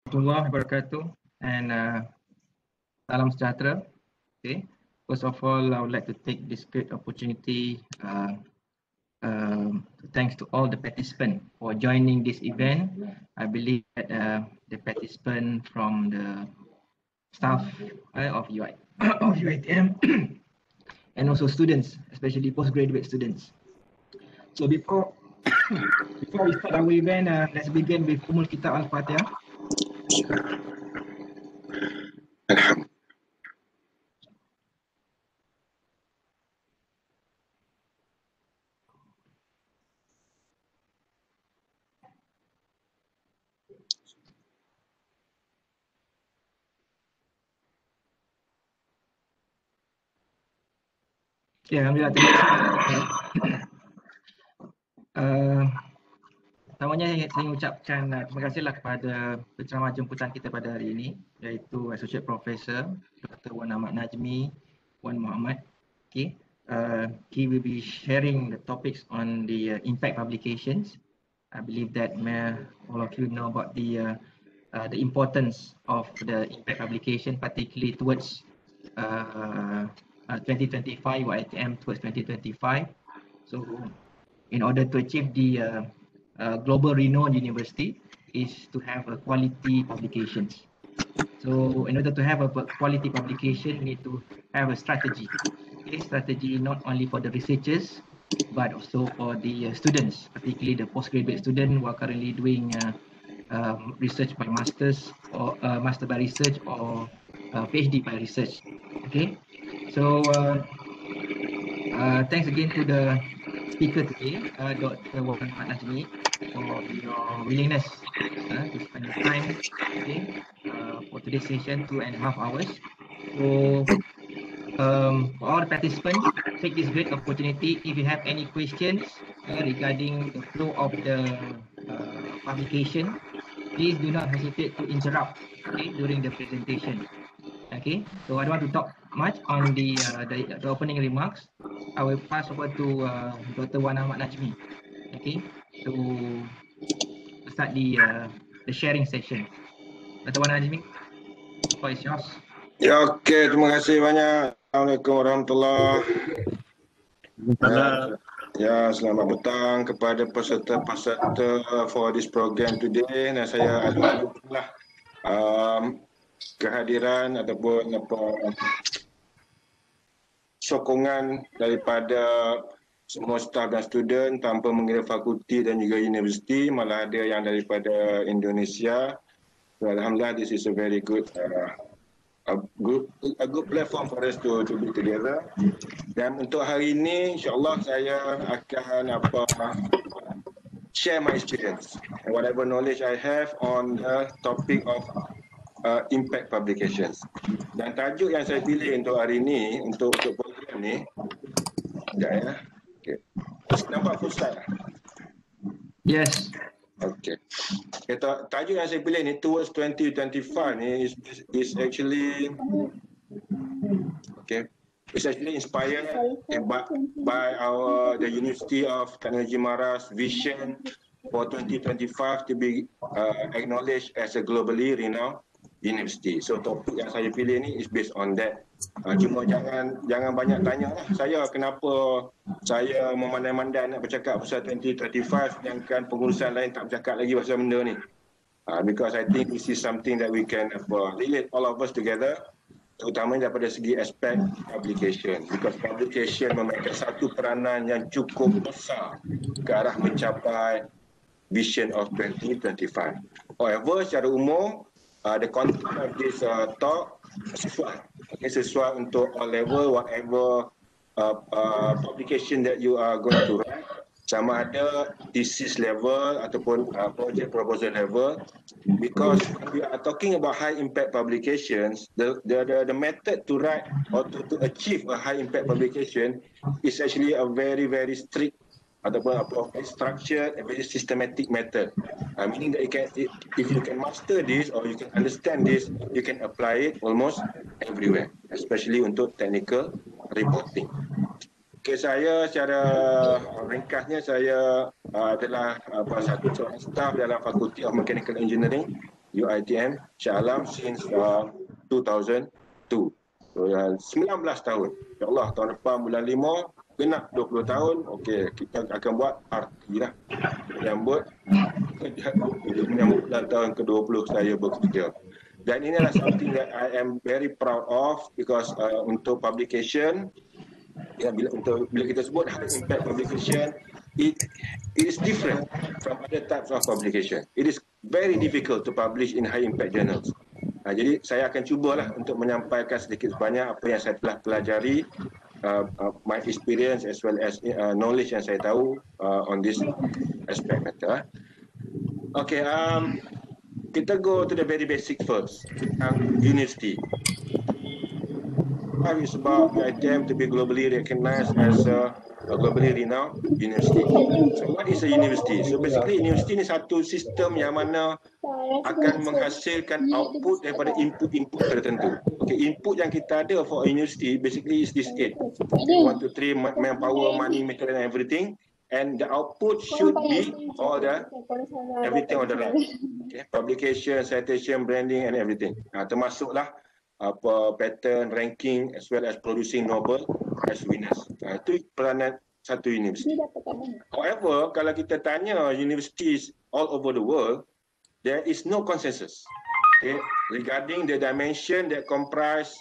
Warahmatullahi wabarakatuh, and salam sejahtera. Okay. First of all, I would like to take this great opportunity thanks to all the participants for joining this event. I believe that the participants from the staff of UiTM and also students, especially postgraduate students. So before we start our event, let's begin with Umul Kitab Al-Fatihah. Ya, Alhamdulillah, terima kasih. Pertamanya saya ingin ucapkan terima kasihlah kepada penceramah jemputan kita pada hari ini, iaitu Associate Professor Dr. Wan Ahmad Najmi, Wan Muhammad. Okay. He will be sharing the topics on the impact publications. I believe that all of you know about the importance of the impact publication, particularly towards 2025 UiTM towards 2025. So, in order to achieve the global renowned university is to have a quality publications. So in order to have a quality publication, you need to have a strategy. Okay, strategy not only for the researchers, but also for the students, particularly the postgraduate student who are currently doing research by masters or master by research or PhD by research. Okay, so thanks again to the speaker today, Dr. Wan Ahmad Najmi, for your willingness to spend the time for today's session, 2.5 hours. So, for all the participants, take this great opportunity. If you have any questions regarding the flow of the publication, please do not hesitate to interrupt during the presentation. Okay, so I don't want to talk much on the opening remarks. I will pass over to Dr. Wan Ahmad Najmi, okay, to start the sharing session. Dr. Wan Najmi, the floor is yours. Ya, okey, terima kasih banyak. Assalamualaikum warahmatullahi wabarakatuh. Ya, selamat petang kepada peserta-peserta for this program today. Dan saya alhamdulillah kehadiran ataupun sokongan daripada semua staf dan student tanpa mengira fakulti dan juga universiti, malah ada yang daripada Indonesia. So, alhamdulillah, this is a very good good platform for us to be together. Dan untuk hari ini, insyaAllah saya akan share my experience and whatever knowledge I have on the topic of impact publications. Dan tajuk yang saya pilih untuk hari ini, untuk program ni, sekejap ya. Okay. Nampak pusat? Yes. Okay. Tajuk yang saya pilih ni, Towards 2025 ni is actually it's actually inspired by the University of Technology Maras vision for 2025 to be acknowledged as a globally renowned university. So topik yang saya pilih ni is based on that. Cuma jangan banyak tanya lah saya kenapa saya memandai-mandai nak bercakap pasal 2035 sedangkan pengurusan lain tak bercakap lagi pasal benda ni. Because I think this is something that we can relate all of us together, terutamanya daripada segi aspek publication, because publication memainkan satu peranan yang cukup besar ke arah mencapai vision of 2025. However, secara umum the content of this talk sesuai untuk all level, whatever publication that you are going to write, sama ada thesis level ataupun project proposal level, because we are talking about high impact publications, the method to write or to achieve a high impact publication is actually a very strict ataupun structured and very systematic method. Meaning that if you can master this or you can understand this, you can apply it almost everywhere, especially untuk technical reporting. Okay, saya secara ringkasnya saya adalah satu seorang staff dalam Faculty of Mechanical Engineering UiTM Shah Alam since 2002. So 19 tahun. Ya Allah, tahun depan bulan 5 genap 20 tahun. Okey, kita akan buat parti lah. Menyambut menyambut tahun ke-20 saya bekerja. Dan ini adalah something that I am very proud of because untuk publication, ya, bila kita sebut high impact publication, it is different from other types of publication. It is very difficult to publish in high impact journals. Jadi saya akan cubalah untuk menyampaikan sedikit sebanyak apa yang saya telah pelajari, my experience as well as knowledge yang saya tahu on this aspect matter. Okay, kita go to the very basic first tentang university. It's about UiTM to be globally recognized as a globally renowned university. So what is a university? So basically university ni satu sistem yang mana akan menghasilkan output daripada input-input tertentu. Okay, input yang kita ada for a university basically is this 8. 1, 2, 3, manpower, money, material and everything. And the output should be all the everything on the right. Okay, publication, citation, branding and everything. Termasuklah apa pattern, ranking as well as producing Nobel as winners. Itu peranan satu universiti. However, kalau kita tanya universities all over the world, there is no consensus, okay, regarding the dimension that comprise,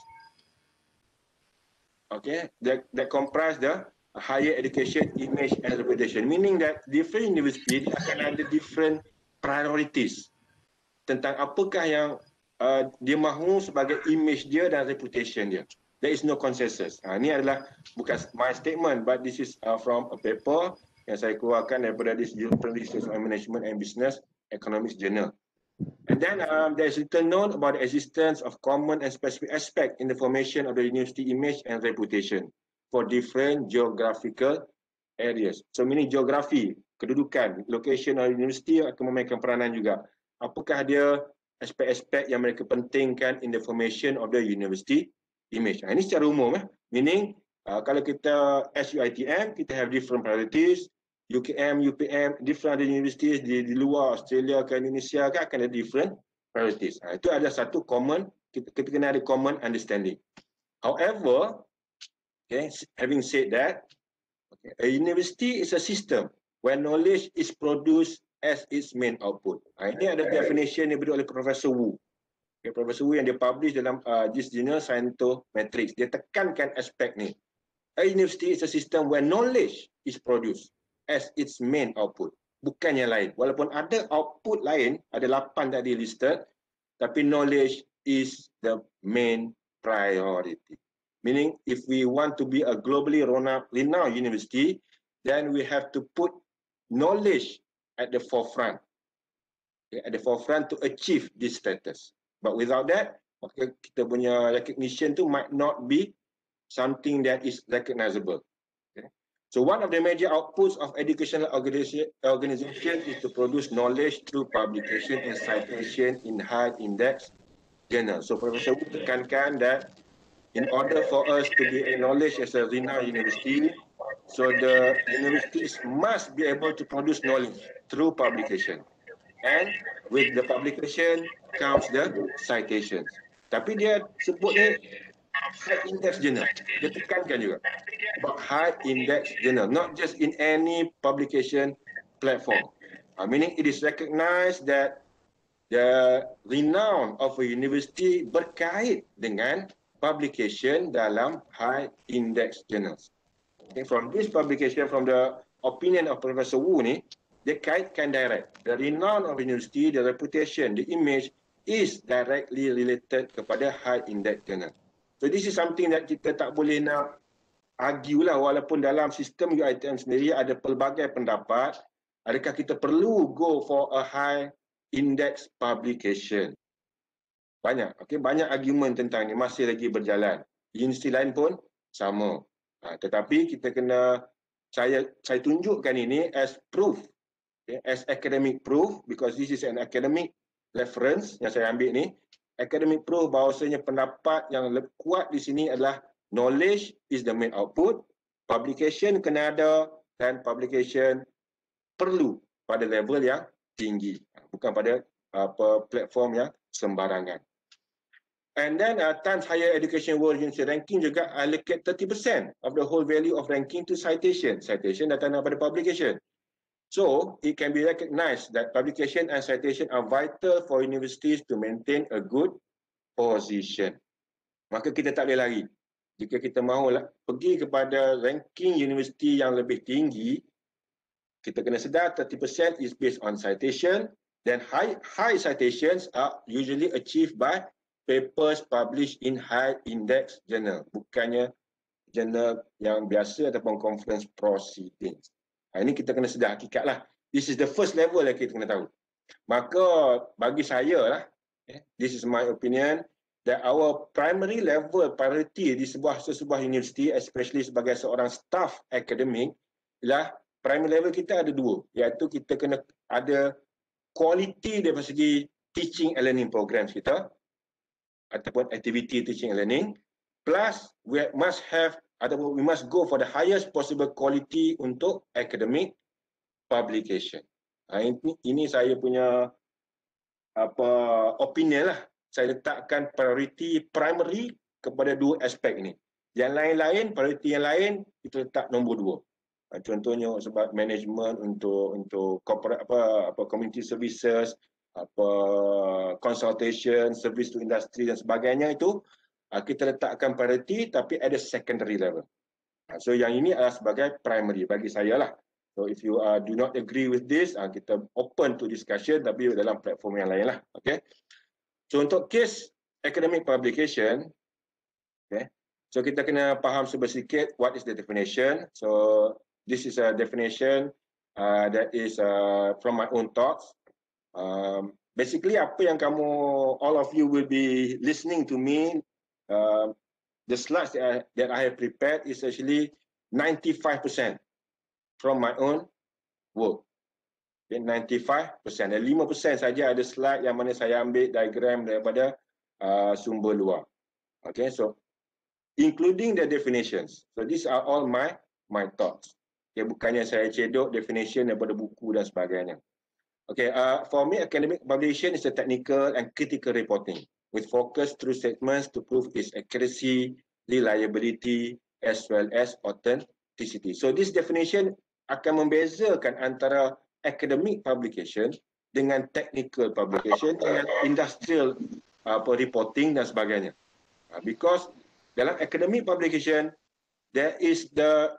okay, that comprise the higher education, image and reputation. Meaning that different university akan ada different priorities tentang apakah yang dia mahu sebagai image dia dan reputation dia. There is no consensus. Ini adalah bukan my statement, but this is from a paper yang saya keluarkan daripada this European Research on Management and Business Economics Journal. And then there is little known about the existence of common and specific aspect in the formation of the university image and reputation for different geographical areas. So meaning geografi, kedudukan, location of university akan memainkan peranan juga. Apakah dia aspek-aspek yang mereka pentingkan in the formation of the university image. Ini secara umum, meaning kalau kita UiTM, kita have different priorities. UKM, UPM, different other universities di luar Australia ke Indonesia ke akan ada different priorities. Itu ada satu common, kita kena ada common understanding. However, okay, having said that, okay, a university is a system where knowledge is produced as its main output. Ini ada definition yang diberi oleh Profesor Wu. Okay, Profesor Wu yang dia publish dalam this journal Scientometrics. Dia tekankan aspek ni. A university is a system where knowledge is produced as its main output. Bukan yang lain. Walaupun ada output lain, ada 8 tadi listed, tapi knowledge is the main priority. Meaning, if we want to be a globally renowned university, then we have to put knowledge at the forefront, okay, at the forefront to achieve this status. But without that, okay, kita punya recognition tu might not be something that is recognizable. Okay. So one of the major outputs of educational organization is to produce knowledge through publication and citation in high index journals. So Professor Wu tekankan that in order for us to be acknowledged as a renowned university, so the universities must be able to produce knowledge through publication. And with the publication comes the citations. Tapi dia sebut ni high index journal. Dia tekankan juga about high index journal, not just in any publication platform. Meaning it is recognized that the renown of a university berkait dengan publication dalam high index journals. Okay, from this publication, from the opinion of Professor Wu ni, dia kaitkan direct. The renown of university, the reputation, the image is directly related kepada high index journal. So this is something that kita tak boleh nak argue lah, walaupun dalam sistem UiTM sendiri ada pelbagai pendapat, adakah kita perlu go for a high index publication. Banyak, okay, banyak argument tentang ni, masih lagi berjalan. Universiti lain pun sama. Tetapi kita kena, saya tunjukkan ini as proof, okay, as academic proof, because this is an academic reference yang saya ambil ni. Academic proof bahawasanya pendapat yang kuat di sini adalah knowledge is the main output, publication kena ada, dan publication perlu pada level yang tinggi, bukan pada platform yang sembarangan. And then Times Higher Education World University Ranking juga allocate 30% of the whole value of ranking to citation. Citation datang daripada publication. So, it can be recognized that publication and citation are vital for universities to maintain a good position. Maka kita tak boleh lari. Jika kita mahu pergi kepada ranking universiti yang lebih tinggi, kita kena sedar 30% is based on citation, then high citations are usually achieved by papers published in high index journal, bukannya jurnal yang biasa ataupun conference proceedings. Ini kita kena sedar hakikat lah. This is the first level yang kita kena tahu. Maka bagi saya lah, this is my opinion, that our primary level priority di sebuah universiti, especially sebagai seorang staff akademik, ialah primary level kita ada dua, iaitu kita kena ada quality dari segi teaching and learning programs kita, ataupun activity teaching and learning, plus we must have ataupun we must go for the highest possible quality untuk academic publication. Ini saya punya opinion lah. Saya letakkan priority primary kepada dua aspek ini. Yang lain-lain, priority yang lain kita letak nombor dua. Contohnya sebab management untuk corporate community services, consultation, service to industry dan sebagainya, itu kita letakkan priority tapi at a secondary level. So yang ini adalah sebagai primary bagi saya lah. So if you do not agree with this, kita open to discussion tapi dalam platform yang lain lah. Okay. So untuk case academic publication, okay, so kita kena faham sedikit what is the definition. So this is a definition that is from my own thoughts. Basically apa yang kamu, all of you will be listening to me, the slides that I have prepared is actually 95% from my own work. Okay, 95%. Dan 5% saja ada slide yang mana saya ambil diagram daripada sumber luar. Okay, so including the definitions. So these are all my thoughts. Okay, bukannya saya cedok definition daripada buku dan sebagainya. Okay, for me, academic publication is a technical and critical reporting with focus through statements to prove its accuracy, reliability, as well as authenticity. So this definition akan membezakan antara academic publication dengan technical publication dengan industrial reporting dan sebagainya. Because dalam academic publication there is the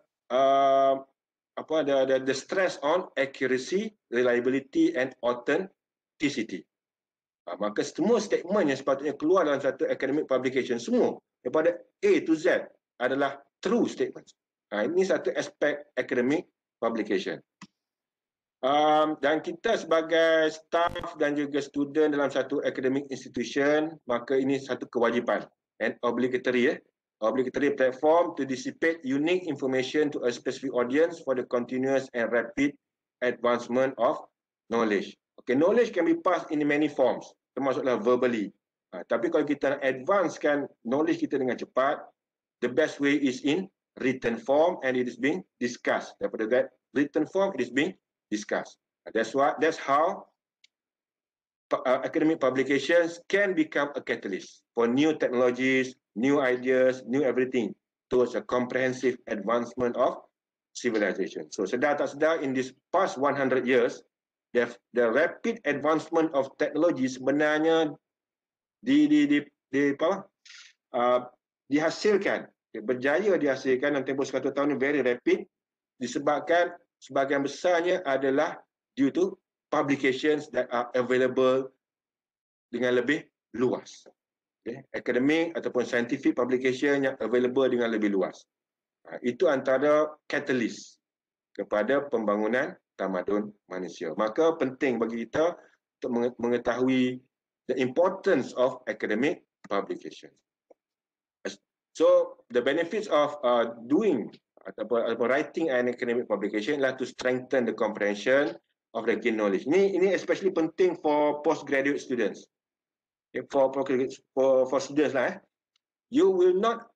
stress on accuracy, reliability and authenticity. Maka semua statement yang sepatutnya keluar dalam satu academic publication semua daripada A to Z adalah true statements. Ini satu aspek academic publication. Dan kita sebagai staff dan juga student dalam satu academic institution, maka ini satu kewajipan and obligatory platform to dissipate unique information to a specific audience for the continuous and rapid advancement of knowledge. Okay, knowledge can be passed in many forms, termasuklah verbally. Tapi kalau kita nak advancekan knowledge kita dengan cepat, the best way is in written form and it is being discussed. Daripada that written form, it is being discussed. That's how academic publications can become a catalyst for new technologies, new ideas, new everything towards a comprehensive advancement of civilization. So sedar tak sedar, in this past 100 years, the rapid advancement of technology sebenarnya dihasilkan, berjaya dihasilkan dalam tempoh 100 tahun ini very rapid, disebabkan sebahagian besarnya adalah due to publications that are available dengan lebih luas. Okay. Academic ataupun scientific publication yang available dengan lebih luas. Itu antara catalyst kepada pembangunan tamadun manusia. Maka penting bagi kita untuk mengetahui the importance of academic publication. So the benefits of doing ataupun writing an academic publication adalah to strengthen the comprehension of the gain knowledge. Ini especially penting for postgraduate students. Okay, for students lah, you will not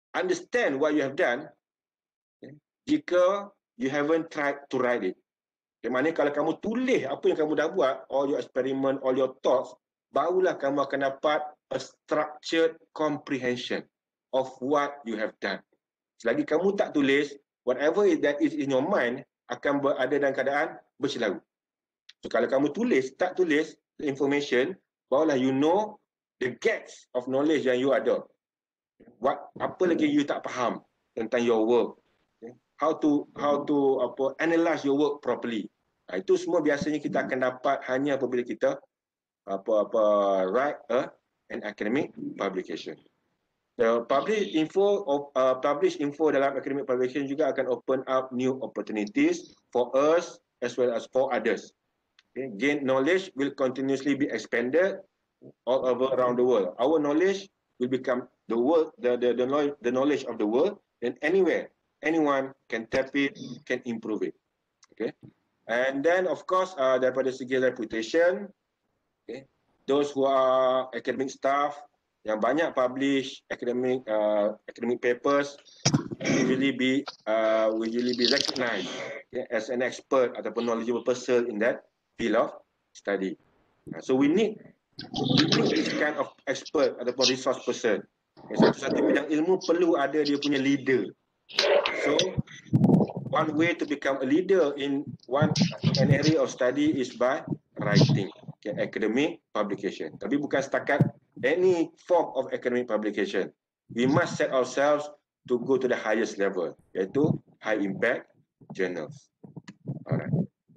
understand what you have done jika you haven't tried to write it. Di mana kalau kamu tulis apa yang kamu dah buat, all your experiment, all your thoughts, barulah kamu akan dapat a structured comprehension of what you have done. Selagi kamu tak tulis, whatever that is in your mind akan berada dalam keadaan berselaru. So kalau kamu tulis, tak tulis the information, barulah you know the gaps of knowledge yang you ada. Apa lagi you tak faham tentang your work. How to analyze your work properly. Itu semua biasanya kita akan dapat hanya apabila kita write an academic publication. The published info dalam academic publication juga akan open up new opportunities for us as well as for others. Okay. Gain knowledge will continuously be expanded all over around the world. Our knowledge will become the knowledge of the world, and anywhere, anyone can tap it, can improve it. Okay. And then of course, daripada segi reputation, okay, those who are academic staff yang banyak publish academic papers usually be recognized, okay, as an expert ataupun knowledgeable person in that field of study. So we need this kind of expert ataupun resource person. Satu-satu bidang ilmu perlu ada dia punya leader. So one way to become a leader in an area of study is by writing, okay, academic publication. Tapi bukan setakat any form of academic publication. We must set ourselves to go to the highest level, iaitu high impact journals. Alright.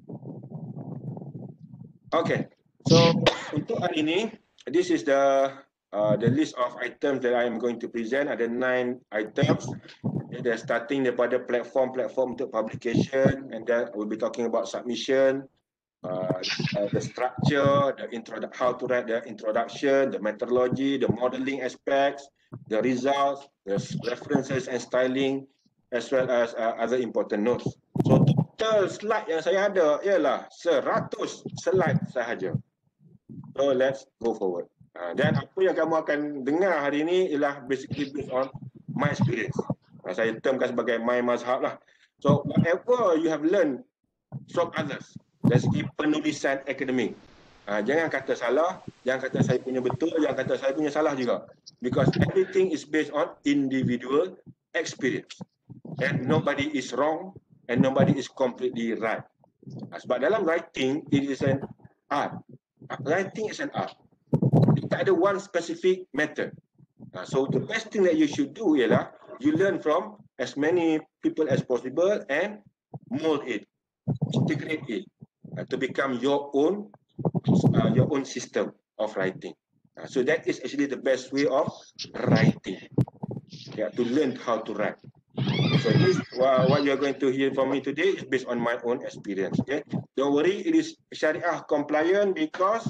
Okay. So untuk hari ini, this is the list of items that I am going to present. Ada 9 items. They're starting daripada platform untuk publication, and then we'll be talking about submission, the structure, how to write the introduction, the methodology, the modeling aspects, the results, the references and styling, as well as other important notes. So total slide yang saya ada ialah 100 slide sahaja. So let's go forward. Dan apa yang kamu akan dengar hari ini ialah basically based on my experience. Saya termkan sebagai my mazhab lah. So whatever you have learned from others, dari segi penulisan akademik, jangan kata salah, jangan kata saya punya betul, jangan kata saya punya salah juga. Because everything is based on individual experience. And nobody is wrong and nobody is completely right. Sebab dalam writing, it is an art. Writing is an art. Tak ada one specific method. So the best thing that you should do ialah you learn from as many people as possible and mold it, integrate it to become your own system of writing. So that is actually the best way of writing. To learn how to write. So this what you are going to hear from me today is based on my own experience. Okay, don't worry, it is Sharia compliant because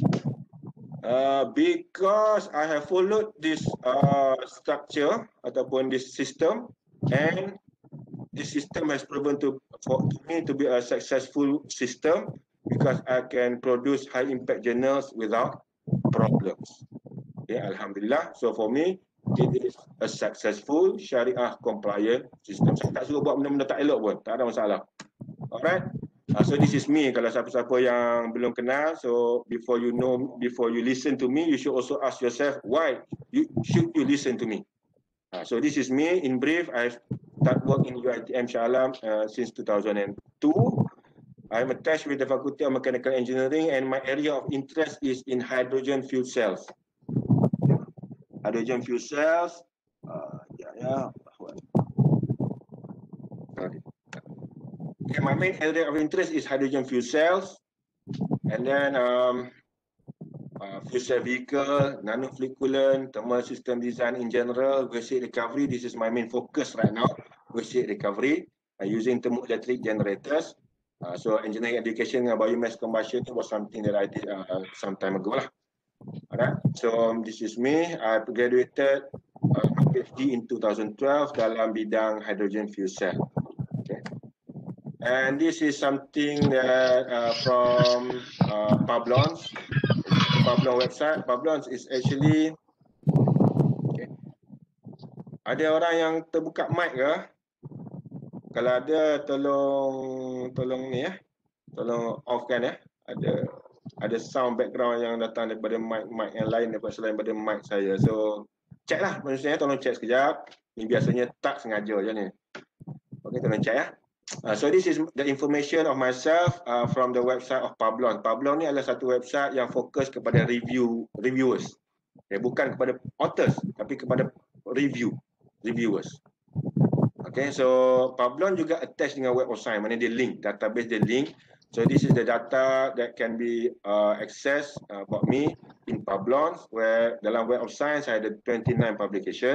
I have followed this structure ataupun this system, and this system has proven to me to be a successful system because I can produce high impact journals without problems. Okay, Alhamdulillah. So for me, it is a successful Sharia compliant system. Saya tak suruh buat benda-benda tak elok pun, tak ada masalah. Alright. So this is me. Kalau siapa-siapa yang belum kenal, so before you listen to me, you should also ask yourself why should you listen to me. So this is me in brief. I've started work in UiTM Shah Alam since 2002. I'm attached with the Faculty of Mechanical Engineering, and my area of interest is in hydrogen fuel cells. Hydrogen fuel cells. Okay, my main area of interest is hydrogen fuel cells, and then fuel cell vehicle, nano-fluid coolant, thermal system design in general, waste heat recovery. This is my main focus right now, waste heat recovery, using thermoelectric generators. So engineering education and biomass combustion was something that I did some time ago lah. Alright, so this is me. I graduated PhD in 2012 dalam bidang hydrogen fuel cell. Okay. And this is something that from Pablons website. Pablons is actually, okay. Ada orang yang terbuka mic ke? Kalau ada, tolong ni ya. Tolong offkan ya. Ada sound background yang datang daripada mic yang lain selain daripada mic saya. So check lah manusia, tolong check sekejap. Ini biasanya tak sengaja je ni. Okey, tolong check ya. So this is the information of myself from the website of Pablon. Pablon ni adalah satu website yang fokus kepada reviewers. Bukan kepada authors tapi kepada reviewers. Okay, so Pablon juga attach dengan Web of Science, mana dia link, database dia link. So this is the data that can be accessed about me in Pablon, where dalam Web of Science saya ada 29 publication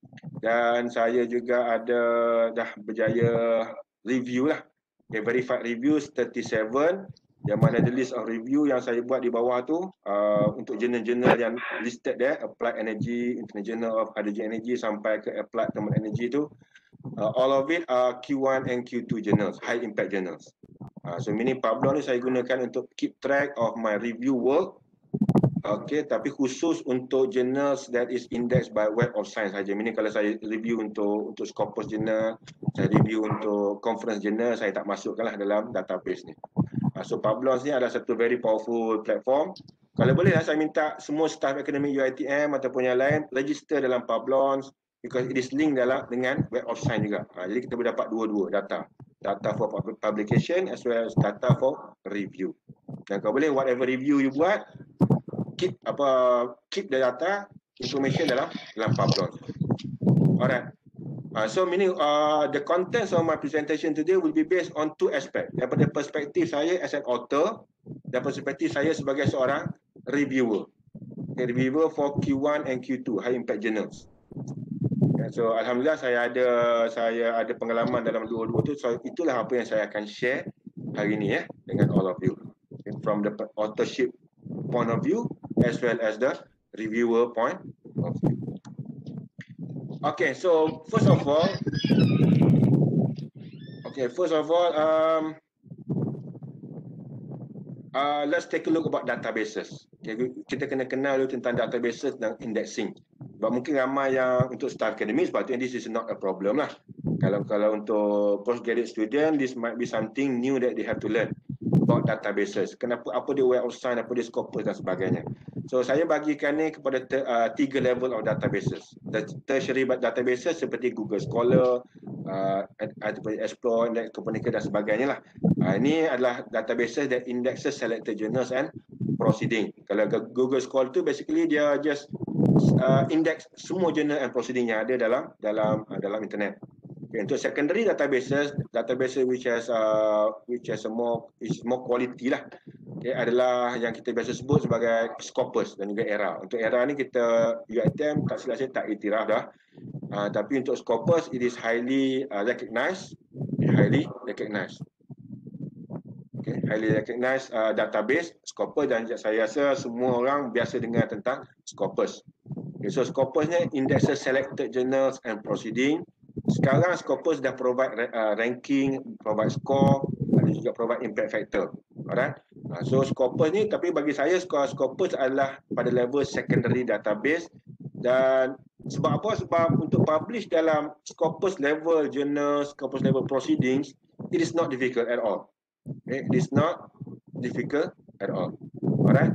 dan saya juga ada dah berjaya review lah. Okay, verified reviews 37, yang mana the list of review yang saya buat di bawah tu untuk jurnal-jurnal yang listed there, Applied Energy, International of Hydrogen Energy sampai ke Applied Thermal Energy tu, all of it are Q1 and Q2 journals, high impact journals. So meaning Pablon ni saya gunakan untuk keep track of my review work. Okay, tapi khusus untuk journals that is indexed by Web of Science saja. Meaning kalau saya review untuk Scopus journal, saya review untuk conference journal, saya tak masukkanlah dalam database ni. So Pablon ni adalah satu very powerful platform. Kalau boleh lah saya minta semua staff akademik UiTM ataupun yang lain register dalam Pablon, because it is linked dengan Web of Science juga. Jadi kita boleh dapat dua-dua data for publication as well as data for review. Dan kalau boleh whatever review you buat, keep the data information dalam Pablon. Alright. So meaning the contents of my presentation today will be based on two aspects. Daripada perspektif saya as an author dan perspektif saya sebagai seorang reviewer. Okay, reviewer for Q1 and Q2 high impact journals. Okay, so alhamdulillah saya ada pengalaman dalam dua-dua tu. So itulah apa yang saya akan share hari ni dengan all of you. Okay, from the authorship point of view as well as the reviewer point of view. Okay, so first of all, let's take a look about databases. Okay, kita kena kenal dulu tentang databases dan indexing. Sebab mungkin ramai yang untuk staff academic, sebabnya this is not a problem lah. Kalau untuk postgraduate student, this might be something new that they have to learn about databases. Kenapa, apa dia Web of Science, apa dia Scopus dan sebagainya. So saya bagikan ni kepada tiga level of databases. Tertiary databases seperti Google Scholar, Explore, Index Copernicus dan sebagainya lah. Ini adalah databases that indexes selected journals and proceeding. Kalau Google Scholar tu basically dia just index semua journal and proceeding yang ada dalam internet. Okay, untuk secondary databases which has more quality lah. Okay, adalah yang kita biasa sebut sebagai Scopus dan juga ERA. Untuk ERA ni kita UiTM tak silap saya tak iktiraf dah. Tapi untuk Scopus it is highly recognized. Okay, highly recognized database Scopus, dan saya rasa semua orang biasa dengar tentang Scopus. Okay, so Scopus ni indexes selected journals and proceeding. Sekarang Scopus dah provide ranking, provide score dan juga provide impact factor. Alright. So Scopus ni, tapi bagi saya Scopus adalah pada level secondary database. Dan sebab apa? Sebab untuk publish dalam Scopus level journals, Scopus level proceedings, it is not difficult at all. Okay, it is not difficult at all. Alright.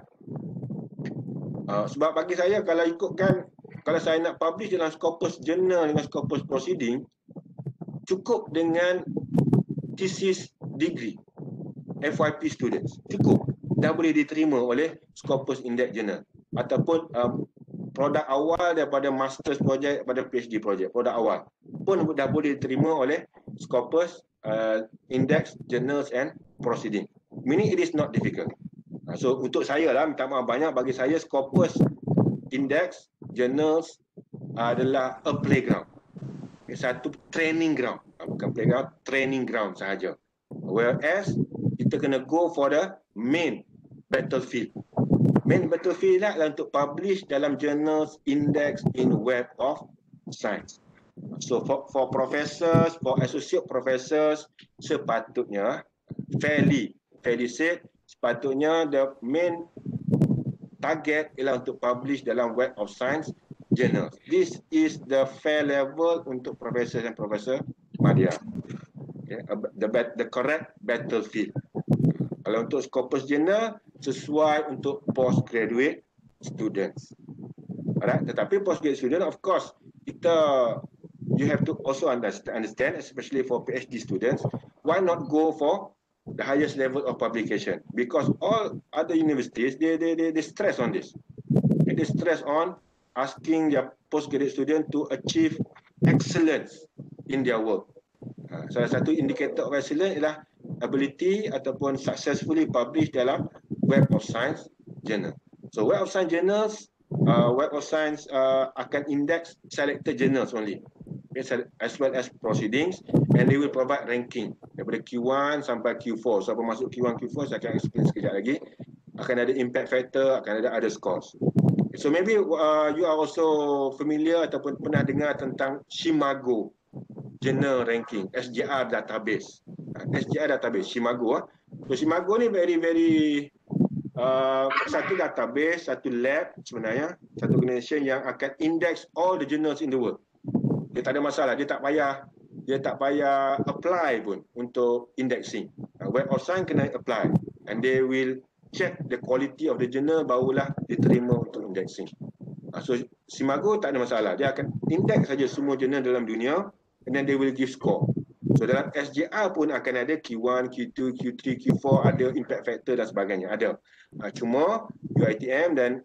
Sebab bagi saya kalau saya nak publish dalam Scopus journal dengan Scopus proceeding, cukup dengan thesis degree FYP students, cukup dah boleh diterima oleh Scopus Index Journal, ataupun produk awal daripada master's project pada PhD project, produk awal pun dah boleh diterima oleh Scopus Index Journals and Proceeding. Meaning it is not difficult. So untuk saya lah, minta maaf banyak, bagi saya Scopus Index Journals adalah a playground. Satu training ground, bukan playground, training ground sahaja. Whereas kita kena go for the main battlefield. Main battlefield lah untuk publish dalam journals index in Web of Science. So for professors, for associate professors, sepatutnya fairly said, sepatutnya the main target ialah untuk publish dalam Web of Science journals. This is the fair level untuk profesor dan profesor media. Okay. The correct battlefield. Kalau untuk Scopus Journal, sesuai untuk postgraduate students. Alright, tetapi postgraduate student, of course, you have to also understand, especially for PhD students, why not go for the highest level of publication? Because all other universities, they stress on this. And they stress on asking their postgraduate student to achieve excellence in their work. Salah satu indikator of excellence ialah ability ataupun successfully publish dalam Web of Science journal. So Web of Science journals, Web of Science akan index selected journals only, as well as proceedings, and they will provide ranking daripada Q1 sampai Q4. So apa masuk Q1, Q4 saya akan explain sekejap lagi. Akan ada impact factor, akan ada other scores. So maybe you are also familiar ataupun pernah dengar tentang Shimago Journal Ranking, SJR database. SJR database, Shimago. So Shimago ni very satu database, satu lab sebenarnya, satu organisation yang akan index all the journals in the world. Dia tak ada masalah, dia tak payah apply pun untuk indexing. Web of Science kena apply, and they will check the quality of the journal, barulah diterima untuk indexing. So Shimago tak ada masalah, dia akan index saja semua jurnal dalam dunia, and then they will give score. So dalam SJR pun akan ada Q1, Q2, Q3, Q4, ada impact factor dan sebagainya, ada. Cuma UiTM dan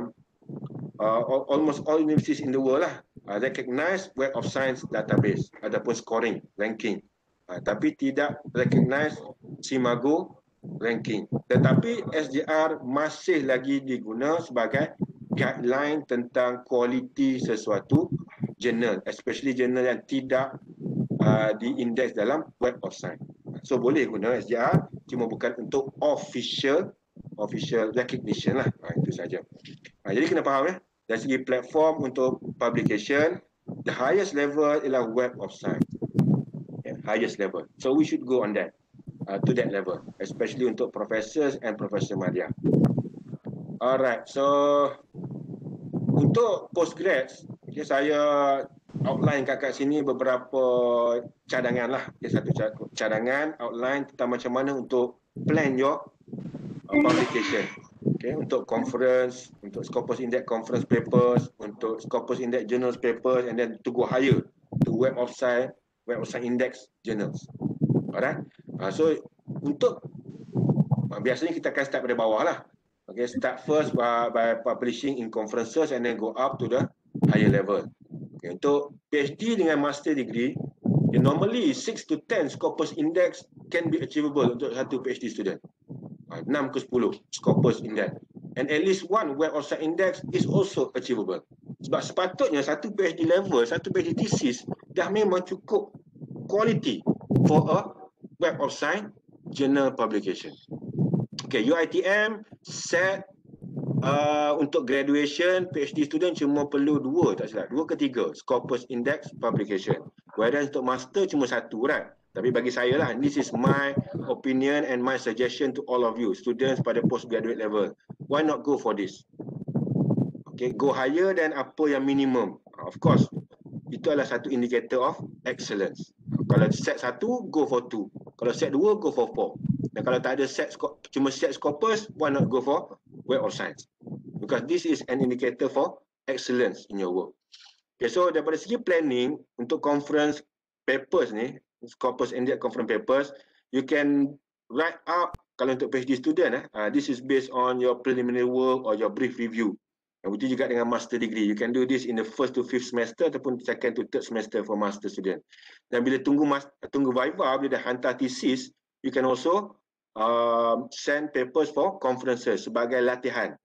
almost all universities in the world lah recognize Web of Science database ataupun scoring, ranking. Tapi tidak recognize Shimago ranking. Tetapi SJR masih lagi diguna sebagai guideline tentang kualiti sesuatu jurnal, especially jurnal yang tidak diindeks dalam Web of Science. So boleh guna SJR, cuma bukan untuk official recognition lah. Itu saja. Jadi kena faham ya, dari segi platform untuk publication, the highest level ialah Web of Science. Highest level. So we should go on that. To that level, especially untuk professors and Profesor Madia. Alright, so untuk postgrads, saya outline kat sini beberapa cadangan lah. Satu cadangan outline tentang macam mana untuk plan your publication. Untuk conference, untuk Scopus Index conference papers, untuk Scopus Index journals papers, and then to go higher to Web of Science Index journals. Alright. So untuk biasanya kita akan start pada bawah lah. Start first by publishing in conferences and then go up to the higher level. Untuk PhD dengan master degree, normally 6 to 10 Scopus Index can be achievable untuk satu PhD student. 6 ke 10 Scopus Index. And at least one Web of Science Index is also achievable. Sebab sepatutnya satu PhD level, satu PhD thesis dah memang cukup quality for a Web of Science journal publication. UiTM set untuk graduation PhD student cuma perlu 2 ke 3 Scopus Index publication. Whereas untuk master cuma 1, right? Tapi bagi saya lah, this is my opinion and my suggestion to all of you students pada postgraduate level. Why not go for this? Go higher than apa yang minimum. Of course, itu adalah satu indicator of excellence. Kalau set 1, go for 2. Kalau set 2, go for 4. Dan kalau tak ada cuma set Scopus, why not go for Web of Science? Because this is an indicator for excellence in your work. So daripada segi planning untuk conference papers ni, Scopus Index conference papers, you can write up, kalau untuk PhD student, this is based on your preliminary work or your brief review. Begitu juga dengan master degree. You can do this in the 1st to 5th semester ataupun 2nd to 3rd semester for master student. Dan bila tunggu Viva, bila dah hantar thesis, you can also send papers for conferences sebagai latihan.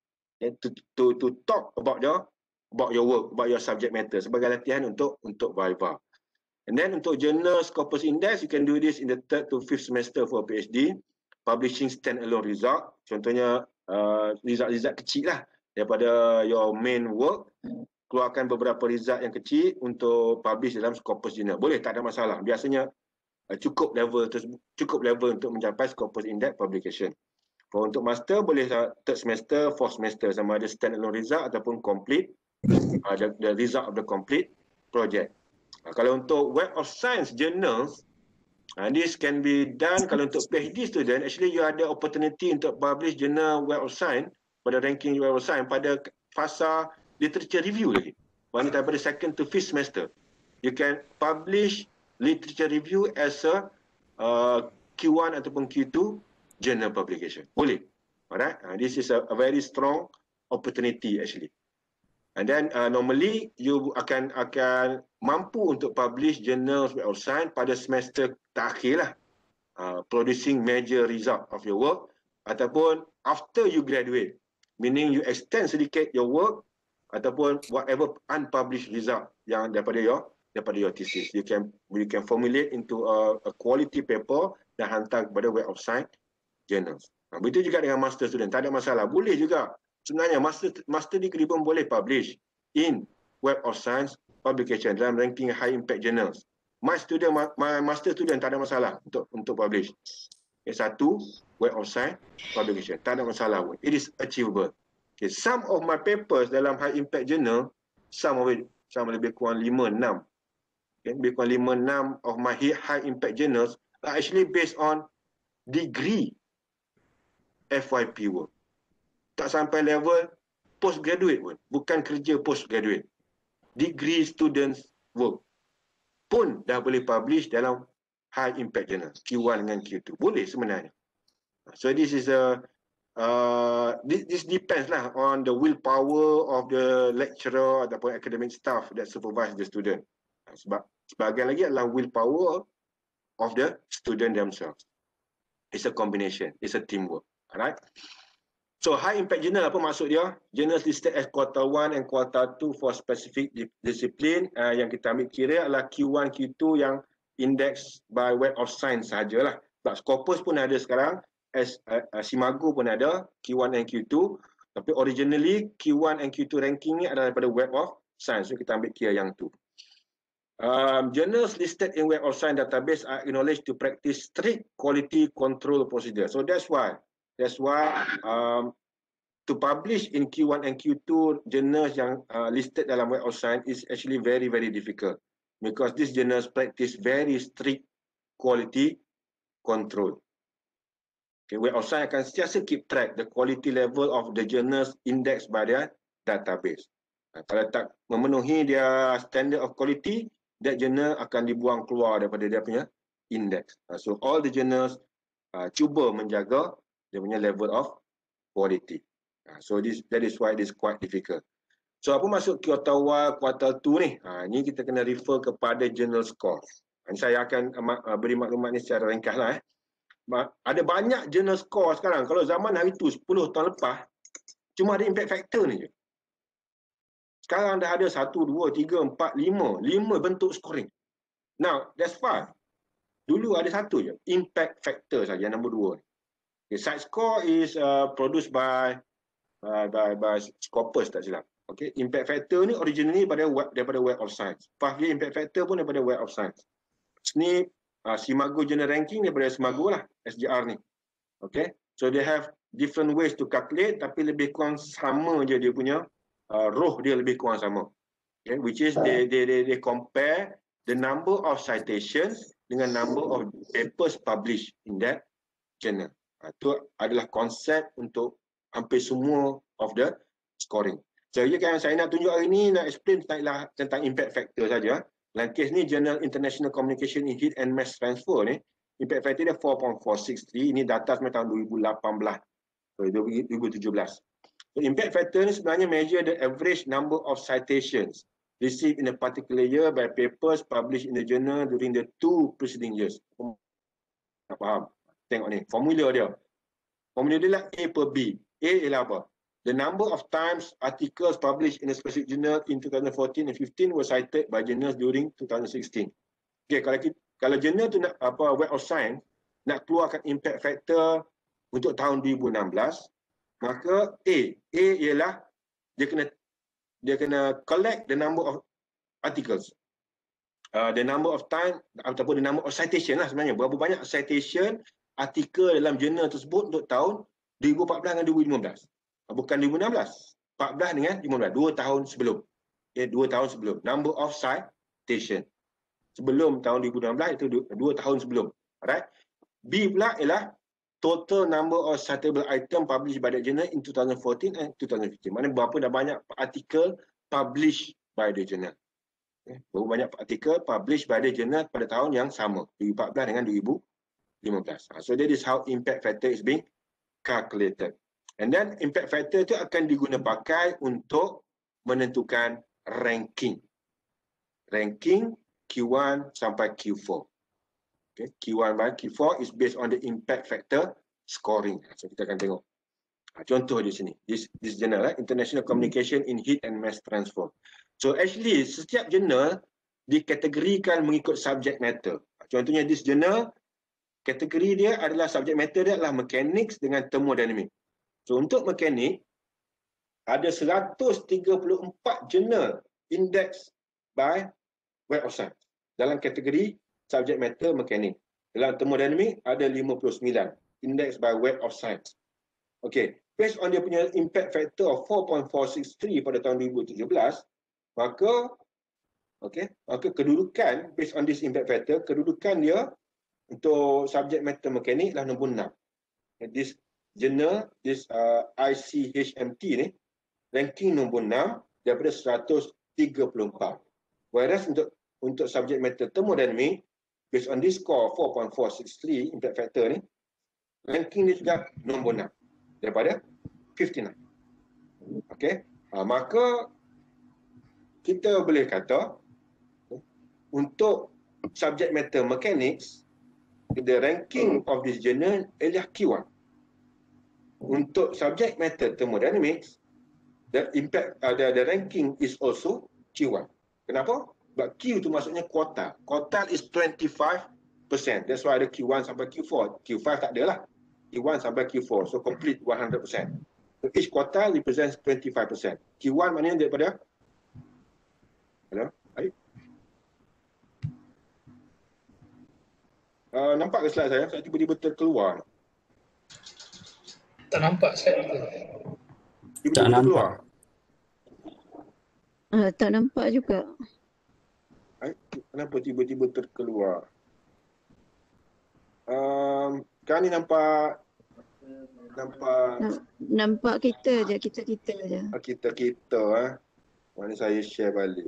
To talk about your work, about your subject matter, sebagai latihan untuk Viva. And then untuk journal Scopus Index, you can do this in the 3rd to 5th semester for PhD, publishing standalone result. Contohnya result kecil lah daripada your main work, keluarkan beberapa result yang kecil untuk publish dalam Scopus Journal. Boleh, tak ada masalah. Biasanya cukup level untuk mencapai Scopus Index publication. Untuk master boleh 3rd semester, 4th semester, sama ada standalone result ataupun complete the result of the complete project. Kalau untuk Web of Science journals, This can be done kalau untuk PhD student, actually you ada opportunity untuk publish journal Web of Science pada ranking Web of Science pada fasa literature review lagi. Maknanya daripada second to fifth semester. You can publish literature review as a Q1 ataupun Q2 journal publication. Boleh. Alright. This is a very strong opportunity actually. And then normally you akan mampu untuk publish journals Web of Science pada semester terakhir lah. Producing major result of your work ataupun after you graduate. Meaning you extend sedikit your work ataupun whatever unpublished result yang daripada your thesis. You can formulate into a quality paper dan hantar kepada Web of Science journals. Begitu juga dengan master student, tak ada masalah. Boleh juga. Sebenarnya master degree pun boleh publish in Web of Science publication dalam ranking high impact journals. My master student tak ada masalah untuk publish. Satu Web of Science publication, tak ada masalah pun. It is achievable. Okay, some of my papers dalam high impact journal, some lebih kurang 5-6. Okay, lebih kurang 5-6 of my high impact journals are actually based on degree FYP work. Tak sampai level postgraduate pun. Bukan kerja postgraduate. Degree students work pun dah boleh publish dalam high impact journal. Q1 dengan Q2. Boleh sebenarnya. So this is this depends lah on the willpower of the lecturer ataupun academic staff that supervise the student. Sebab sebahagian lagi adalah willpower of the student themselves. It's a combination. It's a teamwork. Alright. So high impact journal apa maksud dia? Journals listed as quarter 1 and quarter 2 for specific discipline. Yang kita ambil kira adalah Q1, Q2 yang index by Web of Science sahajalah. Sebab Scopus pun ada sekarang, Simago pun ada, Q1 and Q2. Tapi originally Q1 and Q2 ranking ni adalah daripada Web of Science. So kita ambil kira yang tu. Journals listed in Web of Science database are acknowledged to practice strict quality control procedure. So that's why to publish in Q1 and Q2 journals yang listed dalam Web of Science is actually very, very difficult because these journals practice very strict quality control. Okay, Web of Science akan sentiasa keep track the quality level of the journals indexed by their database. Kalau tak memenuhi dia standard of quality, that journal akan dibuang keluar daripada dia punya index. So all the journals cuba menjaga dia punya level of quality. So that is why it is quite difficult. So apa maksud quarter 1, quarter 2 ni? Ni kita kena refer kepada journal scores. Saya akan beri maklumat ni secara ringkas lah. Ada banyak journal score sekarang. Kalau zaman hari tu 10 tahun lepas, cuma ada impact factor ni je. Sekarang dah ada 1, 2, 3, 4, 5 bentuk scoring. Now, that's fine. Dulu ada satu je, impact factor saja, nombor 2 ni. Okay, site score is produced by Scopus tak silap. Okay, impact factor ni originally daripada Web of Science. 5-year impact factor pun daripada Web of Science. Ni Simago Journal Ranking daripada Simago lah, SJR ni. Okay, so they have different ways to calculate tapi lebih kurang sama je dia punya roh dia lebih kurang sama. Okay, which is they compare the number of citations dengan number of papers published in that journal. Itu adalah konsep untuk hampir semua of the scoring. So, yang saya nak tunjuk hari ni, nak explain tentang impact factor saja. Dalam kes ni, Journal International Communication in Heat and Mass Transfer ni, impact factor dia 4.463. Ini data sebenarnya tahun 2017. So, impact factor ni sebenarnya measure the average number of citations received in a particular year by papers published in the journal during the 2 preceding years. Tak faham? Tengok ni, formula dia. Formula dia lah A per B. A ialah apa? The number of times articles published in a specific journal in 2014 and 15 were cited by journals during 2016. Okay, kalau journal tu nak Web of Science nak keluarkan impact factor untuk tahun 2016, maka A ialah dia kena collect the number of articles. The number of time ataupun the number of citation lah sebenarnya. Berapa banyak citation artikel dalam jurnal tersebut untuk tahun 2014 dan 2015. Bukan 2016. 14 dengan 2015. 2 tahun sebelum. Okay, 2 tahun sebelum. Number of citation. Sebelum tahun 2016 itu 2 tahun sebelum. Alright. B pula ialah total number of citable item published by the journal in 2014 and 2015. Mana berapa dah banyak artikel published by the journal. Berapa banyak artikel published by the journal pada tahun yang sama, 2014 dengan 2015. So that is how impact factor is being calculated. And then impact factor itu akan diguna pakai untuk menentukan ranking. Ranking Q1 sampai Q4. Okay, Q1 by Q4 is based on the impact factor scoring. So kita akan tengok. Contoh di sini. This journal, International Communication in Heat and Mass Transfer. So actually setiap journal dikategorikan mengikut subject matter. Contohnya this journal, kategori dia adalah subject matter dia adalah mechanics dengan thermodynamic. So untuk mekanik ada 134 journal index by Web of Science dalam kategori subject matter mekanik. Dalam thermodynamic ada 59 index by Web of Science. Okay, based on dia punya impact factor of 4.463 pada tahun 2017, maka kedudukan based on this impact factor, kedudukan dia untuk subject matter mekanik adalah nombor 6. This journal, this ICHMT ni, ranking nombor 6 daripada 134. Whereas untuk subject matter thermodynamic, based on this score 4.463 impact factor ni, ranking dia juga nombor 6 daripada 59. Okay, maka kita boleh kata untuk subject matter mechanics, the ranking of this journal ialah Q1. Untuk subject matter thermodynamics, the impact the ranking is also Q1. Kenapa? Sebab Q tu maksudnya quartile. Quartile is 25%. That's why ada Q1 sampai Q4. Q5 tak ada lah. Q1 sampai Q4. So complete 100%. So each quartile represents 25%. Q1 maknanya daripada hello? Baik. Nampak ke slide saya? Saya tiba-tiba terkeluar. Tak nampak slide tu. Tak nampak. Tak nampak juga. Kenapa tiba-tiba terkeluar? Kan ni nampak nampak kita je. Kita Mana saya share balik.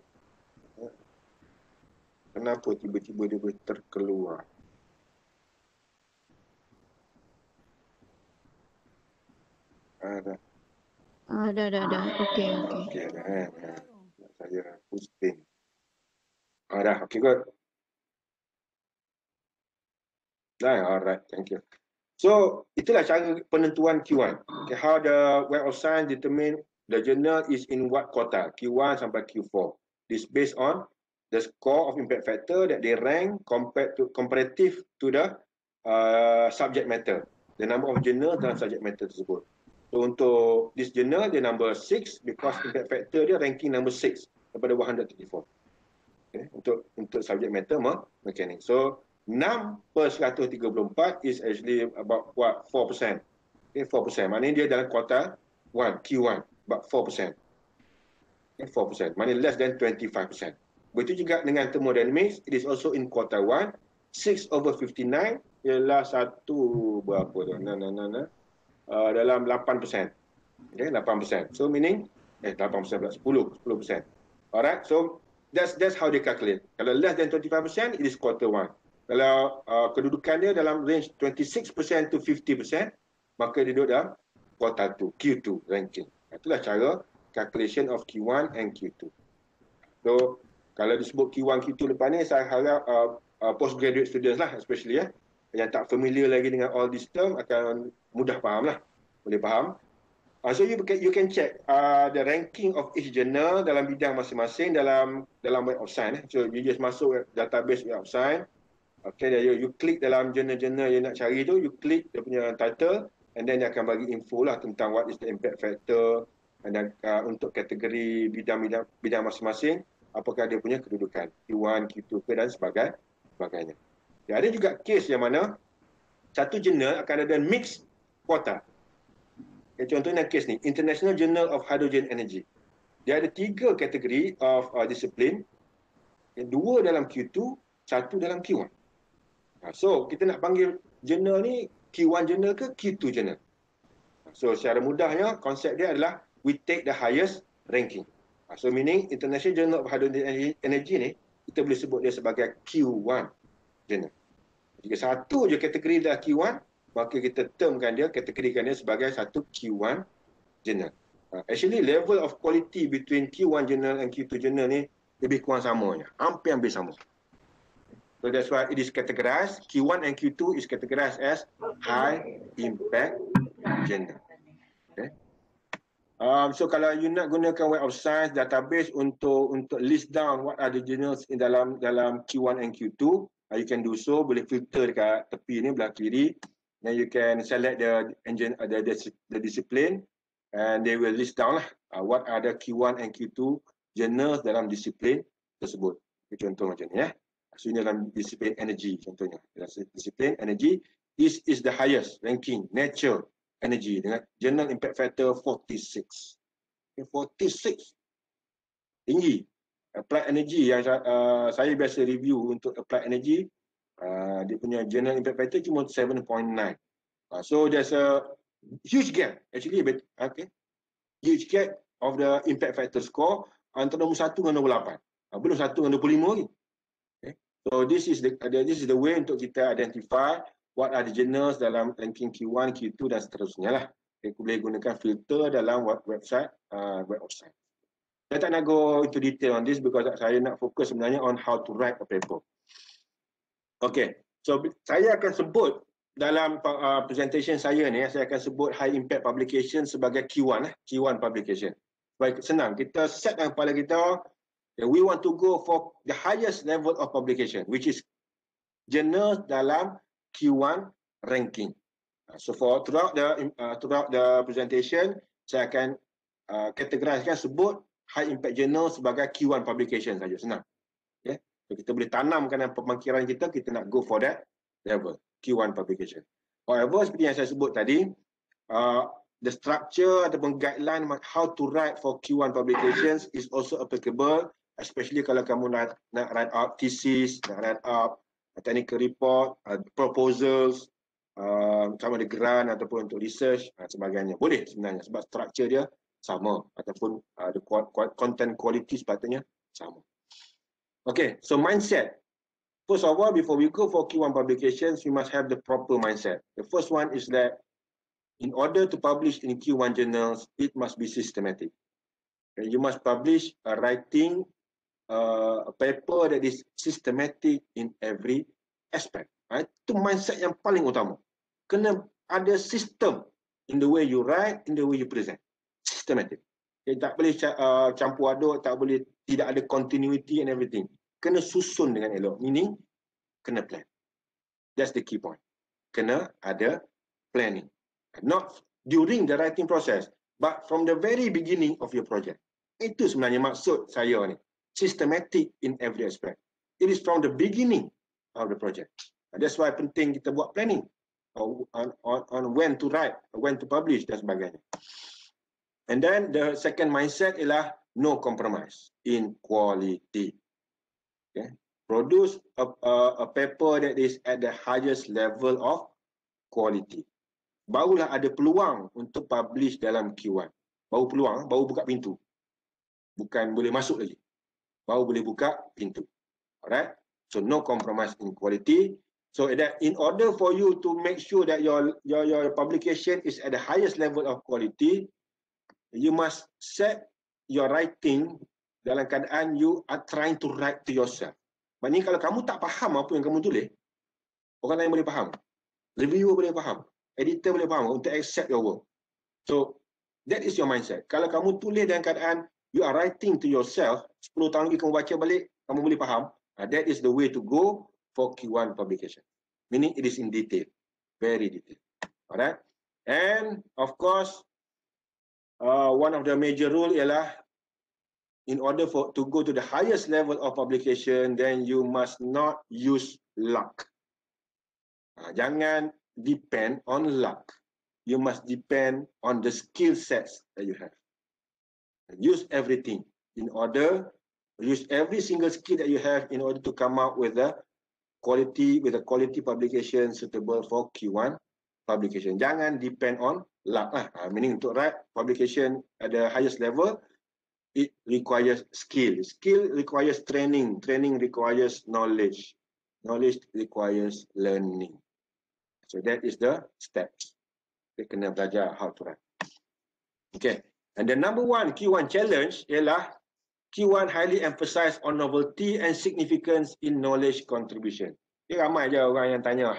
Kenapa tiba-tiba dia boleh terkeluar? Dah. Okey. Okey dah. Saya posting. Dah, okay, good. Alright, thank you. So, itulah cara penentuan Q1. Okay, how the Web of Science determine the journal is in what quartile, Q1 sampai Q4. This based on the score of impact factor that they rank comparative to the subject matter, the number of journal dalam subject matter tersebut. So, untuk this journal, dia number 6 because impact factor dia ranking number 6 daripada 134. Okay, untuk subject matter mechanics. So 6 per 134 is actually about what 4%. Okay, 4%. Maknanya dia dalam quartile 1, Q1, about 4%. Okay, 4%. Maknanya less than 25%. Begitu juga dengan thermodynamics, it is also in quartile 1. 6/59 ialah berapa tu? Dalam 8%. Okay, 8%. So meaning 8% pula 10%. Alright, so that's how they calculate. Kalau less than 25%, it is quarter 1. Kalau kedudukan dia dalam range 26% to 50%, maka dia duduk dalam quarter 2, Q2 ranking. Itulah cara calculation of Q1 and Q2. So, kalau disebut Q1, Q2 lepas ni, saya harap postgraduate students lah, especially yang tak familiar lagi dengan all this term, akan mudah faham lah. Boleh faham. So you can check the ranking of each journal dalam bidang masing-masing dalam Web of Science. So you just masuk database Web of Science. Okay, you klik dalam jurnal-jurnal yang nak cari tu, you klik dia punya title, and then dia akan bagi info lah tentang what is the impact factor, dan untuk kategori bidang masing-masing, apakah dia punya kedudukan, Q1, Q2 ke dan sebagainya. Ya, ada juga case yang mana satu jurnal akan ada mixed quota. Contohnya kes ni, International Journal of Hydrogen Energy. Dia ada 3 kategori of disiplin, 2 dalam Q2, 1 dalam Q1. So kita nak panggil jurnal ni Q1 journal ke Q2 journal. So secara mudahnya konsep dia adalah we take the highest ranking. So meaning International Journal of Hydrogen Energy ni kita boleh sebut dia sebagai Q1 journal. Jika satu je kategori dah Q1, maka kita termkan dia, kategorikan dia sebagai satu Q1 journal. Actually level of quality between Q1 journal and Q2 journal ni lebih kurang samanya, hampir sama. So that's why it is categorized, Q1 and Q2 is categorized as high impact journal. Okay. So kalau you nak gunakan Web of Science database untuk list down what are the journals in dalam Q1 and Q2, you can do so. Boleh filter dekat tepi ni belah kiri. Then you can select the engine, the discipline, and they will list down lah what are the Q1 and Q2 journals dalam disiplin tersebut. Contoh macam ni ya. So ini dalam disiplin energy contohnya. Dalam disiplin energy, this is the highest ranking Nature Energy dengan Journal Impact Factor 46. 46 tinggi. Applied Energy yang saya biasa review untuk Applied Energy, dia punya Journal Impact Factor cuma 7.9. So there's a huge gap actually, okay, huge gap of the Impact Factor score antara nombor 1 dengan nombor 8. Belum 1 dengan 25 lagi. Okay. So this is the way untuk kita identify what are the journals dalam ranking Q1, Q2 dan seterusnya lah. Kita boleh gunakan filter dalam website Web of Science. Saya tak nak go into detail on this because saya nak fokus sebenarnya on how to write a paper. Okay, so saya akan sebut dalam presentation saya ni, saya akan sebut high impact publication sebagai Q1 Q1 publication. Baik, senang. Kita set dalam kepala kita, we want to go for the highest level of publication, which is journal dalam Q1 ranking. So for throughout the presentation, saya akan kategoriskan sebut high impact journal sebagai Q1 publication saja, senang. Okay. So kita boleh tanamkan dalam pemikiran kita nak go for that level Q1 publication. However, seperti yang saya sebut tadi, the structure ataupun guideline how to write for Q1 publications is also applicable, especially kalau kamu nak write up thesis, nak write up technical report, proposals, sama ada grant ataupun untuk research, sebagainya. Boleh sebenarnya sebab struktur dia sama ataupun the content quality sepatutnya sama. Okay, so mindset. First of all, before we go for Q1 publications, we must have the proper mindset. The first one is that in order to publish in Q1 journals, it must be systematic. Okay, you must publish a writing a paper that is systematic in every aspect. Itu mindset yang paling utama. Kena ada sistem in the way you write, in the way you present. Systematic. Okay, tak boleh campur aduk, tak boleh, tidak ada continuity and everything. Kena susun dengan elok. Meaning, kena plan. That's the key point. Kena ada planning. Not during the writing process, but from the very beginning of your project. Itu sebenarnya maksud saya ni. Systematic in every aspect. It is from the beginning of the project. That's why penting kita buat planning on when to write, when to publish dan sebagainya. And then the second mindset ialah no compromise in quality. Okay. Produce a paper that is at the highest level of quality. Barulah ada peluang untuk publish dalam Q1. Baru peluang, baru buka pintu. Bukan boleh masuk lagi. Baru boleh buka pintu. Alright? So no compromise in quality. So that in order for you to make sure that your publication is at the highest level of quality, you must set your writing dalam keadaan you are trying to write to yourself. Maksudnya kalau kamu tak faham apa yang kamu tulis, orang lain boleh faham. Reviewer boleh faham. Editor boleh faham untuk accept your work. So that is your mindset. Kalau kamu tulis dalam keadaan you are writing to yourself, 10 tahun lagi kamu baca balik, kamu boleh faham. That is the way to go for Q1 publication. Meaning it is in detail. Very detailed. Alright? And of course, one of the major rule ialah in order to go to the highest level of publication, then you must not use luck. Jangan depend on luck. You must depend on the skill sets that you have. Use everything use every single skill that you have in order to come out with a quality with a quality publication suitable for Q1 publication. Jangan depend on luck lah. Meaning untuk write publication at the highest level, it requires skill. Skill requires training. Training requires knowledge. Knowledge requires learning. So that is the steps. Kita kena belajar how to write. Okay. And the number one Q1 challenge ialah Q1 highly emphasize on novelty and significance in knowledge contribution. Ramai je orang yang tanya,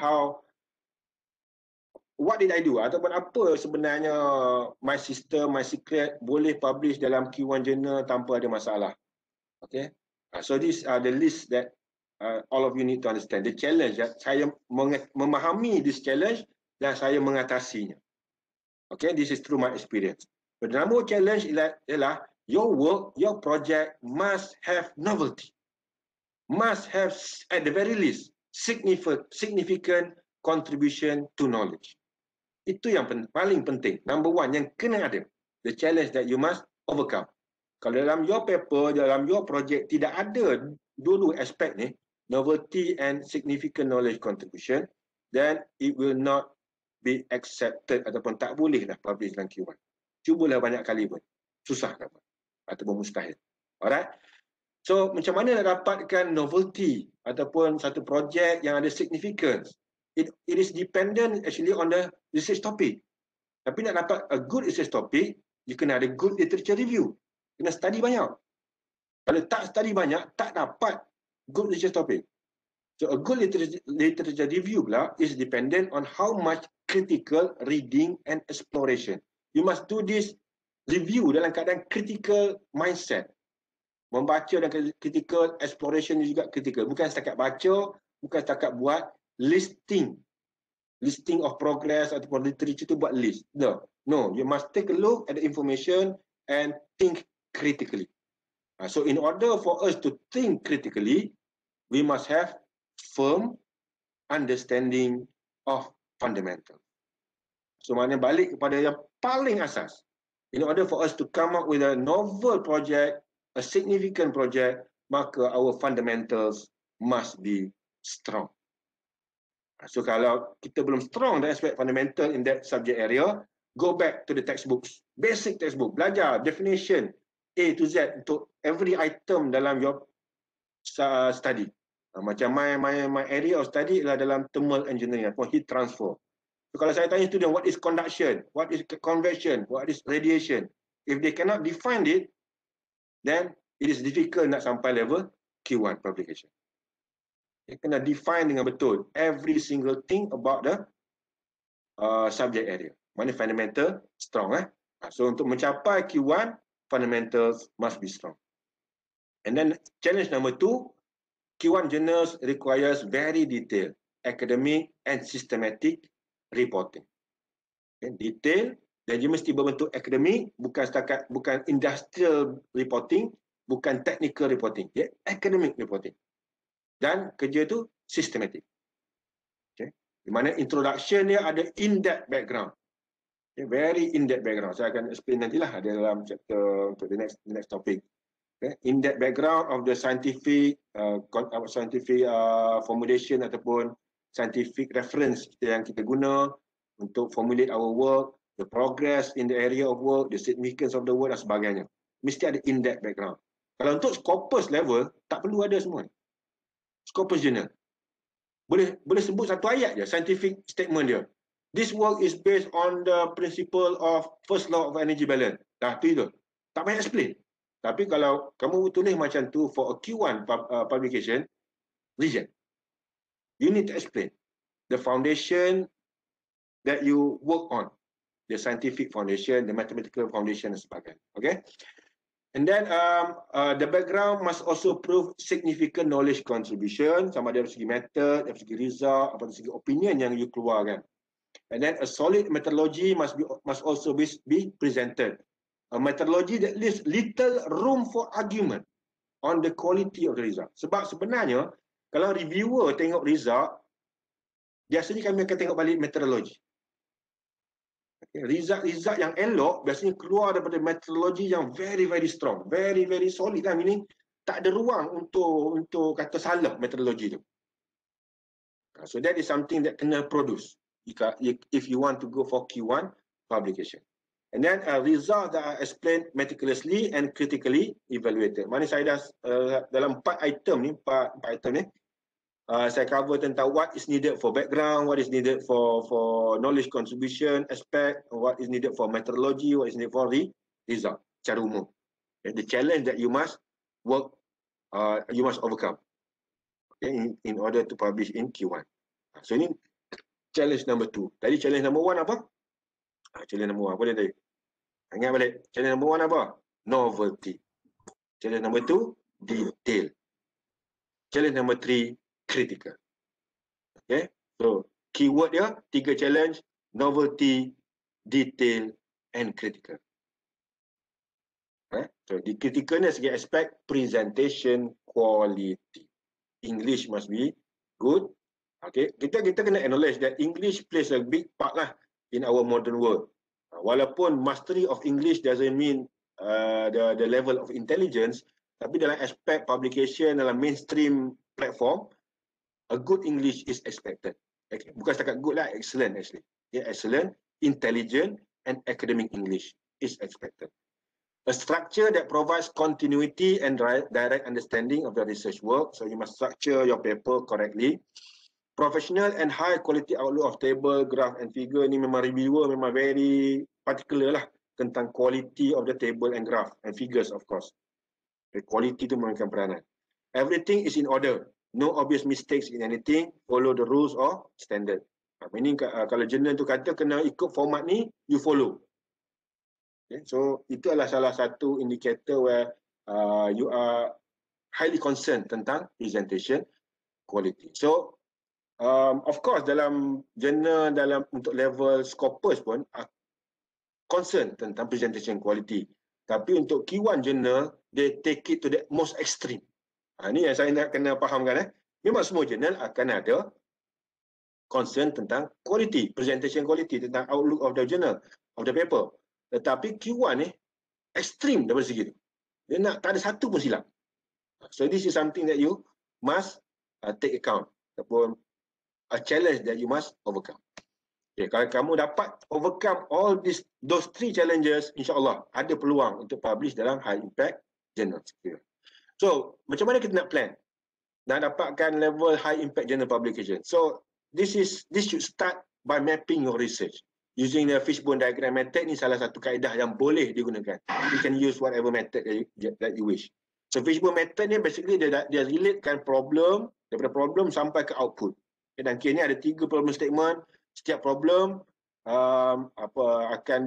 what did I do? Ataupun apa sebenarnya my system, my secret boleh publish dalam Q1 journal tanpa ada masalah. Okay. So these are the list that all of you need to understand. The challenge, saya memahami this challenge dan saya mengatasinya. Okay, this is through my experience. But the number one challenge ialah your work, your project must have novelty. Must have, at the very least, significant contribution to knowledge. Itu yang paling penting. Number one, yang kena ada. The challenge that you must overcome. Kalau dalam your paper, dalam your project, tidak ada dua-dua aspek ni, novelty and significant knowledge contribution, then it will not be accepted ataupun tak boleh dah publish dalam Q1. Cubalah banyak kali pun. Susah dapat. Ataupun mustahil. Alright? So, macam mana nak dapatkan novelty ataupun satu projek yang ada significance? It is dependent actually on the research topic. Tapi nak dapat a good research topic, you kena ada good literature review. Kena study banyak. Kalau tak study banyak, tak dapat good research topic. So, a good literature review pula is dependent on how much critical reading and exploration. You must do this review dalam keadaan critical mindset. Membaca dan critical exploration juga critical. Bukan setakat baca, bukan setakat buat listing of progress ataupun literature tu buat list. No, you must take a look at the information and think critically. So in order for us to think critically, we must have firm understanding of fundamental. So maknanya balik kepada yang paling asas. In order for us to come up with a novel project, a significant project, maka our fundamentals must be strong. So kalau kita belum strong dalam aspek fundamental in that subject area, go back to the textbooks, basic textbook, belajar definition A to Z untuk every item dalam your study. Macam my area of study adalah dalam thermal engineering atau heat transfer. So, kalau saya tanya student what is conduction, what is convection, what is radiation, if they cannot define it, then it is difficult nak sampai level Q1 publication. Dia kena define dengan betul every single thing about the subject area. Mana fundamental strong. So untuk mencapai Q1, fundamentals must be strong. And then challenge number 2, Q1 journals requires very detailed academic and systematic reporting. Okay, detail dan dia mesti berbentuk akademik, bukan industrial reporting, bukan technical reporting, dia academic reporting. Dan kerja tu systematic. Okay, di mana introduction dia ada in-depth background. Okay, very in-depth background. Saya akan explain nantilah ada dalam chapter untuk the next topic. Okay, in-depth background of the scientific formulation ataupun scientific reference yang kita guna untuk formulate our work, the progress in the area of work, the significance of the work dan sebagainya. Mesti ada in-depth background. Kalau untuk Scopus level, tak perlu ada semua. Scopus journal. Boleh sebut satu ayat je, scientific statement dia. This work is based on the principle of first law of energy balance. Dah tu itu. Tak payah explain. Tapi kalau kamu tulis macam tu for a Q1 publication, reject. You need to explain the foundation that you work on, the scientific foundation, the mathematical foundation dan sebagainya. Okay? And then the background must also prove significant knowledge contribution, sama ada dari segi method, dari segi result, atau dari segi opinion yang you keluarkan. And then a solid methodology must also be presented. A methodology that leaves little room for argument on the quality of the result. Sebab sebenarnya kalau reviewer tengok result, biasanya kami akan tengok balik metodologi. Okay, result yang elok biasanya keluar daripada metodologi yang very strong, very solid lah. Meaning tak ada ruang untuk kata salah metodologi tu. So that is something that kena produce if you want to go for Q1 publication. And then results that are explained meticulously and critically evaluated. Mana saya dah dalam 4 item ni, saya cover tentang what is needed for background, what is needed for knowledge contribution aspect, what is needed for methodology, what is needed for the result secara umum. And the challenge that you must work, you must overcome, okay, in order to publish in Q1. So ini challenge number 2. Tadi challenge number 1 apa? Challenge number 1 apa dia tadi? Ingat balik. Challenge number 1 apa? Novelty. Challenge number 2, detail. Challenge number 3, critical. Okay. So keyword dia 3 challenge: novelty, detail and critical. Okay. So di critical ni segi aspek presentation quality. English must be good. Okay. Kita kena acknowledge that English plays a big part lah in our modern world. Walaupun mastery of English doesn't mean the level of intelligence, tapi dalam aspek publication dalam mainstream platform, a good English is expected. Okay. Bukan setakat good lah, excellent actually. Yeah, excellent, intelligent and academic English is expected. A structure that provides continuity and direct understanding of the research work. So you must structure your paper correctly. Professional and high quality outlook of table, graph and figure ni memang reviewer memang very particular lah tentang quality of the table and graph and figures of course. The quality tu memainkan peranan. Everything is in order. No obvious mistakes in anything. Follow the rules or standard. Ini kalau journal tu kata kena ikut format ni, you follow. Okay, so itu adalah salah satu indicator where you are highly concerned tentang presentation quality. So of course dalam journal untuk level scopus pun concern tentang presentation quality. Tapi untuk Q1 journal, they take it to the most extreme. Ini yang saya nak kena fahamkan. Memang semua journal akan ada concern tentang quality, presentation quality, tentang outlook of the journal, of the paper. Tetapi Q1 ni ekstrim daripada segi tu. Dia nak tak ada satu pun silap. So this is something that you must take account, ataupun a challenge that you must overcome. Okay, kalau kamu dapat overcome all those 3 challenges, insya-Allah ada peluang untuk publish dalam high impact journal. So, macam mana kita nak plan nak dapatkan level high impact journal publication? So, this should start by mapping your research. Using the fishbone diagram method ni salah satu kaedah yang boleh digunakan. You can use whatever method that you wish. So, fishbone method ni basically dia relatekan problem daripada problem sampai ke output. Dan kini ada 3 problem statement. Setiap problem akan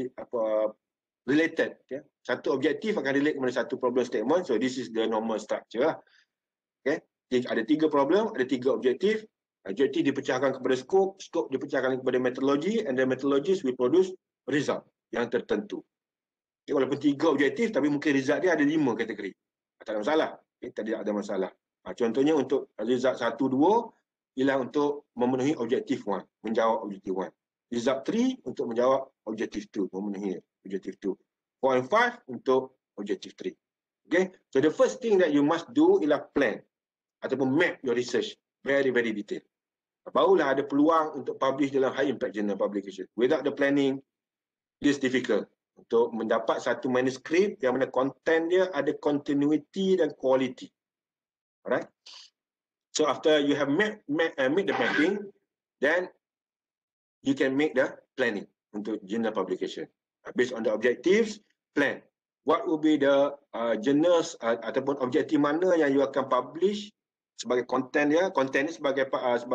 related. Okay? Satu objektif akan relate kepada satu problem statement. So this is the normal structure. Okay? Ada 3 problem, ada 3 objektif. Objektif dipecahkan kepada scope, scope dipecahkan kepada methodology, and the methodologies will produce result yang tertentu. Okay? Walaupun 3 objektif, tapi mungkin result dia ada 5 kategori. Tak ada masalah. Okay? Tak ada masalah. Contohnya untuk result 1, 2 ialah untuk memenuhi objektif 1, menjawab objektif 1. Result 3 untuk menjawab objektif 2, memenuhi objektif 2. 4 and 5 untuk objektif 3. Okay, so the first thing that you must do ialah plan ataupun map your research very detailed. Barulah ada peluang untuk publish dalam high impact journal publication. Without the planning, it is difficult untuk mendapat satu manuskrip yang mana content dia ada continuity dan quality. Alright. So after you have made the mapping, then you can make the planning untuk journal publication. Based on the objectives, plan. What will be the journals ataupun objektif mana yang you akan publish sebagai content dia. Content ni sebagai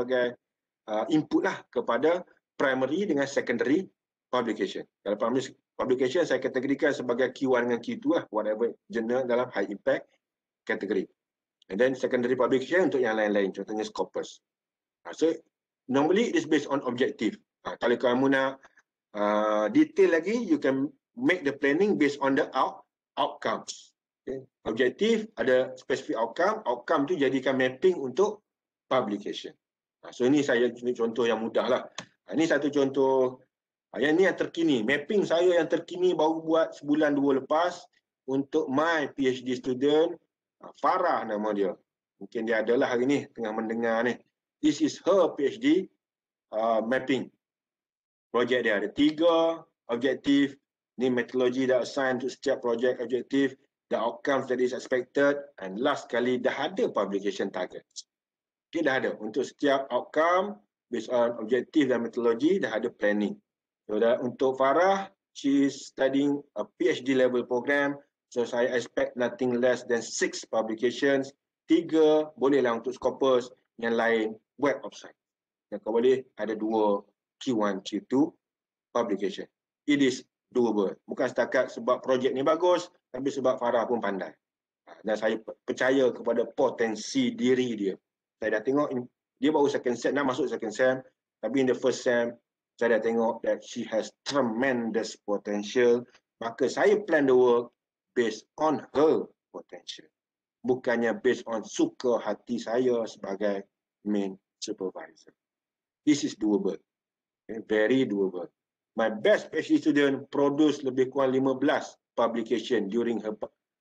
input lah kepada primary dengan secondary publication. Kalau primary publication saya kategorikan sebagai Q1 dengan Q2 lah, whatever journal dalam high impact category. And then secondary publication untuk yang lain-lain, contohnya Scopus. So normally it is based on objective. Kalau kamu nak detail lagi, you can make the planning based on the outcomes. Okay. Objektif ada specific outcome tu jadikan mapping untuk publication. So ini saya contoh yang mudah lah. Ini satu contoh. Yang ni yang terkini. Mapping saya yang terkini baru buat sebulan 2 lepas untuk my PhD student. Farah nama dia. Mungkin dia adalah hari ni tengah mendengar ni. This is her PhD mapping. Projek dia ada 3 objektif. Ni metodologi dah assign untuk setiap projek objektif, the outcomes that is expected, and last kali dah ada publication target. Okay, dah ada untuk setiap outcome based on objektif dan metodologi, dah ada planning. So untuk Farah, she is studying a PhD level program, so saya expect nothing less than 6 publications. 3 bolehlah untuk Scopus, yang lain Web of Science. Yang kau boleh ada 2 Q1, Q2 publication. It is doable. Bukan setakat sebab projek ni bagus, tapi sebab Farah pun pandai. Dan saya percaya kepada potensi diri dia. Saya dah tengok dia baru second sem, nak masuk second sem, tapi in the first sem saya dah tengok that she has tremendous potential. Maka saya plan the work based on her potential. Bukannya based on suka hati saya sebagai main supervisor. This is doable. Okay, very doable. My best PhD student produce lebih kurang 15 publication during her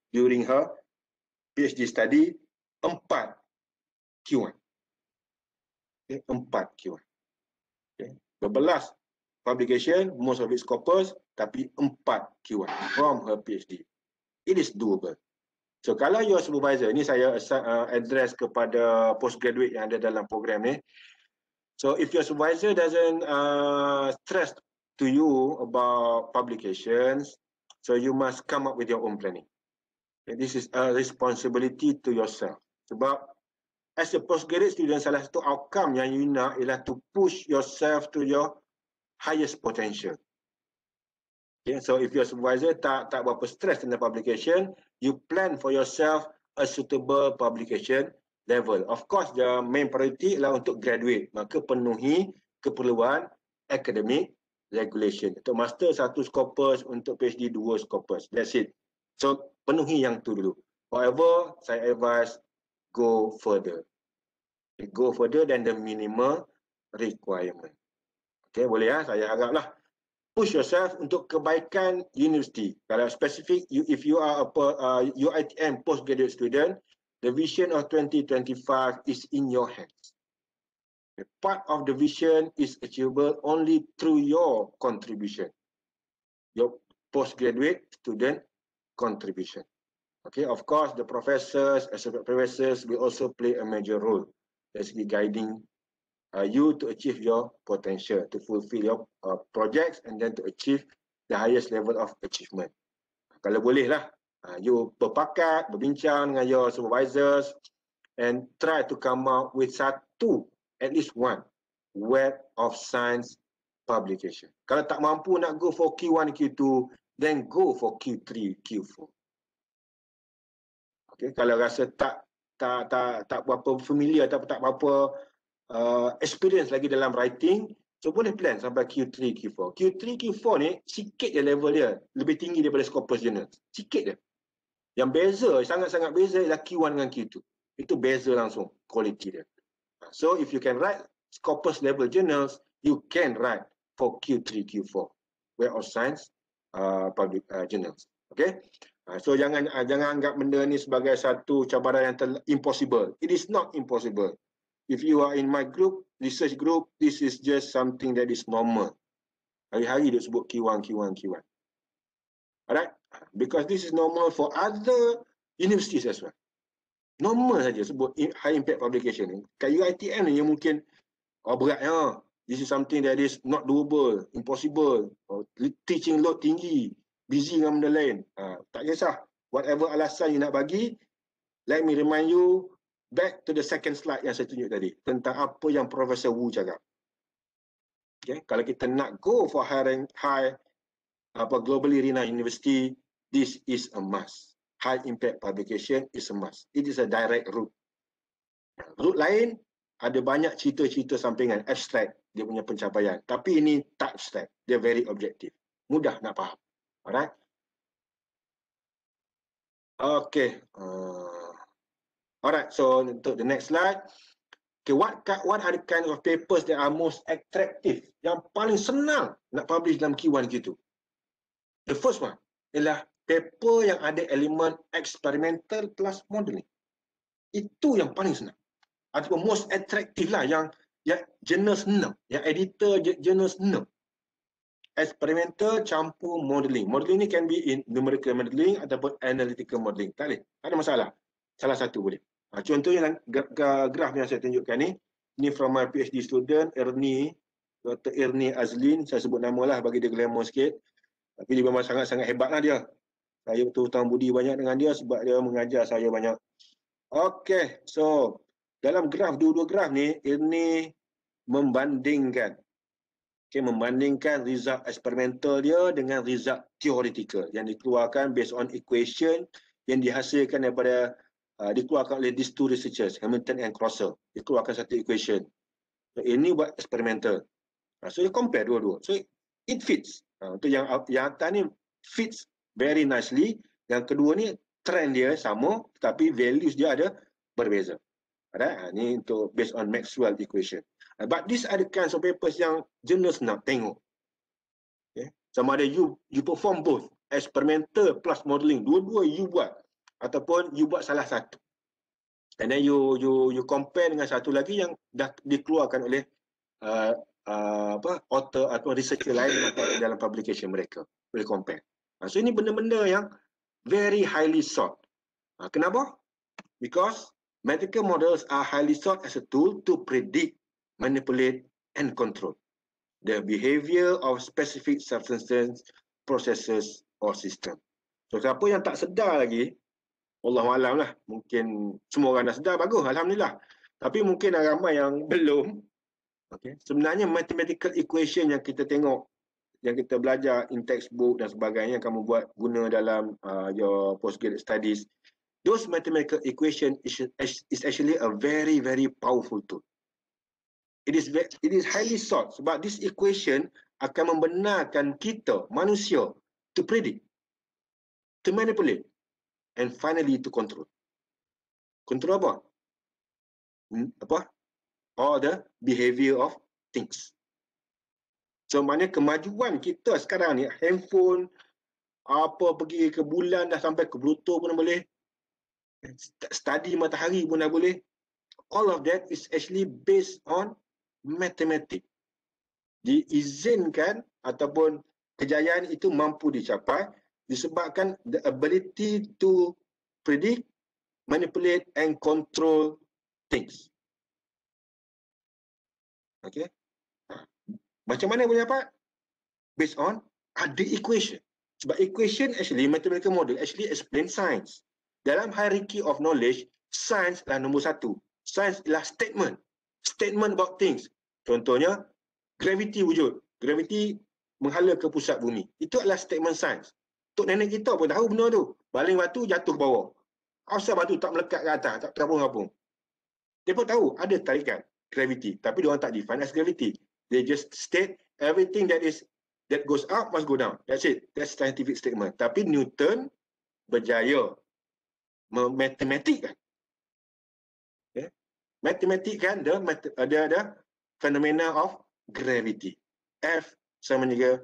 PhD study, 4 Q1. Okay, 4 Q1. Okay, 12 publication, most of it Scopus, tapi 4 Q1 from her PhD. It is doable. So kalau your supervisor, ni saya address kepada postgraduate yang ada dalam program ni. So if your supervisor doesn't stress to you about publications, so you must come up with your own planning. Okay, this is a responsibility to yourself. Sebab as a postgraduate student, salah satu outcome yang you nak ialah to push yourself to your highest potential. Okay, so if your supervisor tak berapa stress tentang publication, you plan for yourself a suitable publication level. Of course, the main priority adalah untuk graduate. Maka penuhi keperluan academic regulation. Untuk master 1 Scopus, untuk PhD 2 Scopus. That's it. So penuhi yang tu dulu. However, saya advise go further. Go further than the minimal requirement. Okay, boleh ya? Saya haraplah. Push yourself untuk kebaikan universiti. Kalau spesifik, if you are a UiTM postgraduate student, the vision of 2025 is in your hands. Part of the vision is achievable only through your contribution, your postgraduate student contribution. Okay, of course, the professors, associate professors will also play a major role, basically guiding you to achieve your potential, to fulfill your projects, and then to achieve the highest level of achievement. Kalau boleh lah, you berpakat, berbincang dengan your supervisors, and try to come out with at least one Web of Science publication. Kalau tak mampu nak go for Q1, Q2, then go for Q3, Q4. Okay, kalau rasa tak berapa familiar, tak berapa experience lagi dalam writing, so boleh plan sampai Q3, Q4. Q3, Q4 ni sikit je level dia, lebih tinggi daripada Scopus Journal. Sikit je. Yang beza, sangat-sangat beza ialah Q1 dengan Q2. Itu beza langsung, quality dia. So if you can write Scopus level journals, you can write for Q3, Q4 Web of Science public journals. Okay? So jangan anggap benda ni sebagai satu cabaran yang impossible. It is not impossible. If you are in my group, research group, this is just something that is normal. Hari-hari dia sebut Q1, Q1, Q1. Alright? Because this is normal for other universities as well. Normal saja sebut high impact publication ni. Kat UiTM ni yang mungkin berat ya. This is something that is not doable, impossible. Teaching load tinggi, busy dengan benda lain. Tak kisah. Whatever alasan you nak bagi, let me remind you back to the second slide yang saya tunjuk tadi tentang apa yang Professor Wu cakap. Okay, kalau kita nak go for globally renowned university, this is a must. High impact publication is a must. It is a direct route. Route lain ada banyak cerita-cerita sampingan, abstract dia punya pencapaian. Tapi ini tak abstract, dia very objective. Mudah nak faham. Alright? Okay. Alright, so untuk the next slide. Okay, what are the kind of papers that are most attractive? Yang paling senang nak publish dalam Q1, Q2. The first one ialah paper yang ada elemen experimental plus modeling. Itu yang paling senang. ataupun most attractive lah yang jenis 6, yang editor jenis 6. Experimental campur modeling. Modeling ni can be in numerical modeling ataupun analytical modeling. Tak boleh, tak ada masalah. Salah satu boleh. Contohnya graf yang saya tunjukkan ni from my PhD student Ernie, Dr. Ernie Azlin, saya sebut nama lah bagi dia glamour sikit. Tapi dia memang sangat-sangat hebat lah dia. Saya berhutang budi banyak dengan dia sebab dia mengajar saya banyak. Okay, so dalam graf, dua-dua graf ni, Ernie membandingkan membandingkan result eksperimental dia dengan result theoretical yang dikeluarkan based on equation yang dihasilkan daripada dikeluarkan oleh these two researchers, Hamilton and Crosser. Dikeluarkan satu equation. So, ini buat eksperimental. So you compare dua-dua. So it fits. Untuk yang atas ni fits very nicely. Yang kedua ni trend dia sama tetapi values dia ada berbeza. Ini untuk based on Maxwell equation. But these are the kinds of papers yang journalists nak tengok. Okay. Sama ada you perform both, experimental plus modeling, dua-dua you buat ataupun you buat salah satu. And then you compare dengan satu lagi yang dah dikeluarkan oleh author atau researcher lain dalam publication mereka. Boleh compare. So ini benda-benda yang very highly sought. Kenapa? Because medical models are highly sought as a tool to predict, manipulate and control the behavior of specific substances, processes or system. So siapa yang tak sedar lagi, Allahualam lah, mungkin semua orang dah sedar, bagus, alhamdulillah. Tapi mungkin ramai yang belum. Okay. Sebenarnya mathematical equation yang kita tengok, yang kita belajar in textbook dan sebagainya, kamu buat guna dalam your postgraduate studies, those mathematical equation is actually a very, very powerful tool. It is highly sought sebab this equation akan membenarkan kita, manusia, to predict, to manipulate, and finally to control. Control apa? All the behavior of things. So maknanya kemajuan kita sekarang ni, handphone, pergi ke bulan dah sampai ke Pluto pun boleh, study matahari pun dah boleh. All of that is actually based on mathematics. Diizinkan ataupun kejayaan itu mampu dicapai disebabkan the ability to predict, manipulate and control things. Okay. Macam mana boleh dapat? Based on ada equation. Sebab equation actually, mathematical model actually explain science. Dalam hierarchy of knowledge, science adalah nombor satu. Science adalah statement. Statement about things. Contohnya, gravity wujud. Gravity menghala ke pusat bumi. Itu adalah statement science. Tok nenek kita pun tahu benda tu. Baling batu jatuh ke bawah. Asal batu tak melekat ke atas, tak terapung-apung. Dia pun tahu ada tarikan gravity. Tapi diorang tak define as gravity. They just state everything that goes up must go down. That's it. That's scientific statement. Tapi Newton berjaya matematikkan. Okay. Matematikkan ada fenomena of gravity. F sama dengan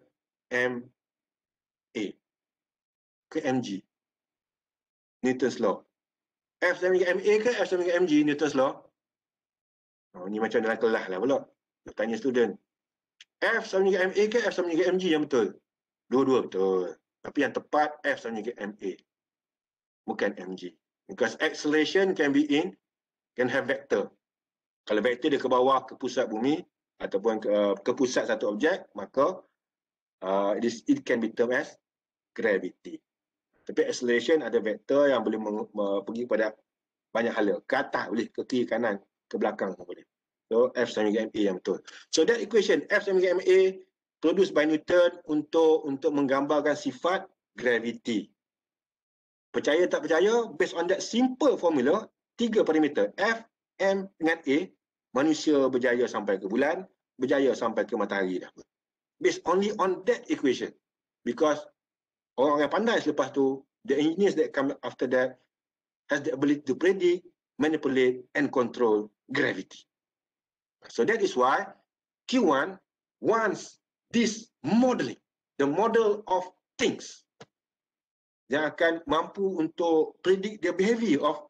ma ke mg. Newton's law. F sama dengan ma ke F sama dengan mg, Newton's law. Ni macam dalam kelas lah pula. Tanya student. F sama dengan ma ke F sama dengan mg yang betul? Dua-dua betul. Tapi yang tepat F sama dengan ma. Bukan mg. Because acceleration can have vector. Kalau vektor dia ke bawah, ke pusat bumi ataupun ke pusat satu objek, maka it can be termed as gravity. Tapi acceleration ada vektor yang boleh pergi pada banyak hala. Ke atas boleh, ke kiri, kanan, ke belakang pun boleh. So F sama dengan ma yang betul. So that equation F sama dengan ma produced by Newton untuk menggambarkan sifat gravity. Percaya tak percaya, based on that simple formula, 3 parameter F, M dengan A, manusia berjaya sampai ke bulan, berjaya sampai ke matahari dah. Based only on that equation. Because orang yang pandai selepas tu, the engineers that come after that has the ability to predict, manipulate and control gravity. So that is why Q1 wants this modeling, the model of things yang akan mampu untuk predict the behavior of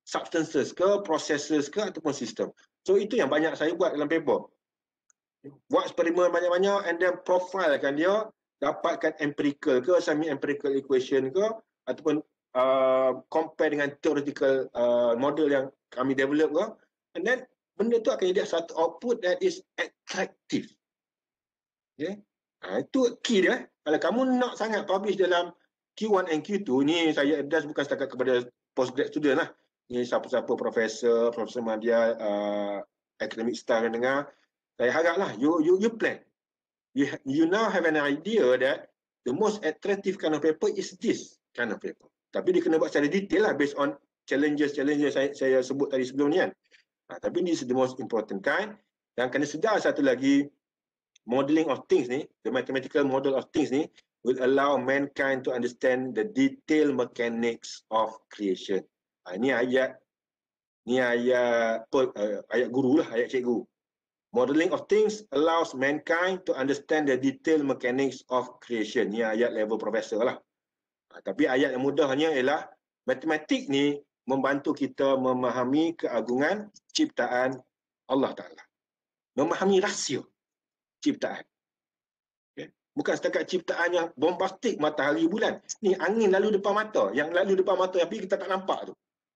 substances ke, processes ke, ataupun sistem. So itu yang banyak saya buat dalam paper. Buat eksperimen banyak-banyak and then profilekan dia, dapatkan empirical ke, semi-empirical equation ke, ataupun compare dengan theoretical model yang kami develop ke, and then benda tu akan jadi satu output that is attractive. Okay? Itu key dia. Kalau kamu nak sangat publish dalam Q1 and Q2, ni saya adjust bukan setakat kepada postgrad student lah. Ni siapa-siapa profesor media, academic staff yang dengar, saya haraplah you plan. You now have an idea that the most attractive kind of paper is this kind of paper. Tapi dia kena buat secara detail lah based on challenges saya sebut tadi sebelum ni kan. Tapi this is the most important kind. Dan kena sedar satu lagi, modeling of things ni, the mathematical model of things ni will allow mankind to understand the detailed mechanics of creation. Ini ayat guru lah, ayat cikgu. Modeling of things allows mankind to understand the detailed mechanics of creation. Ini ayat level profesor lah. Tapi ayat yang mudahnya ialah matematik ni membantu kita memahami keagungan ciptaan Allah Ta'ala. Memahami rahsia ciptaan. Okay. Bukan setakat ciptaan yang bombastik matahari bulan. Ni angin lalu depan mata. Yang lalu depan mata tapi kita tak nampak tu.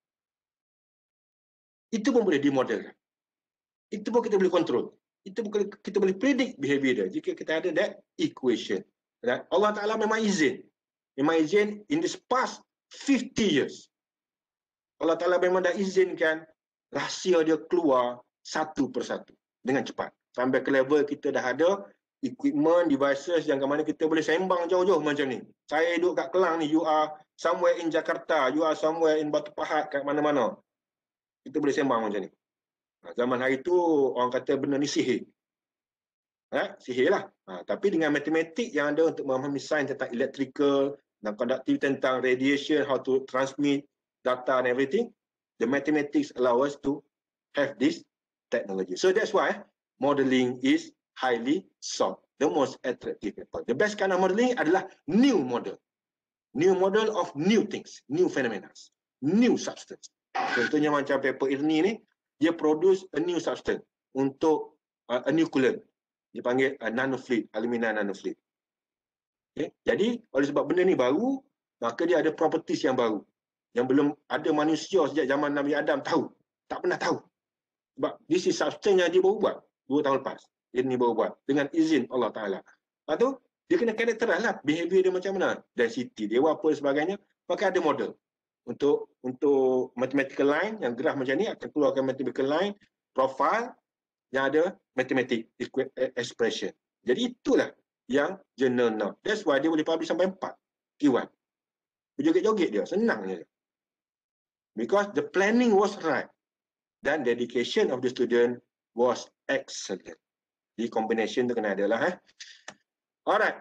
Itu pun boleh dimodelkan. Itu pun kita boleh kontrol. Itu pun kita boleh predict behavior dia. Jika kita ada that equation. Dan Allah Ta'ala memang izin. Memang izin in this past 50 years. Allah Ta'ala memang dah izinkan rahsia dia keluar satu persatu. Dengan cepat. Sampai ke level kita dah ada equipment, devices yang ke mana kita boleh sembang jauh-jauh macam ni. Saya duduk kat Kelang ni, you are somewhere in Jakarta, you are somewhere in Batu Pahat, kat mana-mana. Kita boleh sembang macam ni. Zaman hari tu orang kata benda ni sihir. Sihir lah. Tapi dengan matematik yang ada untuk memahami sains tentang electrical dan conductivity tentang radiation, how to transmit data and everything, the mathematics allow us to have this technology. So that's why modeling is highly sought, the most attractive paper. The best kind of modeling adalah new model. New model of new things, new phenomena, new substance. Contohnya macam paper IRNI ni, dia produce a new substance untuk a new coolant. Dia panggil nanofluid, alumina nanofluid. Okay? Jadi, oleh sebab benda ni baru, maka dia ada properties yang baru. Yang belum ada manusia sejak zaman Nabi Adam tahu. Tak pernah tahu. Sebab this is substance yang dia baru buat 2 tahun lepas. Ini baru buat dengan izin Allah Ta'ala. Lepas tu, dia kena karakterize lah behavior dia macam mana. Density dia apa dan sebagainya. Maka ada model. Untuk mathematical line yang graf macam ni akan keluarkan mathematical line, profile yang ada mathematic expression. Jadi itulah yang journal nak. That's why dia boleh publish sampai 4 Q1. Berjoget-joget dia, senang je. Because the planning was right. Dan dedication of the student was excellent. Di combination tu kena ada lah. Alright.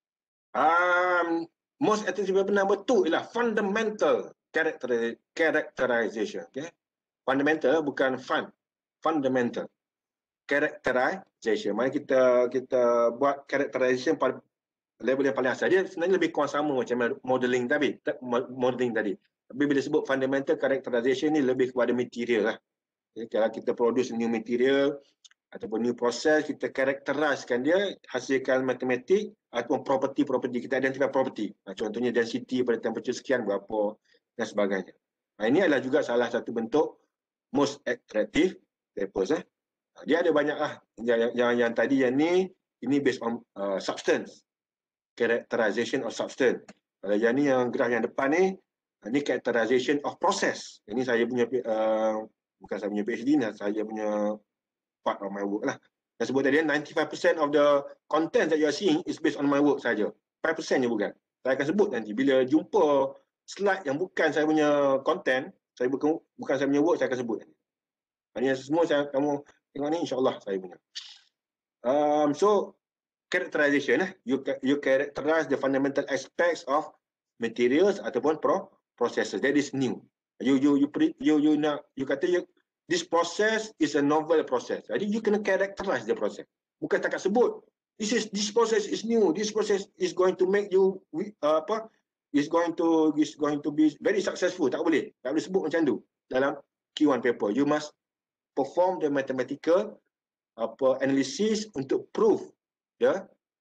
Most attractive paper number 2 ialah fundamental characterization. Okay? Fundamental bukan fun. Fundamental characterization. Mari kita buat characterization pada level yang paling asal. Dia sebenarnya lebih kurang sama macam modeling tadi. Tapi bila sebut fundamental characterization ni lebih kepada material lah. Okay? Kalau kita produce new material ataupun new process, kita characterizekan dia, hasilkan matematik ataupun property kita identify property. Contohnya density pada temperature sekian berapa dan sebagainya. Ini adalah juga salah satu bentuk most attractive papers. Dia ada banyak lah. Yang tadi yang ni, ini based on substance. Characterization of substance. Kalau yang ni, yang graf yang depan ni, ini characterization of process. Ini saya punya, bukan saya punya PhD, saya punya part of my work lah. Saya sebut tadi, 95% of the content that you are seeing is based on my work saja. 5% je bukan. Saya akan sebut nanti. Bila jumpa slide yang bukan saya punya content, saya bukan saya punya work, saya akan sebut. Ini semua kamu tengok ni, insyaAllah saya punya. So, characterization. You characterize the fundamental aspects of materials ataupun processes. That is new. You kata this process is a novel process. Jadi you kena characterize the process. Bukan takat sebut. This process is new. This process is going to make you is going to be very successful. Tak boleh sebut macam tu. dalam Q1 paper. You must perform the mathematical analysis untuk prove the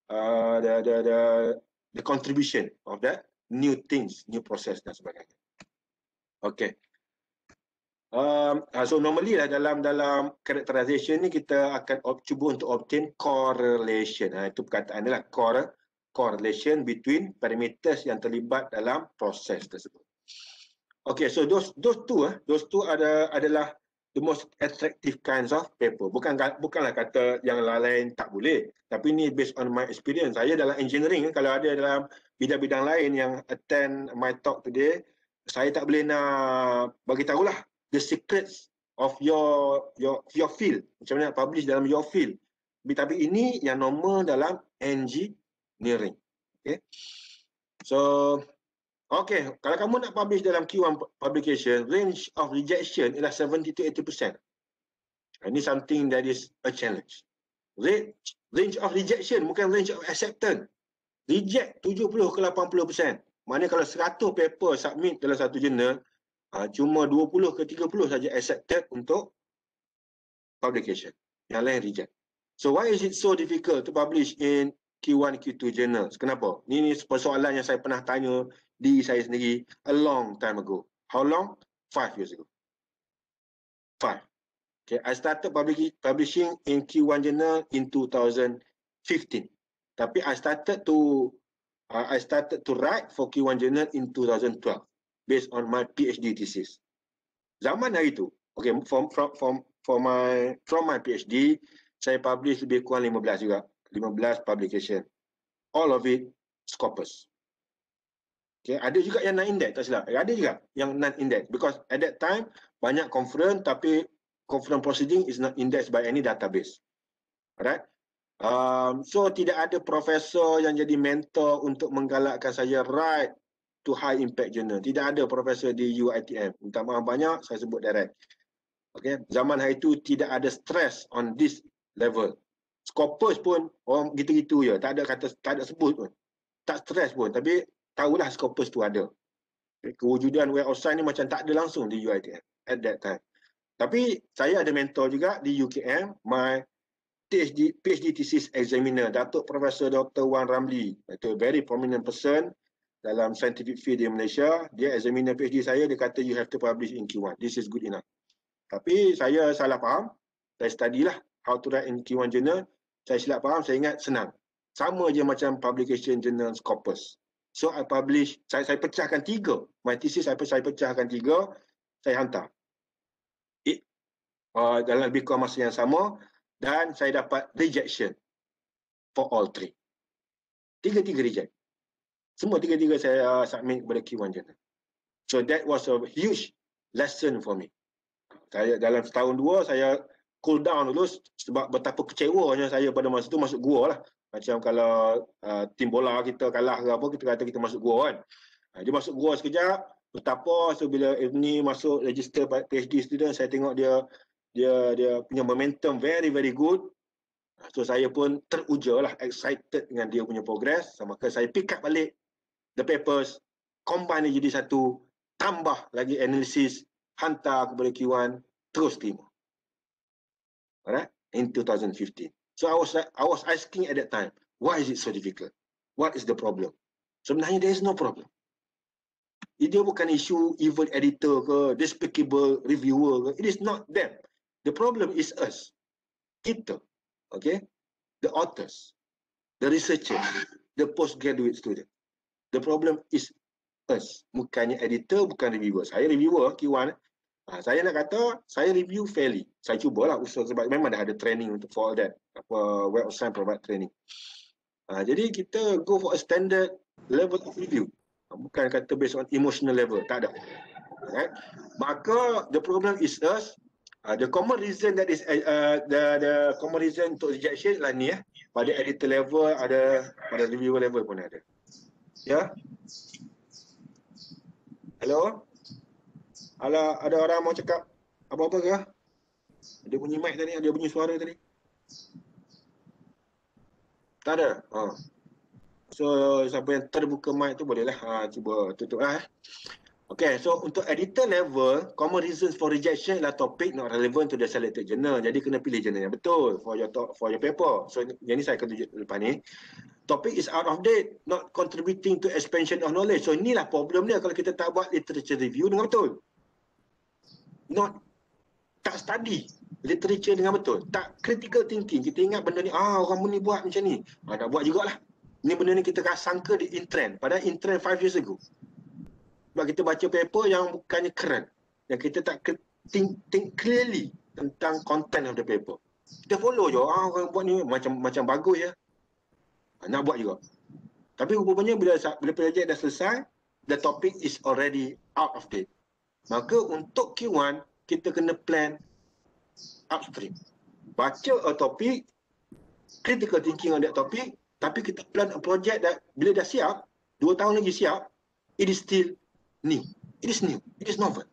the contribution of that new things, new process dan sebagainya. Okay. So normally lah dalam characterization ni kita akan cuba untuk obtain correlation. Itu perkataan ni lah, correlation between parameters yang terlibat dalam proses tersebut. Okay, so those two adalah the most attractive kinds of paper. Bukanlah kata yang lain tak boleh, tapi ni based on my experience. Saya dalam engineering, kalau ada dalam bidang-bidang lain yang attend my talk today, saya tak boleh nak bagi tahulah the secrets of your field. Macam mana nak publish dalam your field. Tapi ini yang normal dalam engineering. Okay. So, okay, kalau kamu nak publish dalam Q1 publication, range of rejection ialah 70 to 80%. Ini something that is a challenge. Range of rejection bukan range of acceptance. Reject 70 ke 80%. Maknanya kalau 100 paper submit dalam satu jurnal, cuma 20 ke 30 saja accepted untuk publication. Yang lain reject. So why is it so difficult to publish in Q1, Q2 journals? Kenapa? Ini persoalan yang saya pernah tanya diri saya sendiri a long time ago. How long? 5 years ago. 5. Okay, I started publishing in Q1 journal in 2015. Tapi I started to write for Q1 journal in 2012 based on my PhD thesis. Zaman hari itu, okay, from my PhD, saya publish lebih kurang 15 juga. 15 publication. All of it Scopus. Okay, ada juga yang non-index, tak silap. Ada juga yang non-index because at that time banyak conference tapi conference proceeding is not indexed by any database. Alright. So tidak ada profesor yang jadi mentor untuk menggalakkan saya write to high impact journal. Tidak ada profesor di UiTM. Minta maaf banyak, saya sebut direct. Okay, zaman hari itu tidak ada stress on this level. Scopus pun orang gitu-gitu je, tak ada sebut pun. Tak stress pun, tapi tahulah Scopus tu ada. Kewujudan Web of Science ni macam tak ada langsung di UiTM at that time. Tapi saya ada mentor juga di UKM, my PhD thesis examiner, Datuk Profesor Dr. Wan Ramli. Itu a very prominent person dalam scientific field di Malaysia. Dia examiner PhD saya, dia kata you have to publish in Q1. This is good enough. Tapi saya salah faham. Saya study lah how to write in Q1 journal. Saya silap faham, saya ingat senang. Sama je macam publication journal Scopus. So I publish, saya pecahkan 3. My thesis saya pecahkan 3, saya hantar. Dalam lebih kurang masa yang sama dan saya dapat rejection for all 3. 3 reject. Semua 3 saya submit kepada Q1 journal. So that was a huge lesson for me. Saya dalam setahun 2 saya cool down dulu sebab betapa kecewanya saya pada masa tu masuk gua lah. Macam kalau tim bola kita kalah ke apa, kita kata kita masuk gua kan. Dia masuk gua sekejap, betapa so bila ni masuk register PhD student, saya tengok dia punya momentum very good. So saya pun teruja lah, excited dengan dia punya progress. Maka saya pick up balik the papers, combine jadi satu, tambah lagi analisis, hantar kepada Q1, terus terima. Alright, in 2015. So I was asking at that time, why is it so difficult? What is the problem? Sebenarnya there is no problem. Dia bukan isu evil editor ke, despicable reviewer ke. It is not them. The problem is us. Kita. Okay? The authors. The researchers. The postgraduate student. The problem is us. Bukannya editor, bukan reviewer. Saya reviewer, Q1. Saya nak kata, saya review fairly. Saya cubalah usaha sebab memang dah ada training untuk for that. Web of Science provide training. Jadi kita go for a standard level of review. Bukan kata based on emotional level. Tak ada. Right? Maka the problem is us. The common reason that is the common reason untuk rejection lah ni pada editor level ada, pada reviewer level pun ada. Ya. Hello. Ada orang mau cakap apa-apa ke? Ada bunyi mic tadi, ada bunyi suara tadi. Tak ada. So siapa yang terbuka mic tu bolehlah cuba tutup lah. Okay, so untuk editor level, common reasons for rejection ialah topik not relevant to the selected journal. Jadi kena pilih journal yang betul for your paper. So yang ni saya akan tunjuk lepas ni. Topik is out of date, not contributing to expansion of knowledge. So inilah problem dia kalau kita tak buat literature review dengan betul. Tak study literature dengan betul. Tak critical thinking. Kita ingat benda ni, orang ni buat macam ni. Nak buat jugalah. Ni benda ni kita sangka di in trend. Padahal in trend 5 years ago. Sebab kita baca paper yang bukannya current. Yang kita tak think clearly tentang content of the paper. Kita follow je, orang buat ni macam bagus ya. Nak buat juga. Tapi rupanya bila projek dah selesai, the topic is already out of date. Maka untuk Q1, kita kena plan upstream. Baca a topic, critical thinking on that topic, tapi kita plan a project that bila dah siap, 2 tahun lagi siap, it is still new. It is new. It is novel.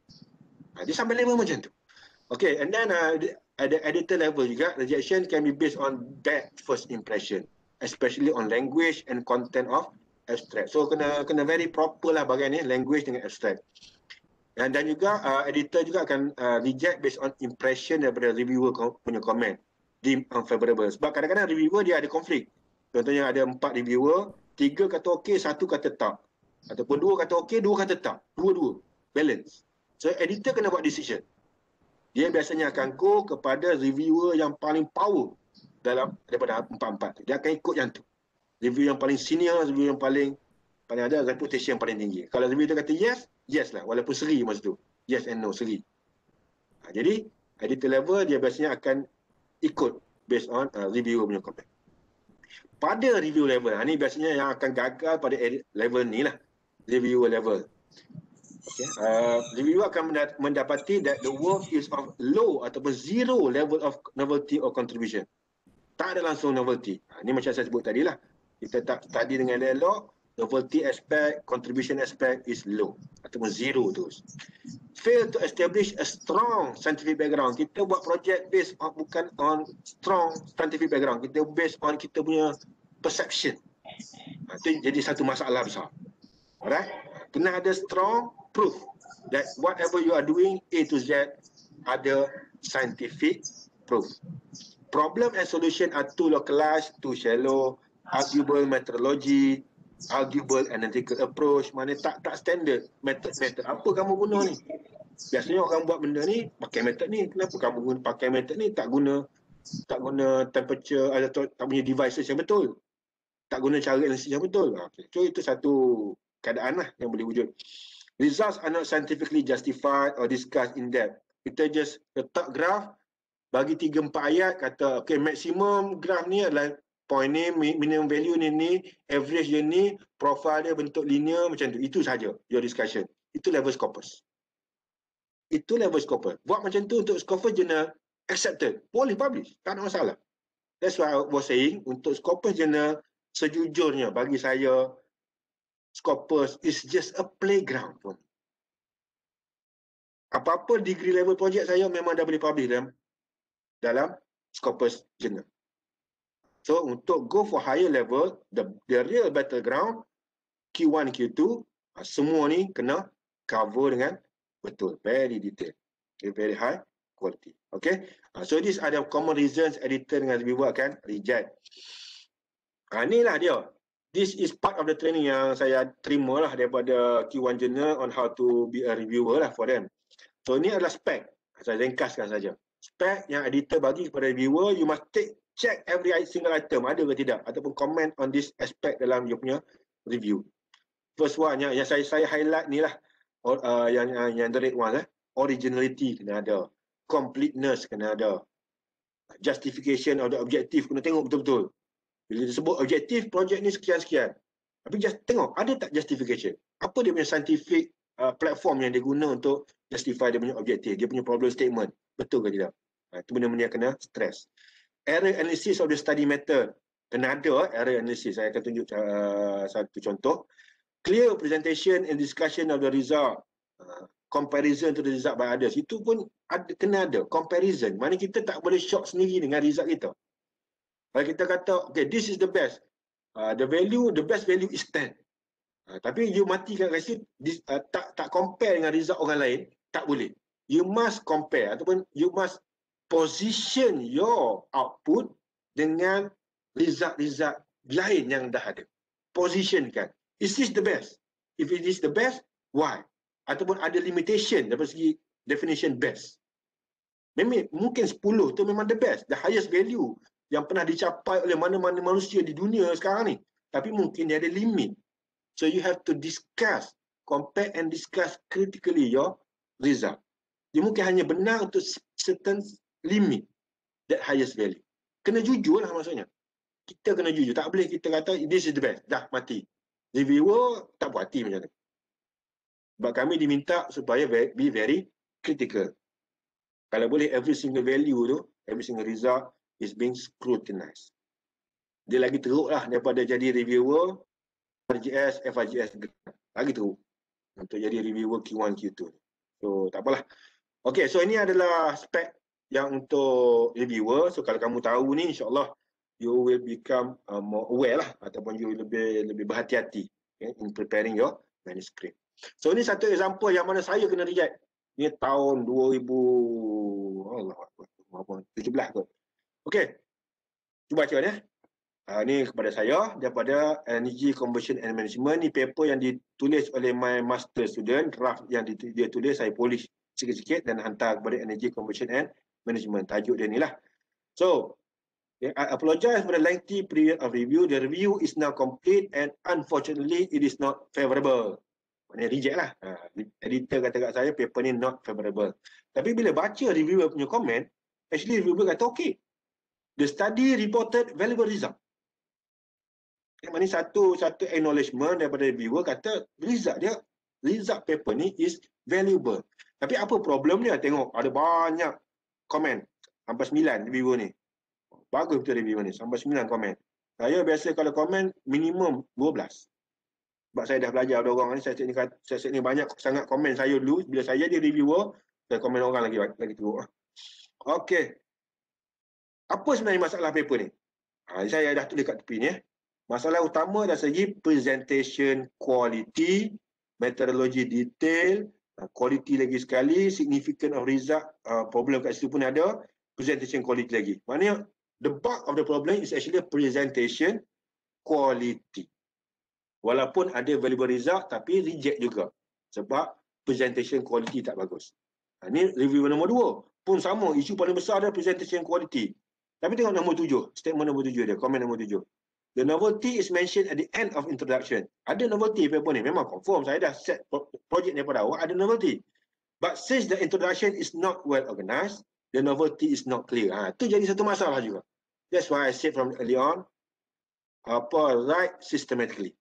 Dia sampai level macam tu. Okay, and then at the editor level juga, rejection can be based on bad first impression, especially on language and content of abstract. So kena very proper lah bagian ni, language dengan abstract. Dan juga editor juga akan reject based on impression daripada reviewer punya komen, deemed unfavorable. Sebab kadang-kadang reviewer dia ada konflik. Contohnya ada 4 reviewer, 3 kata okey, 1 kata tak. Ataupun 2 kata okey, 2 kata tak. Dua-dua. Balance. So editor kena buat decision. Dia biasanya akan go kepada reviewer yang paling power daripada 4-4. Dia akan ikut yang tu. Review yang paling senior, review yang paling ada reputation yang paling tinggi. Kalau review dia kata yes, yes lah. Walaupun seri masa tu. Yes and no, seri. Jadi, editor level dia biasanya akan ikut based on reviewer punya comment. Pada review level, ni biasanya yang akan gagal pada level ni lah. Reviewer level. Okay. Reviewer akan mendapati that the work is of low ataupun zero level of novelty or contribution. Tak ada langsung novelty. Ini macam saya sebut tadi lah. Kita tak study dengan elok, novelty aspect, contribution aspect is low ataupun zero terus. Fail to establish a strong scientific background. Kita buat project based on, bukan on strong scientific background. Kita based on kita punya perception. Itu jadi satu masalah besar. Alright? Kena ada strong proof that whatever you are doing A to Z ada scientific proof. Problem and solution are too localized, too shallow, arguable methodology, arguable analytical approach. Mana tak standard method. Apa kamu guna ni? Biasanya orang buat benda ni pakai method ni. Kenapa kamu pakai method ni tak guna temperature atau tak punya devices yang betul? Tak guna cara analisis yang betul. Okay. So itu satu keadaan lah yang boleh wujud. Results are not scientifically justified or discussed in depth. Kita just letak graf, bagi 3-4 ayat, kata okay, maksimum graf ni adalah point ni, minimum value ni, average dia ni, profile dia bentuk linear macam tu. Itu saja your discussion. Itu level Scopus. Itu level Scopus. Buat macam tu untuk Scopus journal accepted. Boleh publish. Tak ada masalah. That's why I was saying, untuk Scopus journal, sejujurnya bagi saya, Scopus is just a playground pun. Apa-apa degree level project saya memang dah boleh publish dalam Scopus journal. So untuk go for higher level, the real battleground, Q1, Q2, semua ni kena cover dengan betul, very detailed, very high quality. Okay, so these are the common reasons editor dengan reviewer akan reject. Inilah dia. This is part of the training yang saya terima lah daripada Q1 Journal on how to be a reviewer lah for them. So ini adalah spec. Saya ringkaskan saja. Spec yang editor bagi kepada reviewer, you must check every single item, ada ke tidak, ataupun comment on this aspect dalam you punya review. First one yang saya highlight ni lah, yang the red one, originality kena ada, completeness kena ada, justification of the objective kena tengok betul-betul. Bila disebut objektif projek ni sekian-sekian, tapi just tengok ada tak justification, apa dia punya scientific platform yang dia guna untuk justify dia punya objektif, dia punya problem statement, betul ke tidak. Itu benda-benda yang kena stress. Error analysis of the study method, kena ada error analysis. Saya akan tunjuk satu contoh. Clear presentation and discussion of the result, comparison to the result by others, itu pun kena ada comparison. Mana kita tak boleh shock sendiri dengan result kita. Kalau kita kata okay, this is the best, the best value is 10, Tapi you mati kat situ, tak compare dengan result orang lain, tak boleh. You must compare ataupun you must position your output dengan result-result lain yang dah ada. Positionkan. Is this the best? If it is the best, why? Ataupun ada limitation dari segi definition best. Memang mungkin 10 tu memang the best, the highest value yang pernah dicapai oleh mana-mana manusia di dunia sekarang ni. Tapi mungkin dia ada limit. So you have to discuss, compare and discuss critically your result. Dia mungkin hanya benar untuk certain limit, that highest value. Kena jujur lah maksudnya. Kita kena jujur. Tak boleh kita kata this is the best. Dah mati. Reviewer tak puas hati macam tu. Sebab kami diminta supaya be very critical. Kalau boleh every single value tu, every single result is being scrutinized. Dia lagi teruk lah daripada jadi reviewer RGS, FRGS. Lagi teruk untuk jadi reviewer Q1, Q2. So tak apalah. Okay, so ini adalah spek yang untuk reviewer. So kalau kamu tahu ni, insyaAllah you will become more aware lah, ataupun you lebih berhati-hati, okay, in preparing your manuscript. So ini satu example yang mana saya kena reject. Ini tahun 2017 kot. Okay, cuba baca ni. Ini kepada saya daripada Energy Conversion and Management. Ini paper yang ditulis oleh my master student. Draft yang dia tulis saya polish sikit-sikit dan hantar kepada Energy Conversion and Management. Tajuk dia ni lah. So, I apologize for the lengthy period of review. The review is now complete and unfortunately it is not favorable. Maknanya reject lah. Editor kata kat saya paper ni not favorable. Tapi bila baca reviewer punya komen, actually reviewer kata okay. The study reported valuable result. Maknanya satu acknowledgement daripada reviewer kata result paper ni is valuable. Tapi apa problem dia? Tengok ada banyak komen. Sampai 9 reviewer ni. Bagus betul reviewer ni. Sampai 9 komen. Saya biasa kalau komen minimum 12. Sebab saya dah belajar ada orang ni. Saya ni banyak sangat komen saya dulu. Bila saya jadi reviewer, saya komen orang lagi teruk. Okey. Apa sebenarnya masalah paper ni? Saya dah tulis kat tepi ni. Masalah utama dari segi presentation quality, methodology detail, quality lagi sekali, significant of result, problem kat situ pun ada, presentation quality lagi. Maknanya, the bulk of the problem is actually presentation quality. Walaupun ada valuable result, tapi reject juga. Sebab presentation quality tak bagus. Ini review nombor 2. Pun sama, isu paling besar adalah presentation quality. Tapi tengok nombor 7, statement nombor 7 dia, komen nombor 7. The novelty is mentioned at the end of introduction. Ada novelty paper ni, memang confirm. Saya dah set projek ni pada awal, ada novelty. But since the introduction is not well organized, the novelty is not clear. Itu jadi satu masalah juga. That's why I said from early on, write systematically.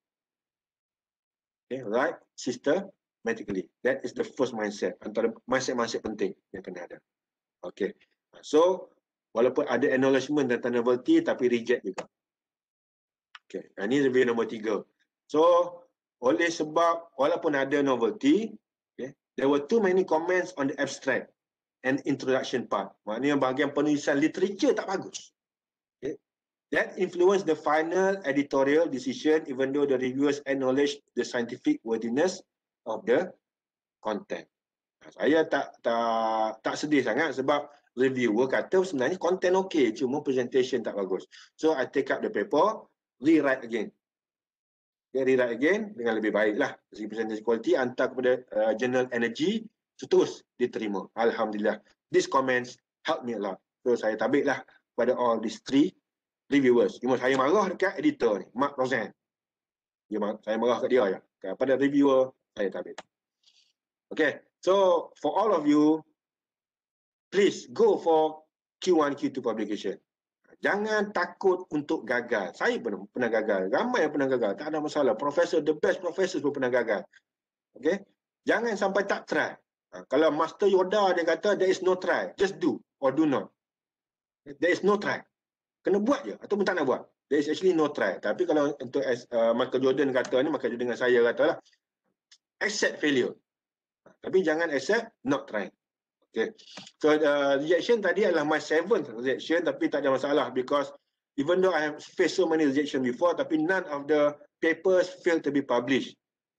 Okay, write systematically. That is the first mindset. Antara mindset penting yang kena ada. Okay. So, walaupun ada acknowledgement tentang novelty, tapi reject juga. Okay, ini review nombor 3. So, oleh sebab walaupun ada novelty, okay, there were too many comments on the abstract and introduction part. Maknanya bahagian penulisan literature tak bagus. Okay. That influenced the final editorial decision even though the reviewers acknowledged the scientific worthiness of the content. Saya tak sedih sangat sebab reviewer kata sebenarnya content okey, cuma presentation tak bagus. So, I take up the paper, rewrite again. Okay, rewrite again dengan lebih baik lah. Segi presentation quality, hantar kepada Journal Energy, terus diterima. Alhamdulillah. These comments help me a lot. So saya tabik lah kepada all these 3 reviewers. Cuma saya marah dekat editor ni, Mark Rosen. Saya marah kat dia ya. Kepada reviewer, saya tabik. Okay, so for all of you, please go for Q1, Q2 publication. Jangan takut untuk gagal. Saya pernah gagal. Ramai yang pernah gagal. Tak ada masalah. Profesor, the best professors pun pernah gagal. Okay? Jangan sampai tak try. Kalau Master Yoda dia kata, there is no try. Just do or do not. There is no try. Kena buat je. Ataupun tak nak buat. There is actually no try. Tapi kalau untuk Michael Jordan kata ni, Michael Jordan dengan saya kata lah, accept failure. Tapi jangan accept not try. Okay. So rejection tadi adalah my 7th rejection, tapi tak ada masalah because even though I have faced so many rejection before, tapi none of the papers failed to be published.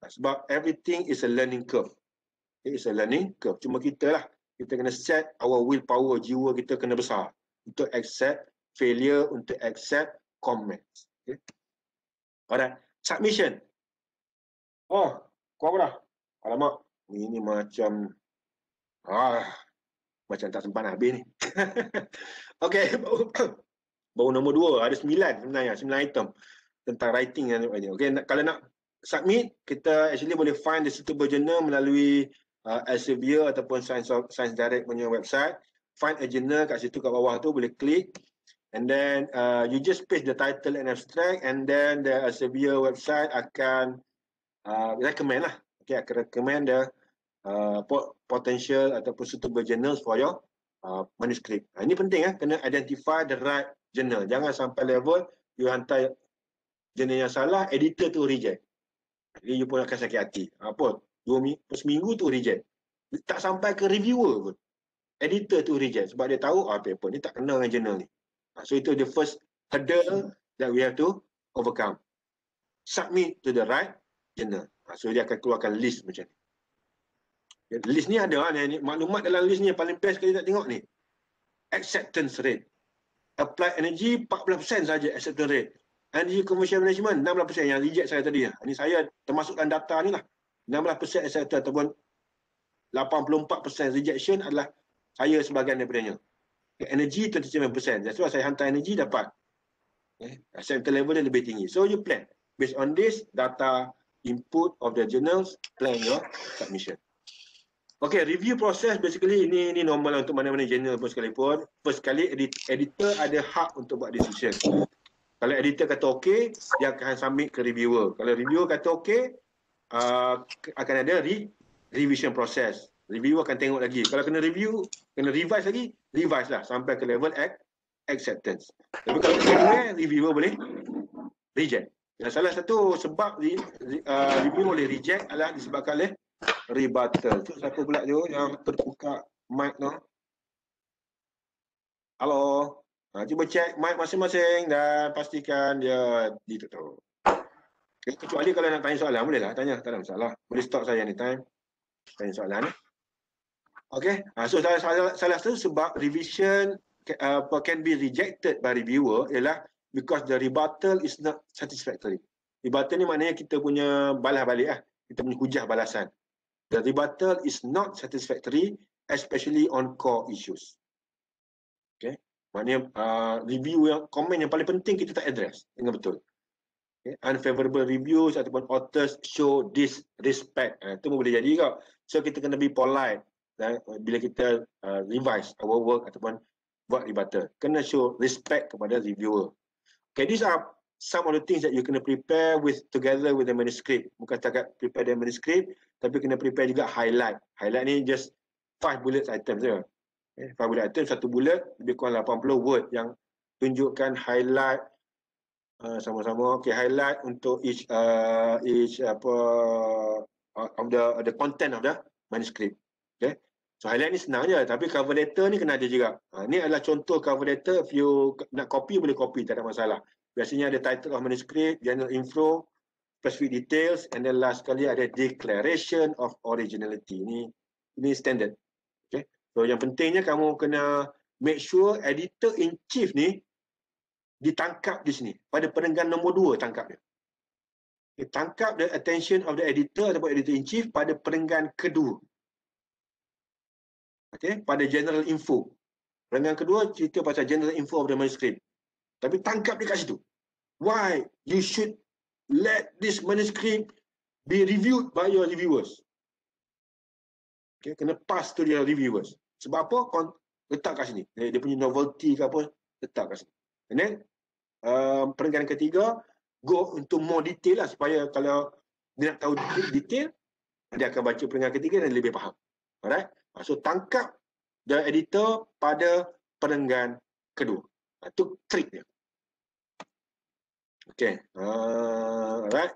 Sebab everything is a learning curve. It is a learning curve. Cuma kita lah, kita kena set our willpower, jiwa kita kena besar untuk accept failure, untuk accept comments. Okay. Alright, submission. Oh, kau apa dah? Alamak, ini macam macam tak sempat nak habis ni. Okay, baru nombor 2, ada 9 sebenarnya, 9 item tentang writing yang ni. Okay, kalau nak submit, kita actually boleh find the suitable journal melalui Elsevier ataupun Science Direct punya website. Find a journal kat situ, kat bawah tu boleh klik, and then you just paste the title and abstract, and then the Elsevier website akan recommend lah. Okay, akan recommend the potential ataupun suitable journals for your manuscript. Ini penting kena identify the right journal. Jangan sampai level you hantar journal yang salah, editor tu reject. Jadi you pun akan sakit hati. Apa? Seminggu tu reject. Tak sampai ke reviewer pun. Editor tu reject sebab dia tahu paper ni tak kena dengan journal ni. So itu the first hurdle that we have to overcome. Submit to the right journal. So dia akan keluarkan list macam ni. List ni ada maklumat dalam list ni yang paling best kali nak tengok ni. Acceptance rate. Applied energy 14% saja acceptance rate. Energy commercial management 16% yang reject saya tadi. Ini saya termasuk dalam data ni lah. 16% acceptance ataupun 84% rejection adalah saya sebahagian daripadanya. Energy 27%. That's why saya hantar energy dapat. Acceptance level dia lebih tinggi. So you plan. Based on this data input of the journals, plan your submission. Okay, review process basically ini normal untuk mana-mana journal pun sekalipun. First kali editor ada hak untuk buat decision. Kalau editor kata okey, dia akan submit ke reviewer. Kalau reviewer kata okey, akan ada revision process. Reviewer akan tengok lagi. Kalau kena review, kena revise lagi, revise lah sampai ke level acceptance. Tapi kalau kena reviewer boleh reject. Dan salah satu sebab review boleh reject adalah disebabkan oleh rebuttal. Tu siapa pula tu yang terbuka mic tu? Halo. Cuba cek mic masing-masing dan pastikan dia ditutup. Okay, kecuali kalau nak tanya soalan, boleh lah tanya, tak ada masalah. Boleh stop saya anytime. Tanya soalan. Okay, so salah satu sebab revision can be rejected by reviewer ialah because the rebuttal is not satisfactory. Rebuttal ni maknanya kita punya balas balik kita punya hujah balasan. The rebuttal is not satisfactory, especially on core issues. Okay, maknanya review yang komen yang paling penting kita tak address dengan betul. Okay. Unfavorable reviews ataupun authors show disrespect. Itu boleh jadi kok. So kita kena be polite bila kita revise our work ataupun buat rebuttal. Kena show respect kepada reviewer. Okay, these are some of the things that you kena prepare together with the manuscript. Bukan setakat prepare the manuscript, tapi kena prepare juga highlight. Highlight ni just 5 bullet items je. Okay, 5 bullet items, 1 bullet lebih kurang 80 word yang tunjukkan highlight sama-sama. Okay, highlight untuk each of the content of the manuscript. Okay, so highlight ni senang je, tapi cover letter ni kena ada juga. Ni adalah contoh cover letter. If you nak copy boleh copy, tak ada masalah. Biasanya ada title of manuscript, journal info, specific details, and then last kali ada declaration of originality. Ini standard. Okay, so yang pentingnya kamu kena make sure editor in chief ni ditangkap di sini. Pada perenggan nombor 2 tangkap dia. Okay, tangkap the attention of the editor ataupun editor in chief pada perenggan kedua. Okay, pada general info. Perenggan kedua cerita pasal general info of the manuscript. Tapi tangkap dia kat situ. Why you should let this manuscript be reviewed by your reviewers. Okay, kena pass to your reviewers. Sebab apa? Letak kat sini. Dia punya novelty ke apa, letak kat sini. And then perenggan ketiga go into more detail lah, supaya kalau dia nak tahu detail, dia akan baca perenggan ketiga dan lebih faham. Alright? So tangkap the editor pada perenggan kedua. Itu trik dia. Okay. Alright.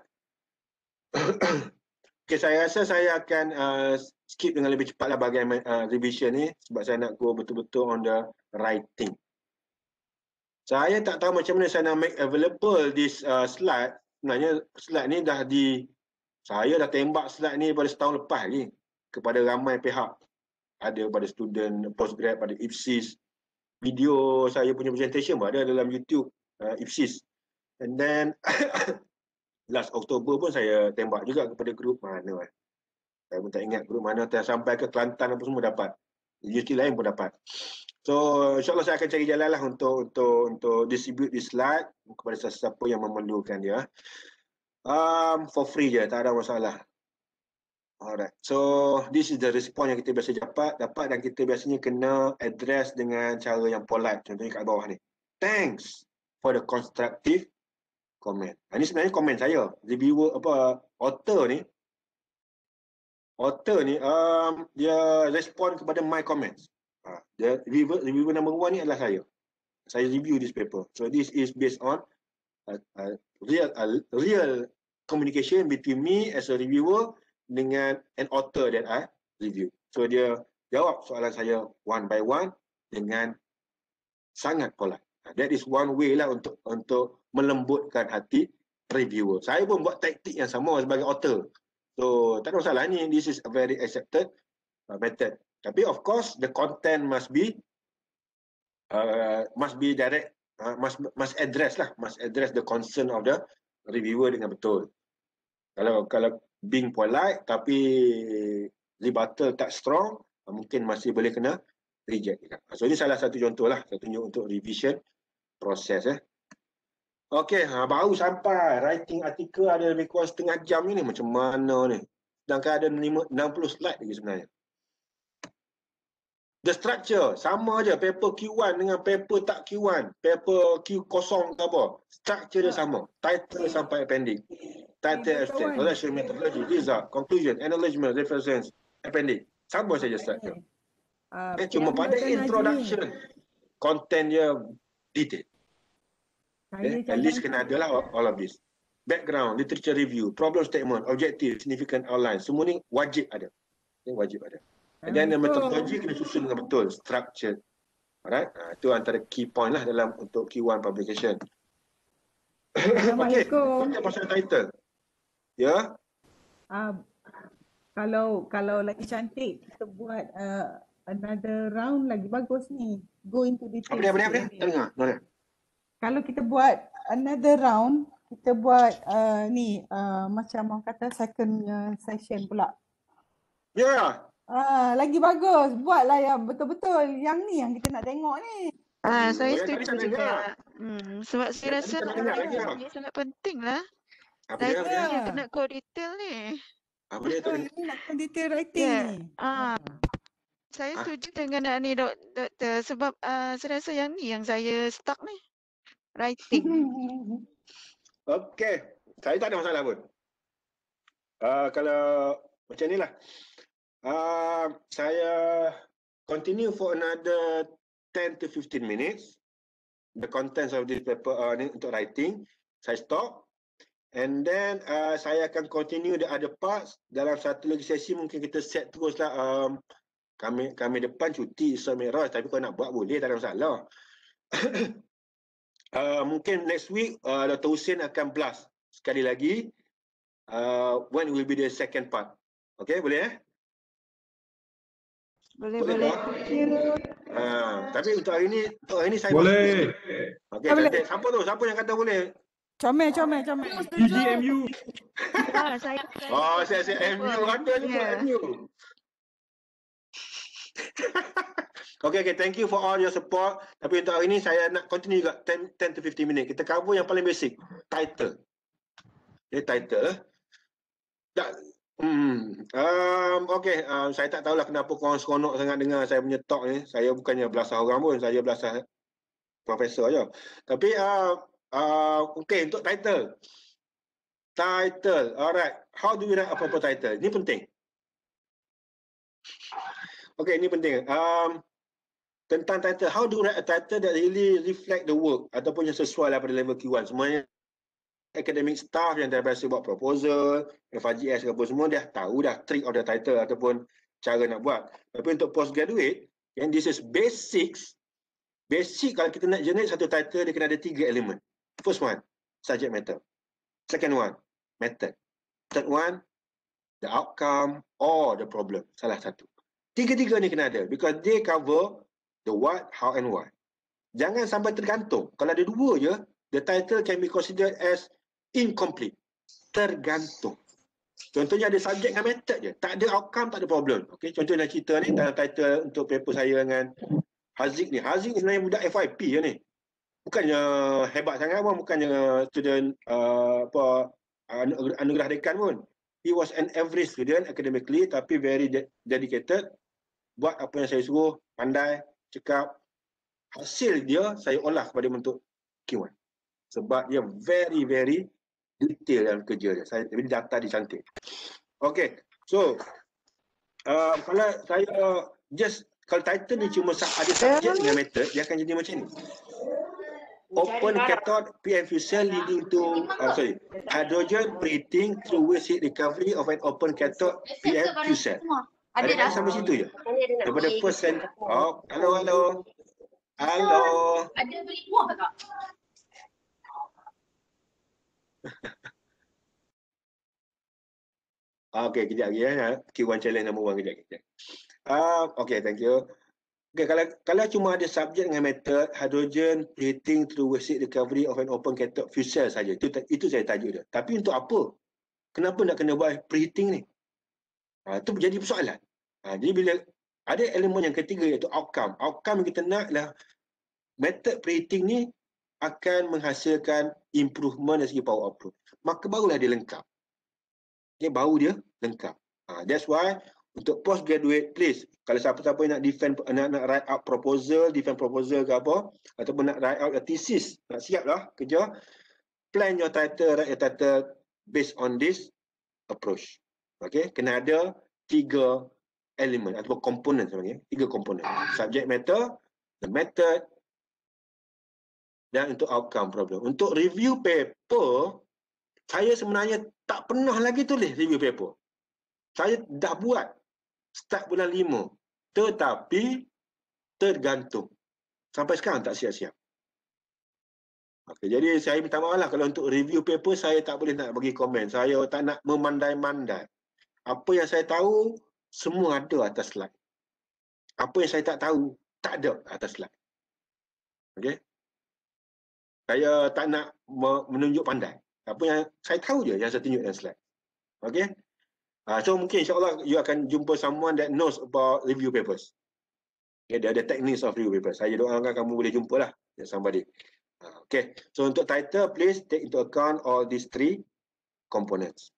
Okay, saya rasa saya akan skip dengan lebih cepatlah bahagian revision ni sebab saya nak go betul-betul on the writing. Saya tak tahu macam mana saya nak make available this slide. Sebenarnya slide ni dah Saya dah tembak slide ni pada setahun lepas lagi kepada ramai pihak. Ada pada student postgrad, pada IPSIS. Video saya punya presentation pun ada dalam YouTube IPSIS. And then last Oktober pun saya tembak juga kepada grup mana. Saya pun tak ingat grup mana, sampai ke Kelantan apa semua dapat. Universiti lain pun dapat. So insyaAllah saya akan cari jalan lah untuk distribute di slide kepada sesiapa yang memerlukan dia. For free je, tak ada masalah. Alright, so this is the response yang kita biasa dapat dan kita biasanya kena address dengan cara yang polite. Contohnya kat bawah ni. Thanks for the constructive comment. Ini sebenarnya komen saya. Reviewer author ni dia respon kepada my comments. Dia reviewer number 1 ni adalah saya. Saya review this paper. So this is based on real communication between me as a reviewer dengan an author that I review. So dia jawab soalan saya one by one dengan sangat polite. That is one way lah untuk melembutkan hati reviewer. Saya pun buat taktik yang sama sebagai author. So tak ada masalah ni. This is a very accepted method. Tapi of course the content must be direct, must address the concern of the reviewer dengan betul. Kalau being polite tapi rebuttal tak strong, mungkin masih boleh kena reject. So ini salah satu contoh lah, saya tunjuk untuk revision proses. Okey, baru sampai writing artikel ada lebih kurang setengah jam ni, macam mana ni? Sedangkan ada 60 slide lagi sebenarnya. The structure sama aja, paper Q1 dengan paper tak Q1, paper Q0 ke apa, structure dia sama, title sampai appendix, title abstract, collection methodology, result, conclusion, acknowledgement, reference, appendix, sama saja structure. Cuma pada introduction, content dia detail. At least kena ada lah all of this. Background, literature review, problem statement, objective, significant outline, semua ni wajib ada. Wajib ada. Dan metodologi kena susun dengan betul, structured. Alright, itu antara key point lah dalam untuk Q1 publication. Okey, kita pasal title. Ya. Kalau lagi cantik kita buat another round lagi bagus ni. Go into detail. Apa dia? Tak dengar. Kalau kita buat another round, kita buat macam orang kata second session pula. Ya. Lagi bagus. Buatlah yang betul-betul. Yang ni yang kita nak tengok ni. Saya setuju juga. Sebab saya rasa ini sangat penting lah. Writing yang kena go detail ni. Apa dia tu? Nak detail writing ni. Saya setuju dengan ni doktor sebab saya rasa yang ni yang saya stuck ni. Writing. Okey, saya tak ada masalah pun. Kalau macam ni lah. Saya continue for another 10 to 15 minutes. The contents of this paper ni untuk writing. Saya stop. And then saya akan continue the other parts. Dalam satu lagi sesi mungkin kita set terus lah. Kami depan cuti Isra Mi'raj. Tapi kalau nak buat boleh, tak ada masalah. Mungkin next week Dr. Hussein akan blast sekali lagi. When will be the second part. Okay, boleh Boleh. Tapi untuk hari ni saya boleh. Okey, cantik. Siapa yang kata boleh? Comel. EGMU. Saya saya MU ada juga MU. Okay, thank you for all your support. Tapi untuk hari ni saya nak continue juga 10 to 15 minit. Kita cover yang paling basic, title. Title. Okay, saya tak tahulah kenapa korang seronok sangat dengar saya punya talk ni. Saya bukannya belasah orang pun, saya belasah profesor je. Tapi okay, untuk title. Alright. How do we write a proper title? Ini penting. Okay, ini penting. Tentang title, how do we write a title that really reflect the work ataupun yang sesuai lah pada level Q1. Semuanya academic staff yang dah biasa buat proposal, FRGS ke apa semua, dah tahu dah trick of the title ataupun cara nak buat. Tapi untuk postgraduate, yang this is basics. Basic kalau kita nak generate satu title, dia kena ada 3 elemen. First one, subject matter. Second one, method. Third one, the outcome, or the problem. Salah satu. Tiga-tiga ni kena ada because they cover the what, how and why. Jangan sampai tergantung. Kalau ada dua je, the title can be considered as incomplete. Tergantung. Contohnya ada subjek dengan method je. Tak ada outcome, tak ada problem. Okay, contohnya cerita ni dalam title untuk paper saya dengan Haziq ni. Haziq ni sebenarnya budak FYP je ni. Bukannya hebat sangat pun, bukannya student anugerah dekan pun. He was an average student academically tapi very dedicated. Buat apa yang saya suruh, pandai, cakap. Hasil dia saya olah kepada bentuk Q1. Sebab dia very detail dalam kerja dia. Jadi data dia cantik. Okay, so kalau saya kalau title ni cuma ada subjek dengan method, dia akan jadi macam ni. Open cathode PN fuel cell leading to hydrogen preheating through waste heat recovery of an open cathode PN fuel cell. Ada sampai situ je. Daripada first and hello. Ada beli buah tak? Okay, kejap lagi ya. Q1 challenge nombor 1 kejap. Okay, thank you. Okay, kalau cuma ada subjek dengan method hydrogen preheating through waste heat recovery of an open cathode fuel cell saja. Itu saya tajuk dia. Tapi untuk apa? Kenapa nak kena buat preheating ni? Itu jadi persoalan. Jadi bila ada elemen yang ketiga iaitu outcome. Outcome yang kita nak adalah method preheating ni akan menghasilkan improvement dari segi power output. Maka barulah dia lengkap. Okay, baru dia lengkap. That's why untuk postgraduate, please, kalau siapa-siapa nak defend, nak write out proposal, defend proposal ke apa, ataupun nak write out a thesis, nak siap lah kerja, plan your title, write your title based on this approach. Okay, kena ada 3 elemen ataupun komponen sebenarnya, 3 komponen. Subject matter, the method, dan untuk outcome problem. Untuk review paper, saya sebenarnya tak pernah lagi tulis review paper. Saya dah buat start bulan 5. Tetapi tergantung. Sampai sekarang tak siap-siap. Okay, jadi saya minta maaf lah kalau untuk review paper saya tak boleh nak bagi komen. Saya tak nak memandai-mandai. Apa yang saya tahu, semua ada atas slide. Apa yang saya tak tahu, tak ada atas slide. Okay? Saya tak nak menunjuk pandai. Apa yang saya tahu je yang saya tunjuk dalam slide. Okay? So mungkin insyaAllah you akan jumpa someone that knows about review papers. Okay, dia ada techniques of review papers. Saya doakan kamu boleh jumpa lah somebody. Okay, so untuk title, please take into account all these 3 components.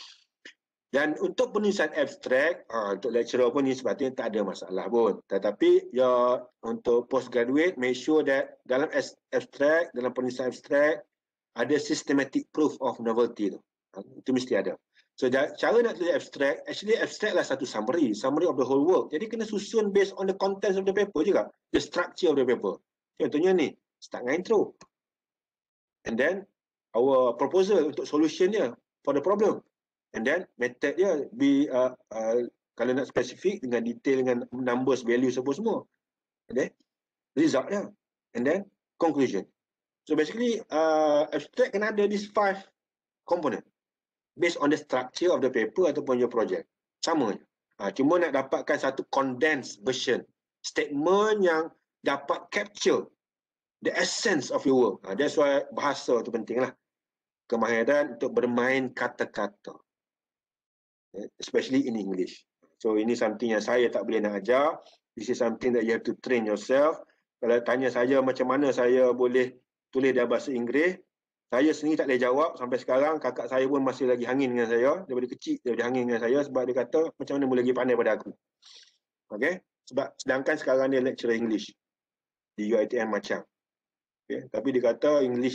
Dan untuk penulisan abstract, untuk lecturer pun ni sebetulnya tak ada masalah pun. Tetapi ya untuk postgraduate, make sure that dalam abstract, dalam penulisan abstract, ada systematic proof of novelty tu. Itu mesti ada. So cara nak tulis abstract, actually abstract lah satu summary of the whole work. Jadi kena susun based on the contents of the paper juga. The structure of the paper. Contohnya ni, start dengan intro. And then our proposal untuk solution dia for the problem. And then method dia kalau nak spesifik dengan detail dengan numbers, values apa semua. Okay. Result dia. And then conclusion. So basically abstract kena ada these 5 component based on the structure of the paper ataupun your project. Sama je. Cuma nak dapatkan satu condensed version. Statement yang dapat capture the essence of your work. That's why bahasa tu penting lah. Kemahiran untuk bermain kata-kata. Especially in English. So ini something yang saya tak boleh nak ajar. This is something that you have to train yourself. Kalau tanya saya macam mana saya boleh tulis dalam bahasa Inggeris, saya sendiri tak boleh jawab. Sampai sekarang kakak saya pun masih lagi hangin dengan saya. Daripada kecil dia lagi hangin dengan saya sebab dia kata macam mana boleh lagi pandai pada aku. Okay? Sebab sedangkan sekarang dia lecturer English di UiTM macam. Okay? Tapi dia kata English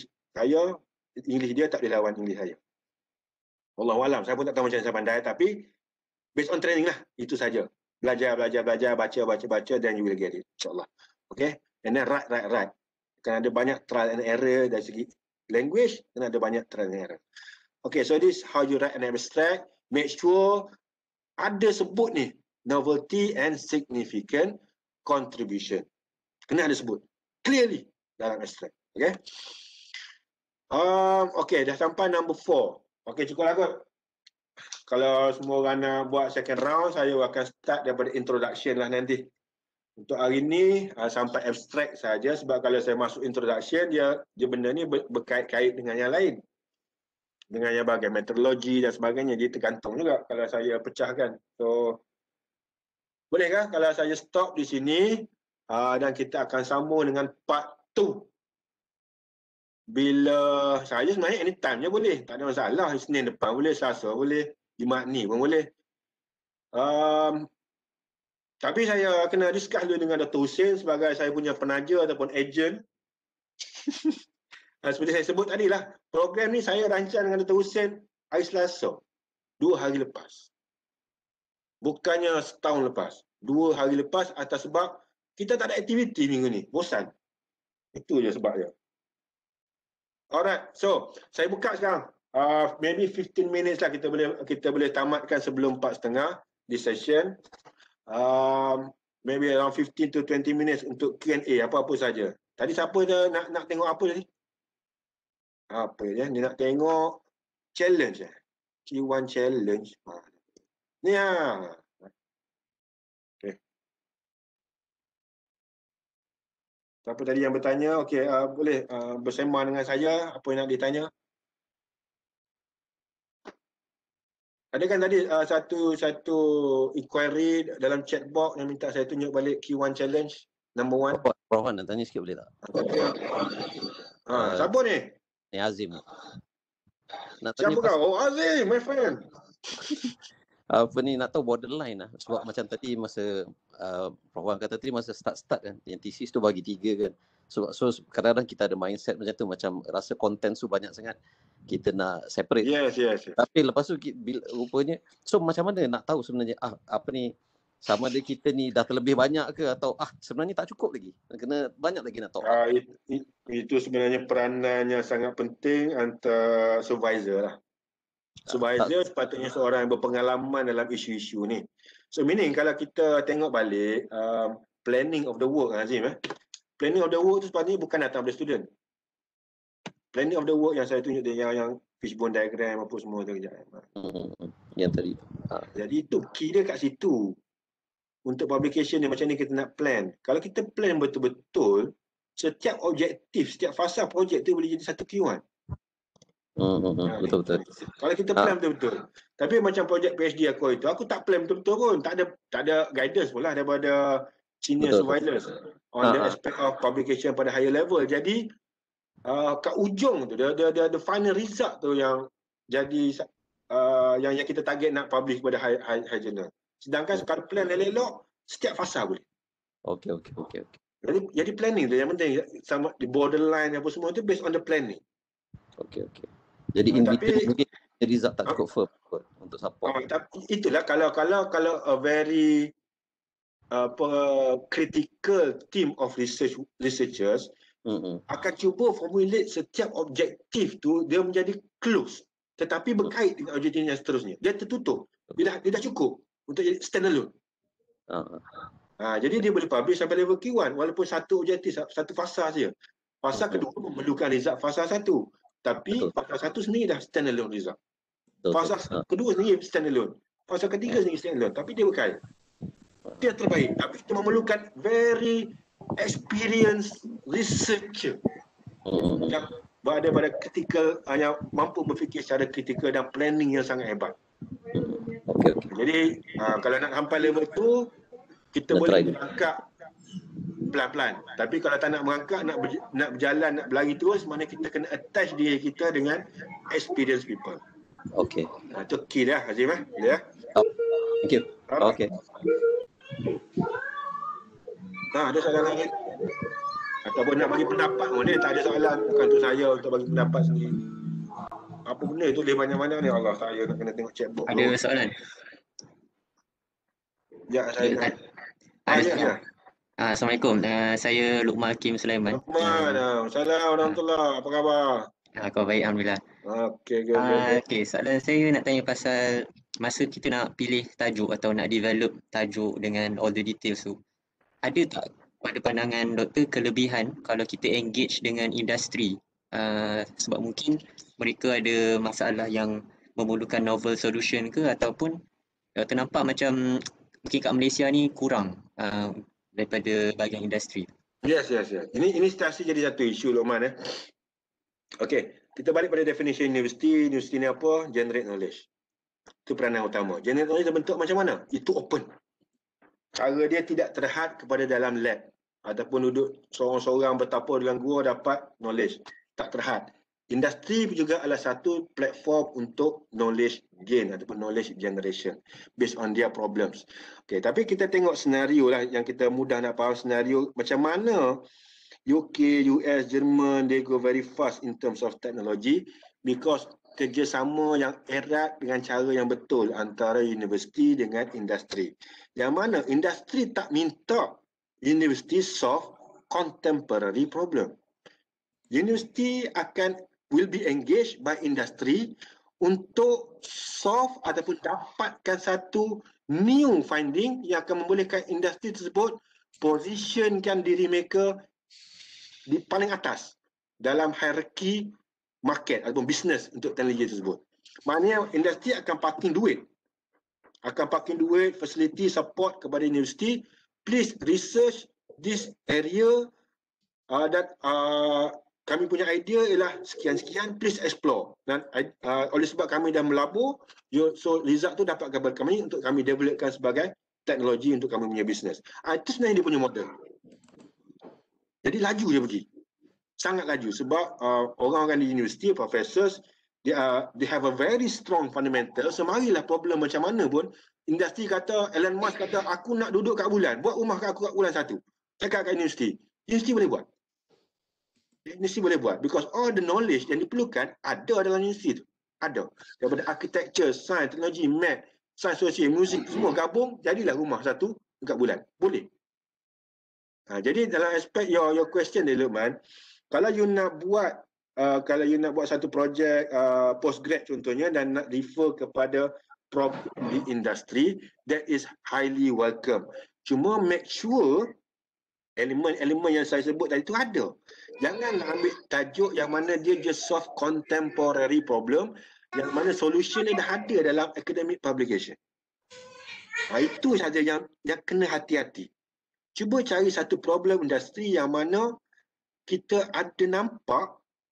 dia tak boleh lawan English saya. Wallahualam, saya pun tak tahu macam saya pandai, tapi based on training lah, itu saja. Belajar, baca, then you will get it, insyaAllah. Okay? And then write. Kan ada banyak trial and error dari segi language, dan ada banyak trial and error. Okay, so this how you write an abstract. Make sure ada sebut ni, novelty and significant contribution. Kena ada sebut, clearly dalam abstract. Okay? Okay, dah sampai number 4. Okay, cukup lah kot. kalau semua orang nak buat second round, saya akan start daripada introduction lah nanti. Untuk hari ni sampai abstract saja, sebab kalau saya masuk introduction, dia benda ni berkait-kait dengan yang lain. Dengan yang bahagian meteorologi dan sebagainya, dia tergantung juga kalau saya pecahkan. So, bolehkah kalau saya stop di sini dan kita akan sambung dengan part 2? Bila saya sebenarnya anytime je boleh, tak ada masalah. Isnin depan boleh, Selasa boleh, Jumaat ni pun boleh. Tapi saya kena discuss dulu dengan Dr. Hussein sebagai saya punya penaja ataupun agent. Seperti saya sebut tadi lah, program ni saya rancang dengan Dr. Hussein hari Selasa, 2 hari lepas. Bukannya setahun lepas, 2 hari lepas atas sebab kita tak ada aktiviti minggu ni, bosan. Itu je sebabnya. Alright, so saya buka sekarang. Maybe 15 minutes lah kita boleh tamatkan sebelum 4:30 di session. Maybe around 15 to 20 minutes untuk Q&A apa-apa saja. Tadi siapa dah nak tengok apa tadi? Apa dia? Dia nak tengok challenge Q1 challenge. Ni ah. Okey. Siapa tadi yang bertanya? Okey, boleh bersembang dengan saya apa yang nak ditanya? Ada kan tadi satu inquiry dalam chat box yang minta saya tunjuk balik Q1 challenge number 1. Prof nak tanya sikit boleh tak? Siapa ni? Ni Azim. Nak Siapa tanya kau? Oh, Azim, my friend. Apa ni, nak tahu borderline lah. Sebab macam tadi masa Prof Wan kata tadi masa start kan, yang thesis tu bagi 3 kan. So kadang-kadang kita ada mindset macam tu, macam rasa content tu banyak sangat, kita nak separate. Yes. Tapi lepas tu rupanya, so macam mana nak tahu sebenarnya apa ni, sama ada kita ni dah terlebih banyak ke atau sebenarnya tak cukup lagi, kena banyak lagi nak tahu. Itu sebenarnya peranan yang sangat penting antara supervisor lah. Supervisor sepatutnya seorang yang berpengalaman dalam isu-isu ni. So meaning kalau kita tengok balik planning of the work, Azim, planning of the work tu sepatutnya bukan datang dari student. Planning of the work yang saya tunjuk dia, yang fishbone diagram apa semua tu kejap. Yang tadi. Jadi itu key dia kat situ. Untuk publication ni macam ni kita nak plan. Kalau kita plan betul-betul, setiap objektif, setiap fasa projek tu boleh jadi satu Q1. Betul-betul. Kalau kita plan betul-betul. Tapi macam projek PhD aku itu, aku tak plan betul-betul pun. Tak ada guidance pun lah daripada senior supervisors on the aspect of publication pada higher level. Jadi kat ujung tu, the final result tu yang jadi yang kita target nak publish pada high journal. Sedangkan kalau plan elok, setiap fasa boleh. Okey. Jadi planning tu yang penting, sama di borderline apa semua tu based on the planning. Okey. Jadi in between mungkin result tak cukup firm untuk support. Itulah kalau a very critical team of researchers akan cuba formulate setiap objektif tu dia menjadi close, tetapi berkait dengan objektif yang seterusnya. Dia tertutup. Dia dah cukup untuk jadi standalone. Jadi dia boleh publish sampai level Q1 walaupun satu objektif, satu fasa saja. Fasa kedua memerlukan result fasa 1. Tapi fasa 1 sendiri dah standalone result. Fasa kedua sendiri standalone. Fasa ketiga sendiri standalone. Tapi dia berkait. Dia terbaik. Tapi kita memerlukan very experienced researcher yang berada pada kritikal, yang mampu berfikir secara kritikal dan planning yang sangat hebat. Jadi kalau nak sampai level tu, kita boleh merangkak pelan-pelan. Tapi kalau tak nak merangkak, nak berjalan, nak berlari terus, mana kita kena attach diri kita dengan experienced people. Okey. Itu key dah, Azim. Ya. Thank you. Okey. Ada soalan lagi? Ataupun nak bagi pendapat pun dia, tak ada soalan. Bukan untuk saya untuk bagi pendapat sendiri. Apa benda tu dia banyak-banyak ni, Allah, saya nak kena tengok chat box. Ada soalan? Ya, saya. Assalamualaikum. Saya Luqman Hakim Sulaiman. Luqman, Assalamualaikum warahmatullahi. Apa khabar? Khabar baik, alhamdulillah. Okey, soalan saya nak tanya pasal masa kita nak pilih tajuk atau nak develop tajuk dengan all the details tu. Ada tak pada pandangan doktor kelebihan kalau kita engage dengan industri? Sebab mungkin mereka ada masalah yang memerlukan novel solution ke, ataupun ternampak macam mungkin kat Malaysia ni kurang daripada bahagian industri? Yes. Ini situasi jadi satu isu Luqman. Okey, kita balik pada definition universiti. Universiti ni apa? Generate knowledge. Itu peranan utama. Generate knowledge terbentuk macam mana? Itu open. Cara dia tidak terhad kepada dalam lab ataupun duduk seorang-seorang bertapa dalam gua dapat knowledge. Tak terhad. Industri juga adalah satu platform untuk knowledge gain ataupun knowledge generation based on their problems. Okay, tapi kita tengok senario lah yang kita mudah nak faham senario macam mana UK, US, Jerman, they go very fast in terms of technology because kerjasama yang erat dengan cara yang betul antara universiti dengan industri. Yang mana industri tak minta universiti solve contemporary problem. Universiti will be engaged by industry untuk solve ataupun dapatkan satu new finding yang akan membolehkan industri tersebut positionkan diri mereka di paling atas dalam hierarki market ataupun business untuk teknologi tersebut. Maknanya industri akan parking duit. Facility support kepada universiti. Please research this area dan kami punya idea ialah sekian-sekian, please explore. Dan oleh sebab kami dah melabur, so result tu dapat kepada kami untuk kami developkan sebagai teknologi untuk kami punya bisnes. Itu sebenarnya dia punya model. Jadi laju dia pergi. Sangat laju sebab orang-orang di universiti, professors, they have a very strong fundamental. So marilah problem macam mana pun, industri kata, Elon Musk kata, aku nak duduk kat bulan, buat rumah kat aku kat bulan satu. Cakap kat universiti. Universiti boleh buat. Universiti boleh buat because all the knowledge yang diperlukan ada dalam universiti tu. Ada. Daripada architecture, sains, teknologi, math, sains sosial, muzik, semua gabung, jadilah rumah satu dekat bulan. Boleh. Jadi dalam aspek your question ni Luqman, kalau you nak buat satu projek postgrad contohnya dan nak refer kepada problem di industri, that is highly welcome. Cuma make sure elemen-elemen yang saya sebut tadi itu ada. Jangan ambil tajuk yang mana dia just solve contemporary problem, yang mana solution dia dah ada dalam academic publication. Itu saja yang kena hati-hati. Cuba cari satu problem industri yang mana kita ada nampak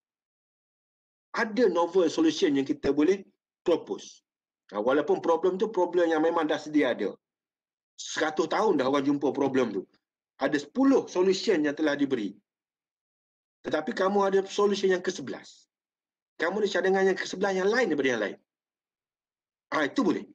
ada novel solution yang kita boleh propose. Walaupun problem tu problem yang memang dah sedia ada. 100 tahun dah orang jumpa problem tu. Ada 10 solution yang telah diberi. Tetapi kamu ada solution yang ke-11. Kamu ada cadangan yang ke-11 yang lain daripada yang lain. Itu boleh.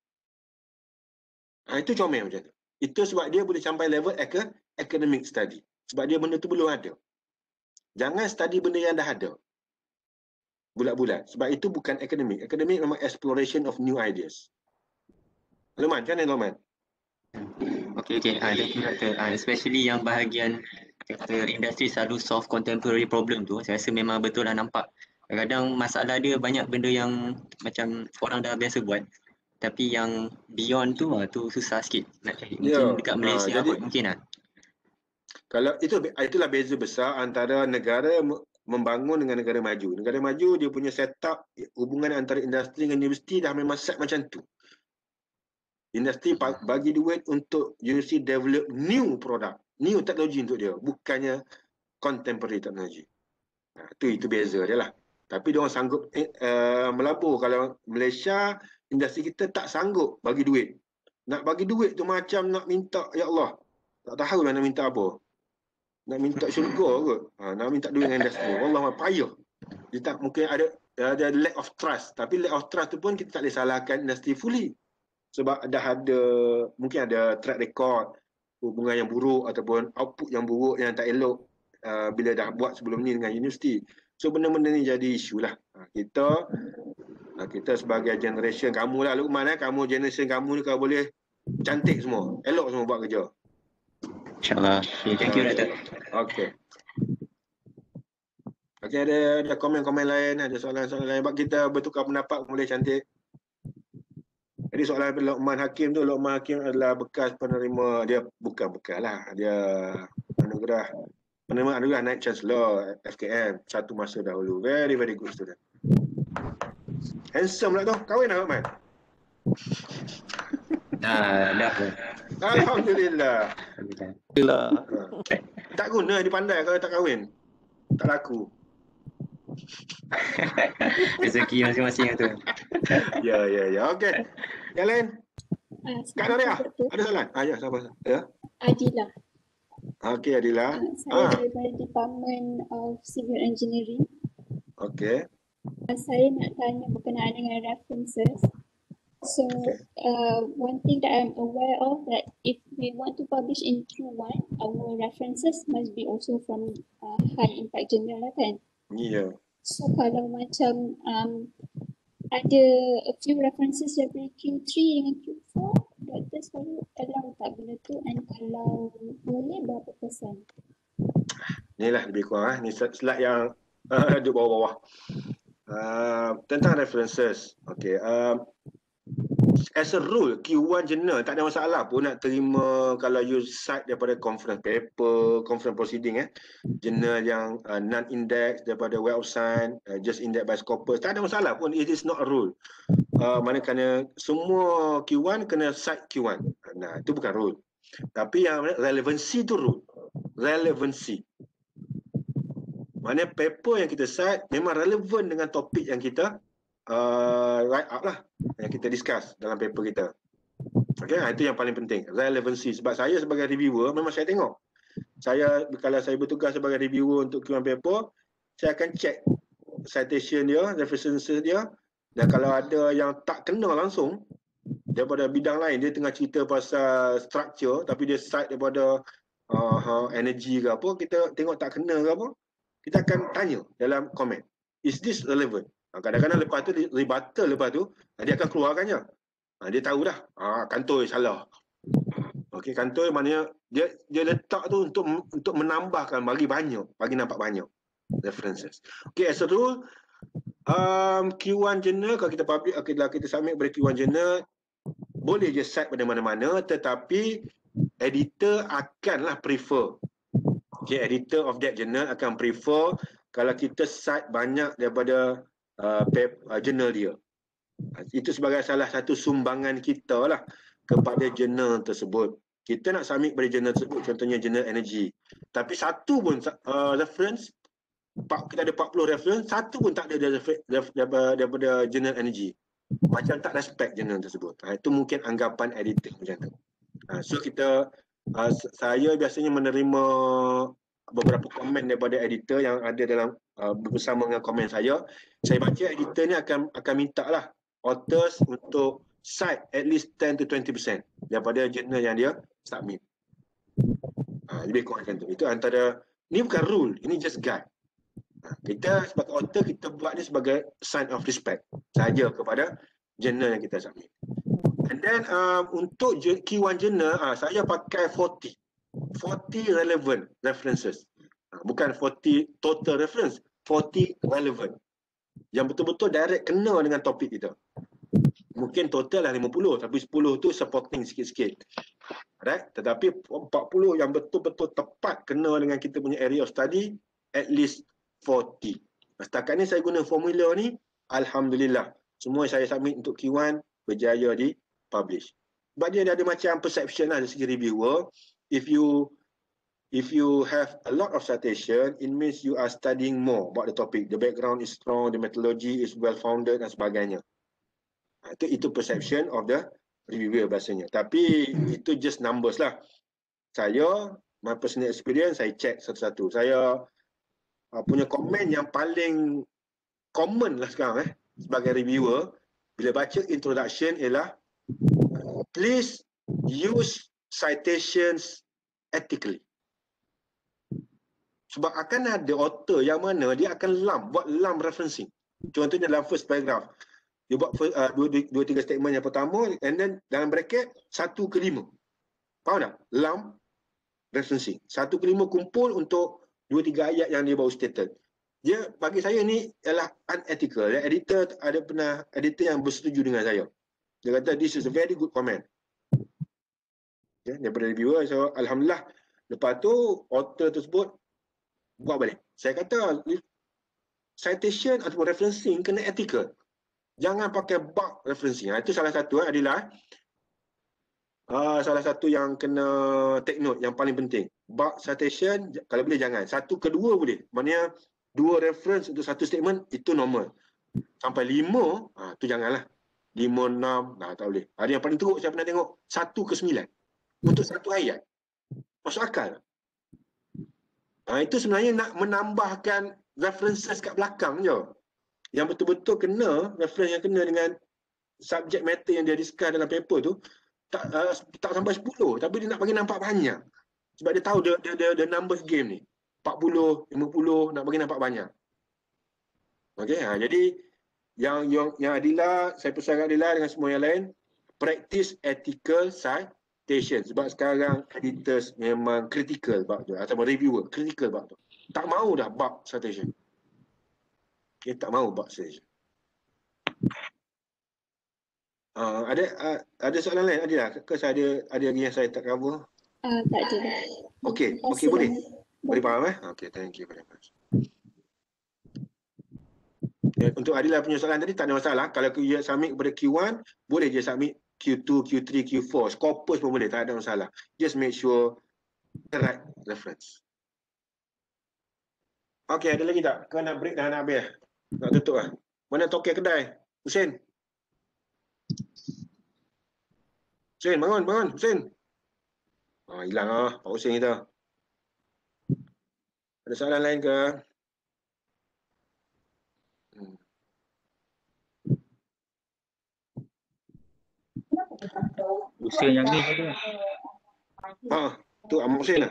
Itu comel macam tu. Itu sebab dia boleh sampai level academic study. Sebab dia benda tu belum ada. Jangan study benda yang dah ada. Bulat-bulat. Sebab itu bukan academic. Academic memang exploration of new ideas. Luqman, kan Luqman? Okay. Especially yang bahagian kata industri selalu solve contemporary problem tu, saya rasa memang betul lah nampak. Kadang-kadang masalah dia banyak benda yang macam orang dah biasa buat. Tapi yang beyond tu susah sikit nak cari. Mungkin dekat Malaysia jadi, mungkin lah. Kalau itulah beza besar antara negara membangun dengan negara maju. Negara maju dia punya setup hubungan antara industri dengan universiti dah memang set macam tu. Industri bagi duit untuk universiti develop new product, new teknologi untuk dia, bukannya contemporary teknologi. Itu beza dia lah. Tapi dia orang sanggup melabur. Kalau Malaysia, industri kita tak sanggup bagi duit. Nak bagi duit tu macam nak minta, ya Allah, tak tahu lah nak minta apa. Nak minta syurga kot. Nak minta duit dengan industri. Wallah, payah. Dia tak, mungkin ada lack of trust. Tapi lack of trust tu pun kita tak boleh salahkan industri fully. Sebab mungkin ada track record hubungan yang buruk ataupun output yang buruk yang tak elok bila dah buat sebelum ni dengan universiti. So benda-benda ni jadi isu lah. Kita sebagai generation kamu lah Luqman, kamu generation kamu ni kalau boleh cantik semua, elok semua buat kerja. InsyaAllah. Thank you Dr. Okay, ada komen-komen lain, ada soalan-soalan lain. Sebab kita bertukar pendapat boleh cantik. Jadi soalan Luqman Hakim tu, Luqman Hakim adalah bekas penerima, dia bukan bekas lah, dia penerima anugerah Knight Chancellor FKM satu masa dahulu. Very very good student. Handsome lah tu. Kahwin dah, Man? Dah. Alhamdulillah. Alhamdulillah. Tak guna dia pandai kalau tak kahwin. Tak laku. Rezeki masing-masing tu. Ya. Okey. Yang lain? Kak Naria, ada soalan? Ya, siapa? Ya. Adila. Okey, Adila. Saya daripada Department of Civil Engineering. Okey. Saya nak tanya berkenaan dengan references. So, one thing that I'm aware of that if we want to publish in Q1, our references must be also from high impact journal lah kan? Ya. So, kalau macam ada a few references daripada Q3 dengan Q4, doktor selalu allow tak benda tu, and kalau boleh berapa persen? Inilah lebih kurang ni slide yang di bawah-bawah. Tentang references. Okey. As a rule, Q1 journal tak ada masalah pun nak terima kalau you cite daripada conference paper, conference proceeding journal yang non-index daripada Web of Science, just index by Scopus, tak ada masalah pun. It is not a rule. Manakala semua Q1 kena cite Q1. Nah, itu bukan rule. Tapi yang relevancy tu rule. Relevancy. Maknanya paper yang kita cite memang relevan dengan topik yang kita write up lah, yang kita discuss dalam paper kita. Okay, itu yang paling penting, relevancy. Sebab saya sebagai reviewer, memang saya tengok. Kalau saya bertugas sebagai reviewer untuk Q1 paper, saya akan check citation dia, references dia, dan kalau ada yang tak kena langsung daripada bidang lain, dia tengah cerita pasal structure tapi dia cite daripada energy ke apa, kita tengok tak kena ke apa, kita akan tanya dalam komen, is this relevant? Kadang-kadang lepas tu rebuttal, lepas tu dia akan keluarkannya. Dia tahu dah kantoi salah. Okey, kantoi maknanya dia letak tu untuk menambahkan, bagi nampak banyak references. Okey, as a rule Q1 journal kalau kita publish, kita submit pada Q1 journal, boleh je cite pada mana-mana, tetapi editor akanlah prefer. Okey, editor of that journal akan prefer kalau kita cite banyak daripada jurnal dia. Itu sebagai salah satu sumbangan kita lah kepada jurnal tersebut. Kita nak submit pada jurnal tersebut, contohnya jurnal energy, tapi satu pun reference, kita ada 40 reference, satu pun tak ada daripada jurnal energy, macam tak respect jurnal tersebut. Itu mungkin anggapan editor macam tu. So saya biasanya menerima beberapa komen daripada editor yang ada dalam bersama dengan komen saya. Saya baca editor ni akan minta lah authors untuk cite at least 10 to 20% daripada jurnal yang dia submit. Lebih kurang macam tu. Itu antara, ni bukan rule, ini just guide. Kita sebagai author, kita buat ni sebagai sign of respect saja kepada jurnal yang kita submit. And then untuk Q1 journal, saya pakai 40 relevant references. Bukan 40 total reference, 40 relevant. Yang betul-betul direct kena dengan topik kita. Mungkin total lah 50, tapi 10 tu supporting sikit-sikit. Right? Tetapi 40 yang betul-betul tepat kena dengan kita punya area of study, at least 40. Setakat ni saya guna formula ni, alhamdulillah. Semua saya submit untuk Q1 berjaya di-publish. Sebab dia ada macam perception lah dari segi reviewer. If you have a lot of citation, it means you are studying more about the topic. The background is strong, the methodology is well founded dan sebagainya. Itu perception of the reviewer biasanya. Tapi itu just numbers lah. Saya, my personal experience, saya check satu-satu. Saya punya komen yang paling common lah sekarang sebagai reviewer, bila baca introduction ialah please use citations ethically. Sebab akan ada author yang mana dia akan buat referencing. Contohnya dalam first paragraph, dia buat 2-3 statement yang pertama, and then dalam bracket 1-5. Faham tak? Referencing. 1-5 kumpul untuk 2-3 ayat yang dia baru stated. Dia, bagi saya ni ialah unethical. Editor yang bersetuju dengan saya. Dia kata this is a very good comment. Daripada reviewer, so alhamdulillah. Lepas tu author tersebut buat balik. Saya kata citation atau referencing kena ethical. Jangan pakai bug referencing. Itu salah satu Adilah. Salah satu yang kena take note yang paling penting. Bug citation kalau boleh jangan. Satu kedua boleh. Maknanya 2 reference untuk satu statement itu normal. Sampai 5, tu janganlah. 5, 6, tak boleh. Ada yang paling teruk saya pernah tengok 1 ke 9 untuk satu ayat. Masuk akal. Itu sebenarnya nak menambahkan references kat belakang je. Yang betul-betul kena, reference yang kena dengan subject matter yang dia discuss dalam paper tu, tak sampai 10, tapi dia nak bagi nampak banyak. Sebab dia tahu dia numbers game ni. 40, 50, nak bagi nampak banyak. Okey, jadi yang Adila, saya pesan kat Adila dengan semua yang lain, practice ethical citation. Sebab sekarang editors memang critical bab tu, atau reviewer critical bab tu. Tak mau dah bab citation. Dia tak mau bab citation. Ada soalan lain Adila? Ke saya ada lagi yang saya tak cover? Tak ada. Okey, boleh. Boleh faham Okey, thank you very much. Untuk Adila punya soalan tadi tak ada masalah. Kalau you submit kepada Q1, boleh je submit Q2, Q3, Q4. Scopus pun boleh, tak ada masalah. Just make sure the right reference. Okey, ada lagi tak? Kau nak break dah, nak habis? Nak tutup lah? Mana tokek kedai? Hussein? Hussein, bangun. Hussein? Hilang Pak Hussein kita. Ada soalan lain ke? Hussein yang ni tadi. Tu Ahmad Hussein lah.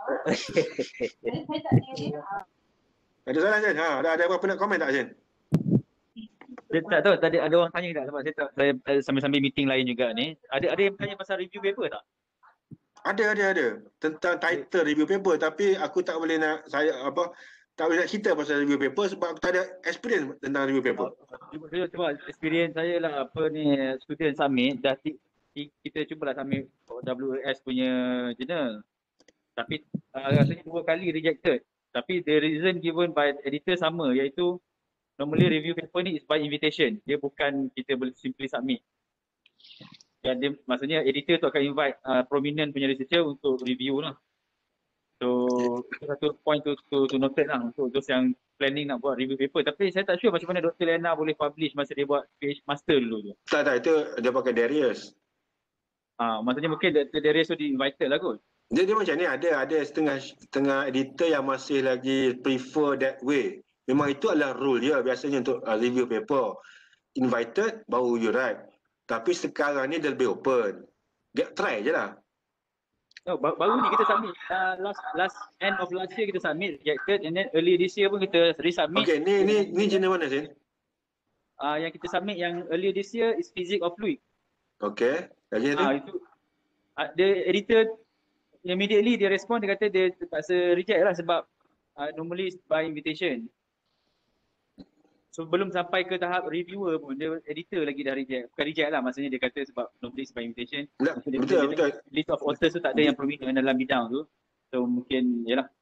Ada soalan Hussein? Ada apa-apa nak komen tak Hussein? Saya tak tahu tadi ada orang tanya tak, sebab saya sambil-sambil meeting lain juga ni. Ada yang tanya pasal review paper tak? Ada. Tentang title review paper, tapi aku tak boleh nak tak boleh nak cerita pasal review paper sebab aku tak ada experience tentang review paper. Cuma experience saya lah, student submit dah kita cubalah submit WS punya journal. Tapi rasanya 2 kali rejected. Tapi the reason given by editor sama, iaitu normally review paper ni is by invitation. Dia bukan kita boleh simply submit. Dan dia, maksudnya editor tu akan invite prominent punya researcher untuk review lah. So itu satu point to note lah untuk those yang planning nak buat review paper. Tapi saya tak sure macam mana Dr. Lena boleh publish masa dia buat PhD master dulu tu. Tak, itu dia pakai Darius. Maksudnya mungkin Dr. Darius tu di-invited lah kot. Dia macam ni, ada setengah editor yang masih lagi prefer that way. Memang itu adalah rule dia biasanya untuk review paper. Invited baru you write. Tapi sekarang ni dia lebih open. Try je lah. Baru ni kita submit last end of last year kita submit rejected, and then early this year pun kita resubmit. Okay, ni jurnal mana Sin? Yang kita submit yang earlier this year is Physics of Fluid. Okay, lagi tu? Itu the editor immediately dia respond, dia kata dia terpaksa reject lah sebab normally by invitation. So belum sampai ke tahap reviewer pun, dia editor lagi dah reject. Bukan reject lah, maksudnya dia kata sebab normally by invitation. Betul. List of authors tu tak ada yang prominent dalam bidang tu. So mungkin yalah.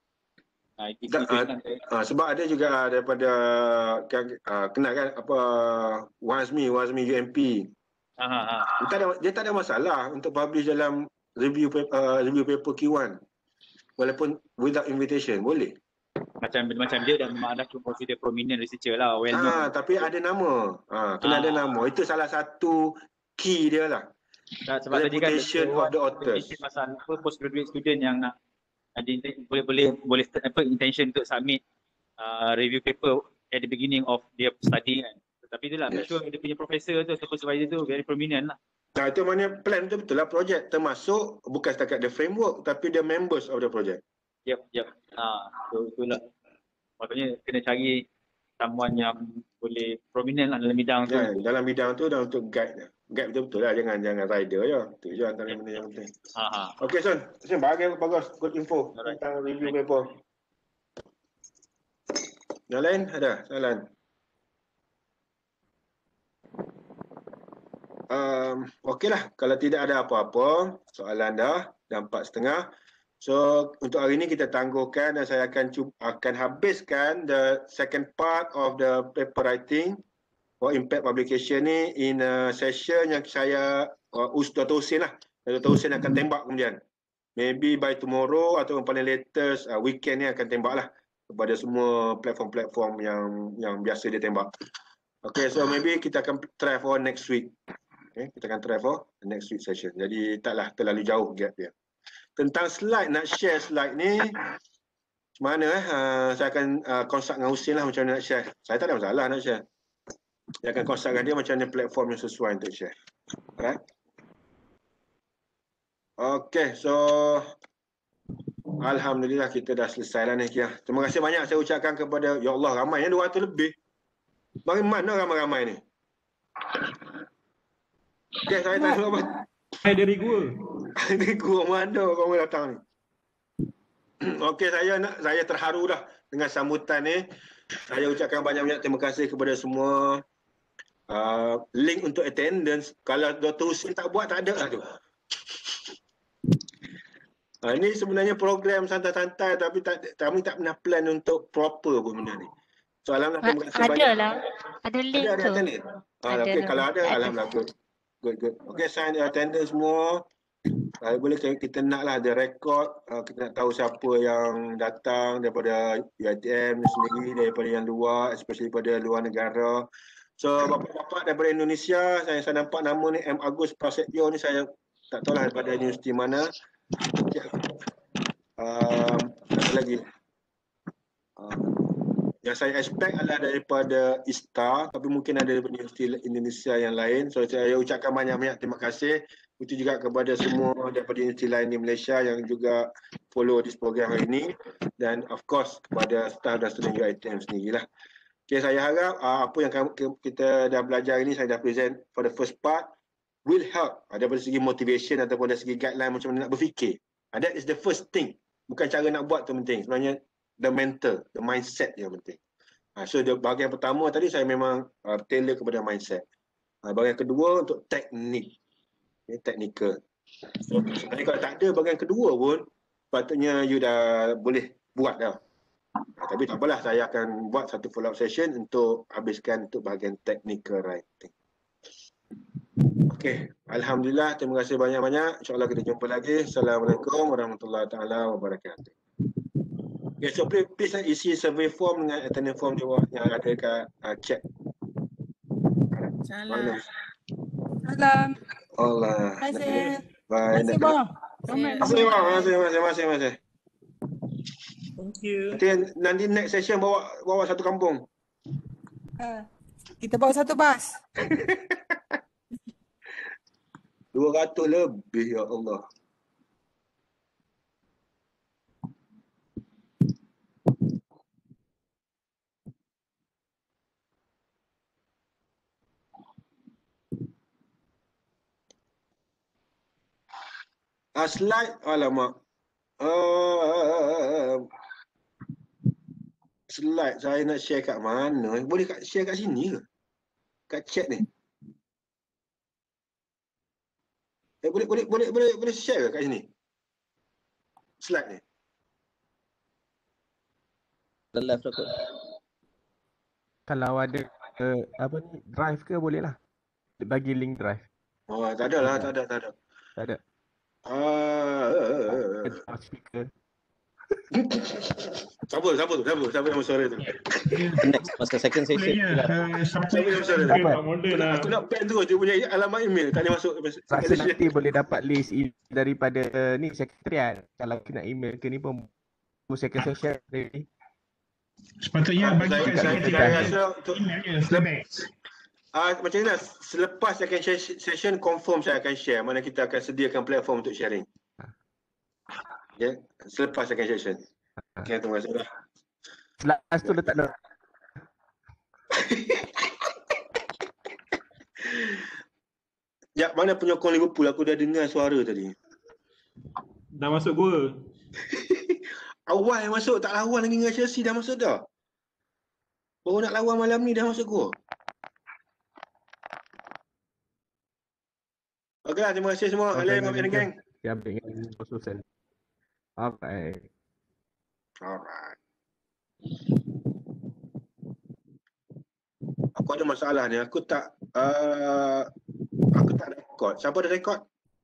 Sebab ada juga daripada kenal kan Wazmi UMP. Dia tak ada masalah untuk publish dalam review paper Q1 walaupun without invitation, boleh. Macam dia dah memang ada consider prominent researcher lah, well known. Tapi ada nama. Kena ada nama. Itu salah satu key dia lah. Sebab tadi kan reputation of the authors. Pasal postgraduate student yang nak ada boleh intention untuk submit review paper at the beginning of their study kan. Tapi itulah, make sure dia punya professor tu atau supervisor tu very prominent lah. Itu maknanya plan tu betul lah projek, termasuk bukan setakat the framework tapi the members of the project. Yep. Itulah. Maksudnya kena cari someone yang boleh prominent lah dalam bidang tu. Dalam bidang tu dah untuk guide. Guide betul-betul lah, jangan rider je. Itu je antara benda yang penting. Okay Son, bagus. Good info tentang review paper. Yang lain ada soalan? Okey lah, kalau tidak ada apa-apa, soalan dah 4:30. So untuk hari ini kita tangguhkan dan saya akan habiskan the second part of the paper writing for impact publication ni in a session yang saya Dr. Hussein lah. Dr. Hussein akan tembak kemudian. Maybe by tomorrow atau paling latest weekend ni akan tembak lah kepada semua platform-platform yang biasa dia tembak. Okay, so maybe kita akan try for next week. Okay, kita akan try for next week session. Jadi taklah terlalu jauh gap dia. Tentang slide, nak share slide ni macam mana saya akan consult dengan Hussein lah macam mana nak share. Saya tak ada masalah nak share. Saya akan consult dengan dia macam mana platform yang sesuai untuk share. Alright. Okay, so Alhamdulillah kita dah selesai lah ni. Terima kasih banyak saya ucapkan kepada, ya Allah ramai ni 200 lebih. Bagi mana ramai-ramai ni? Okay, saya tanya apa? Hai dari gua. Dari gua mana orang datang ni? Okey, saya terharu dah dengan sambutan ni. Saya ucapkan banyak-banyak terima kasih kepada semua. Link untuk attendance, kalau Dr. Hussein tak buat, tak ada lah tu. Ini sebenarnya program santai-santai tapi kami tak pernah plan untuk proper pun benda ni. So alhamdulillah terima kasih banyak. Ada lah. Ada link tu. Ada. Okay, kalau ada, alhamdulillah. Good. Okay, sign attendance semua. Boleh kita nak lah ada rekod, kita nak tahu siapa yang datang daripada UiTM sendiri, daripada yang luar, especially daripada luar negara. So bapak-bapak daripada Indonesia, saya nampak nama ni M. Agus Prasetyo ni, saya tak tahu lah daripada universiti mana. Apa lagi? Yang saya expect adalah daripada ISTA, tapi mungkin ada daripada universiti Indonesia yang lain. So saya ucapkan banyak-banyak terima kasih. Itu juga kepada semua daripada universiti lain di Malaysia yang juga follow this program hari ini. Dan of course kepada staff dan student UiTM sendirilah. Okay, saya harap apa yang kita dah belajar ini, saya dah present for the first part, will help daripada segi motivation ataupun dari segi guideline macam mana nak berfikir. That is the first thing. Bukan cara nak buat tu penting. Sebenarnya the mental, the mindset yang penting. So bahagian pertama tadi saya memang tailor kepada mindset. Bahagian kedua untuk teknik. Technical. So sebenarnya kalau tak ada bahagian kedua pun, patutnya you dah boleh buat dah. Tapi tak apalah, saya akan buat satu follow up session untuk habiskan untuk bahagian technical writing. Okay, alhamdulillah, terima kasih banyak-banyak. InsyaAllah kita jumpa lagi. Assalamualaikum warahmatullahi taala wabarakatuh. Okay, so please isi survey form dengan attendance form yang ada kat chat. Salam. Allah. Terima kasih. Bye. Terima kasih bang. Terima kasih. Thank you. Nanti next session bawa satu kampung. Kita bawa satu bas. 200 lebih, ya Allah. Slide, alamak. Slide saya nak share kat mana? Boleh share kat sini ke? Kat chat ni. Boleh share ke kat sini? Slide ni. The left tu. Kalau ada drive ke boleh lah. Bagi link drive. Oh, tak ada lah, tak ada. Tak ada. Speaker. Siapa yang suara tu? Next masa second session. Siapa yang suara tu? Aku nak pen tu, dia punya alamat email tak boleh masuk. Rasa nanti boleh dapat list daripada ni sekretariat. Kalau kena email ke ni pun second session ni. Sepatutnya bagi kat sekretariat email je, Slabex. Macam ni lah, selepas second session confirm saya akan share mana kita akan sediakan platform untuk sharing. Ya, selepas second session. Okay, terima kasih lah. Last tu letak dah. Ya, mana penyokong Liverpool? Aku dah dengar suara tadi. Dah masuk gua. Awal yang masuk, tak lawan lagi dengan Chelsea, dah masuk dah. Baru nak lawan malam ni dah masuk gua. Okeylah, terima kasih semua. Alim, Amin dan geng. Ya, dengan Susan. Alright. Aku aku ada masalah ni. Aku tak rekod. Siapa ada rekod?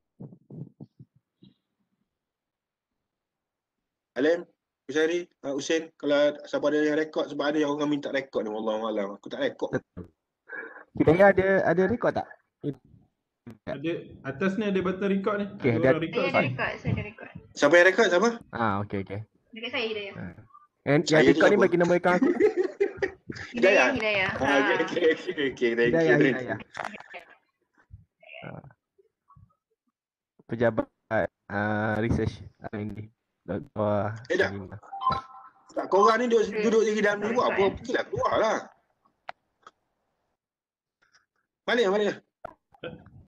Alim, Husari, Husin, kalau siapa ada yang rekod, sebab ada yang orang minta rekod ni, wallahualam. Aku tak rekod. Hidayah ada rekod tak? Ada, atas ni ada button record ni. Okay, ada ada orang record. Saya ada rekod. Siapa yang rekod? Siapa? Okey. Dekat saya Hidayah. Yang rekod ni bagi nombor akaun aku. Hidayah. Okey. Hidayah. Pejabat research R&D. Tak, korang ni duduk di dalam luar, pergilah keluar lah. Balik.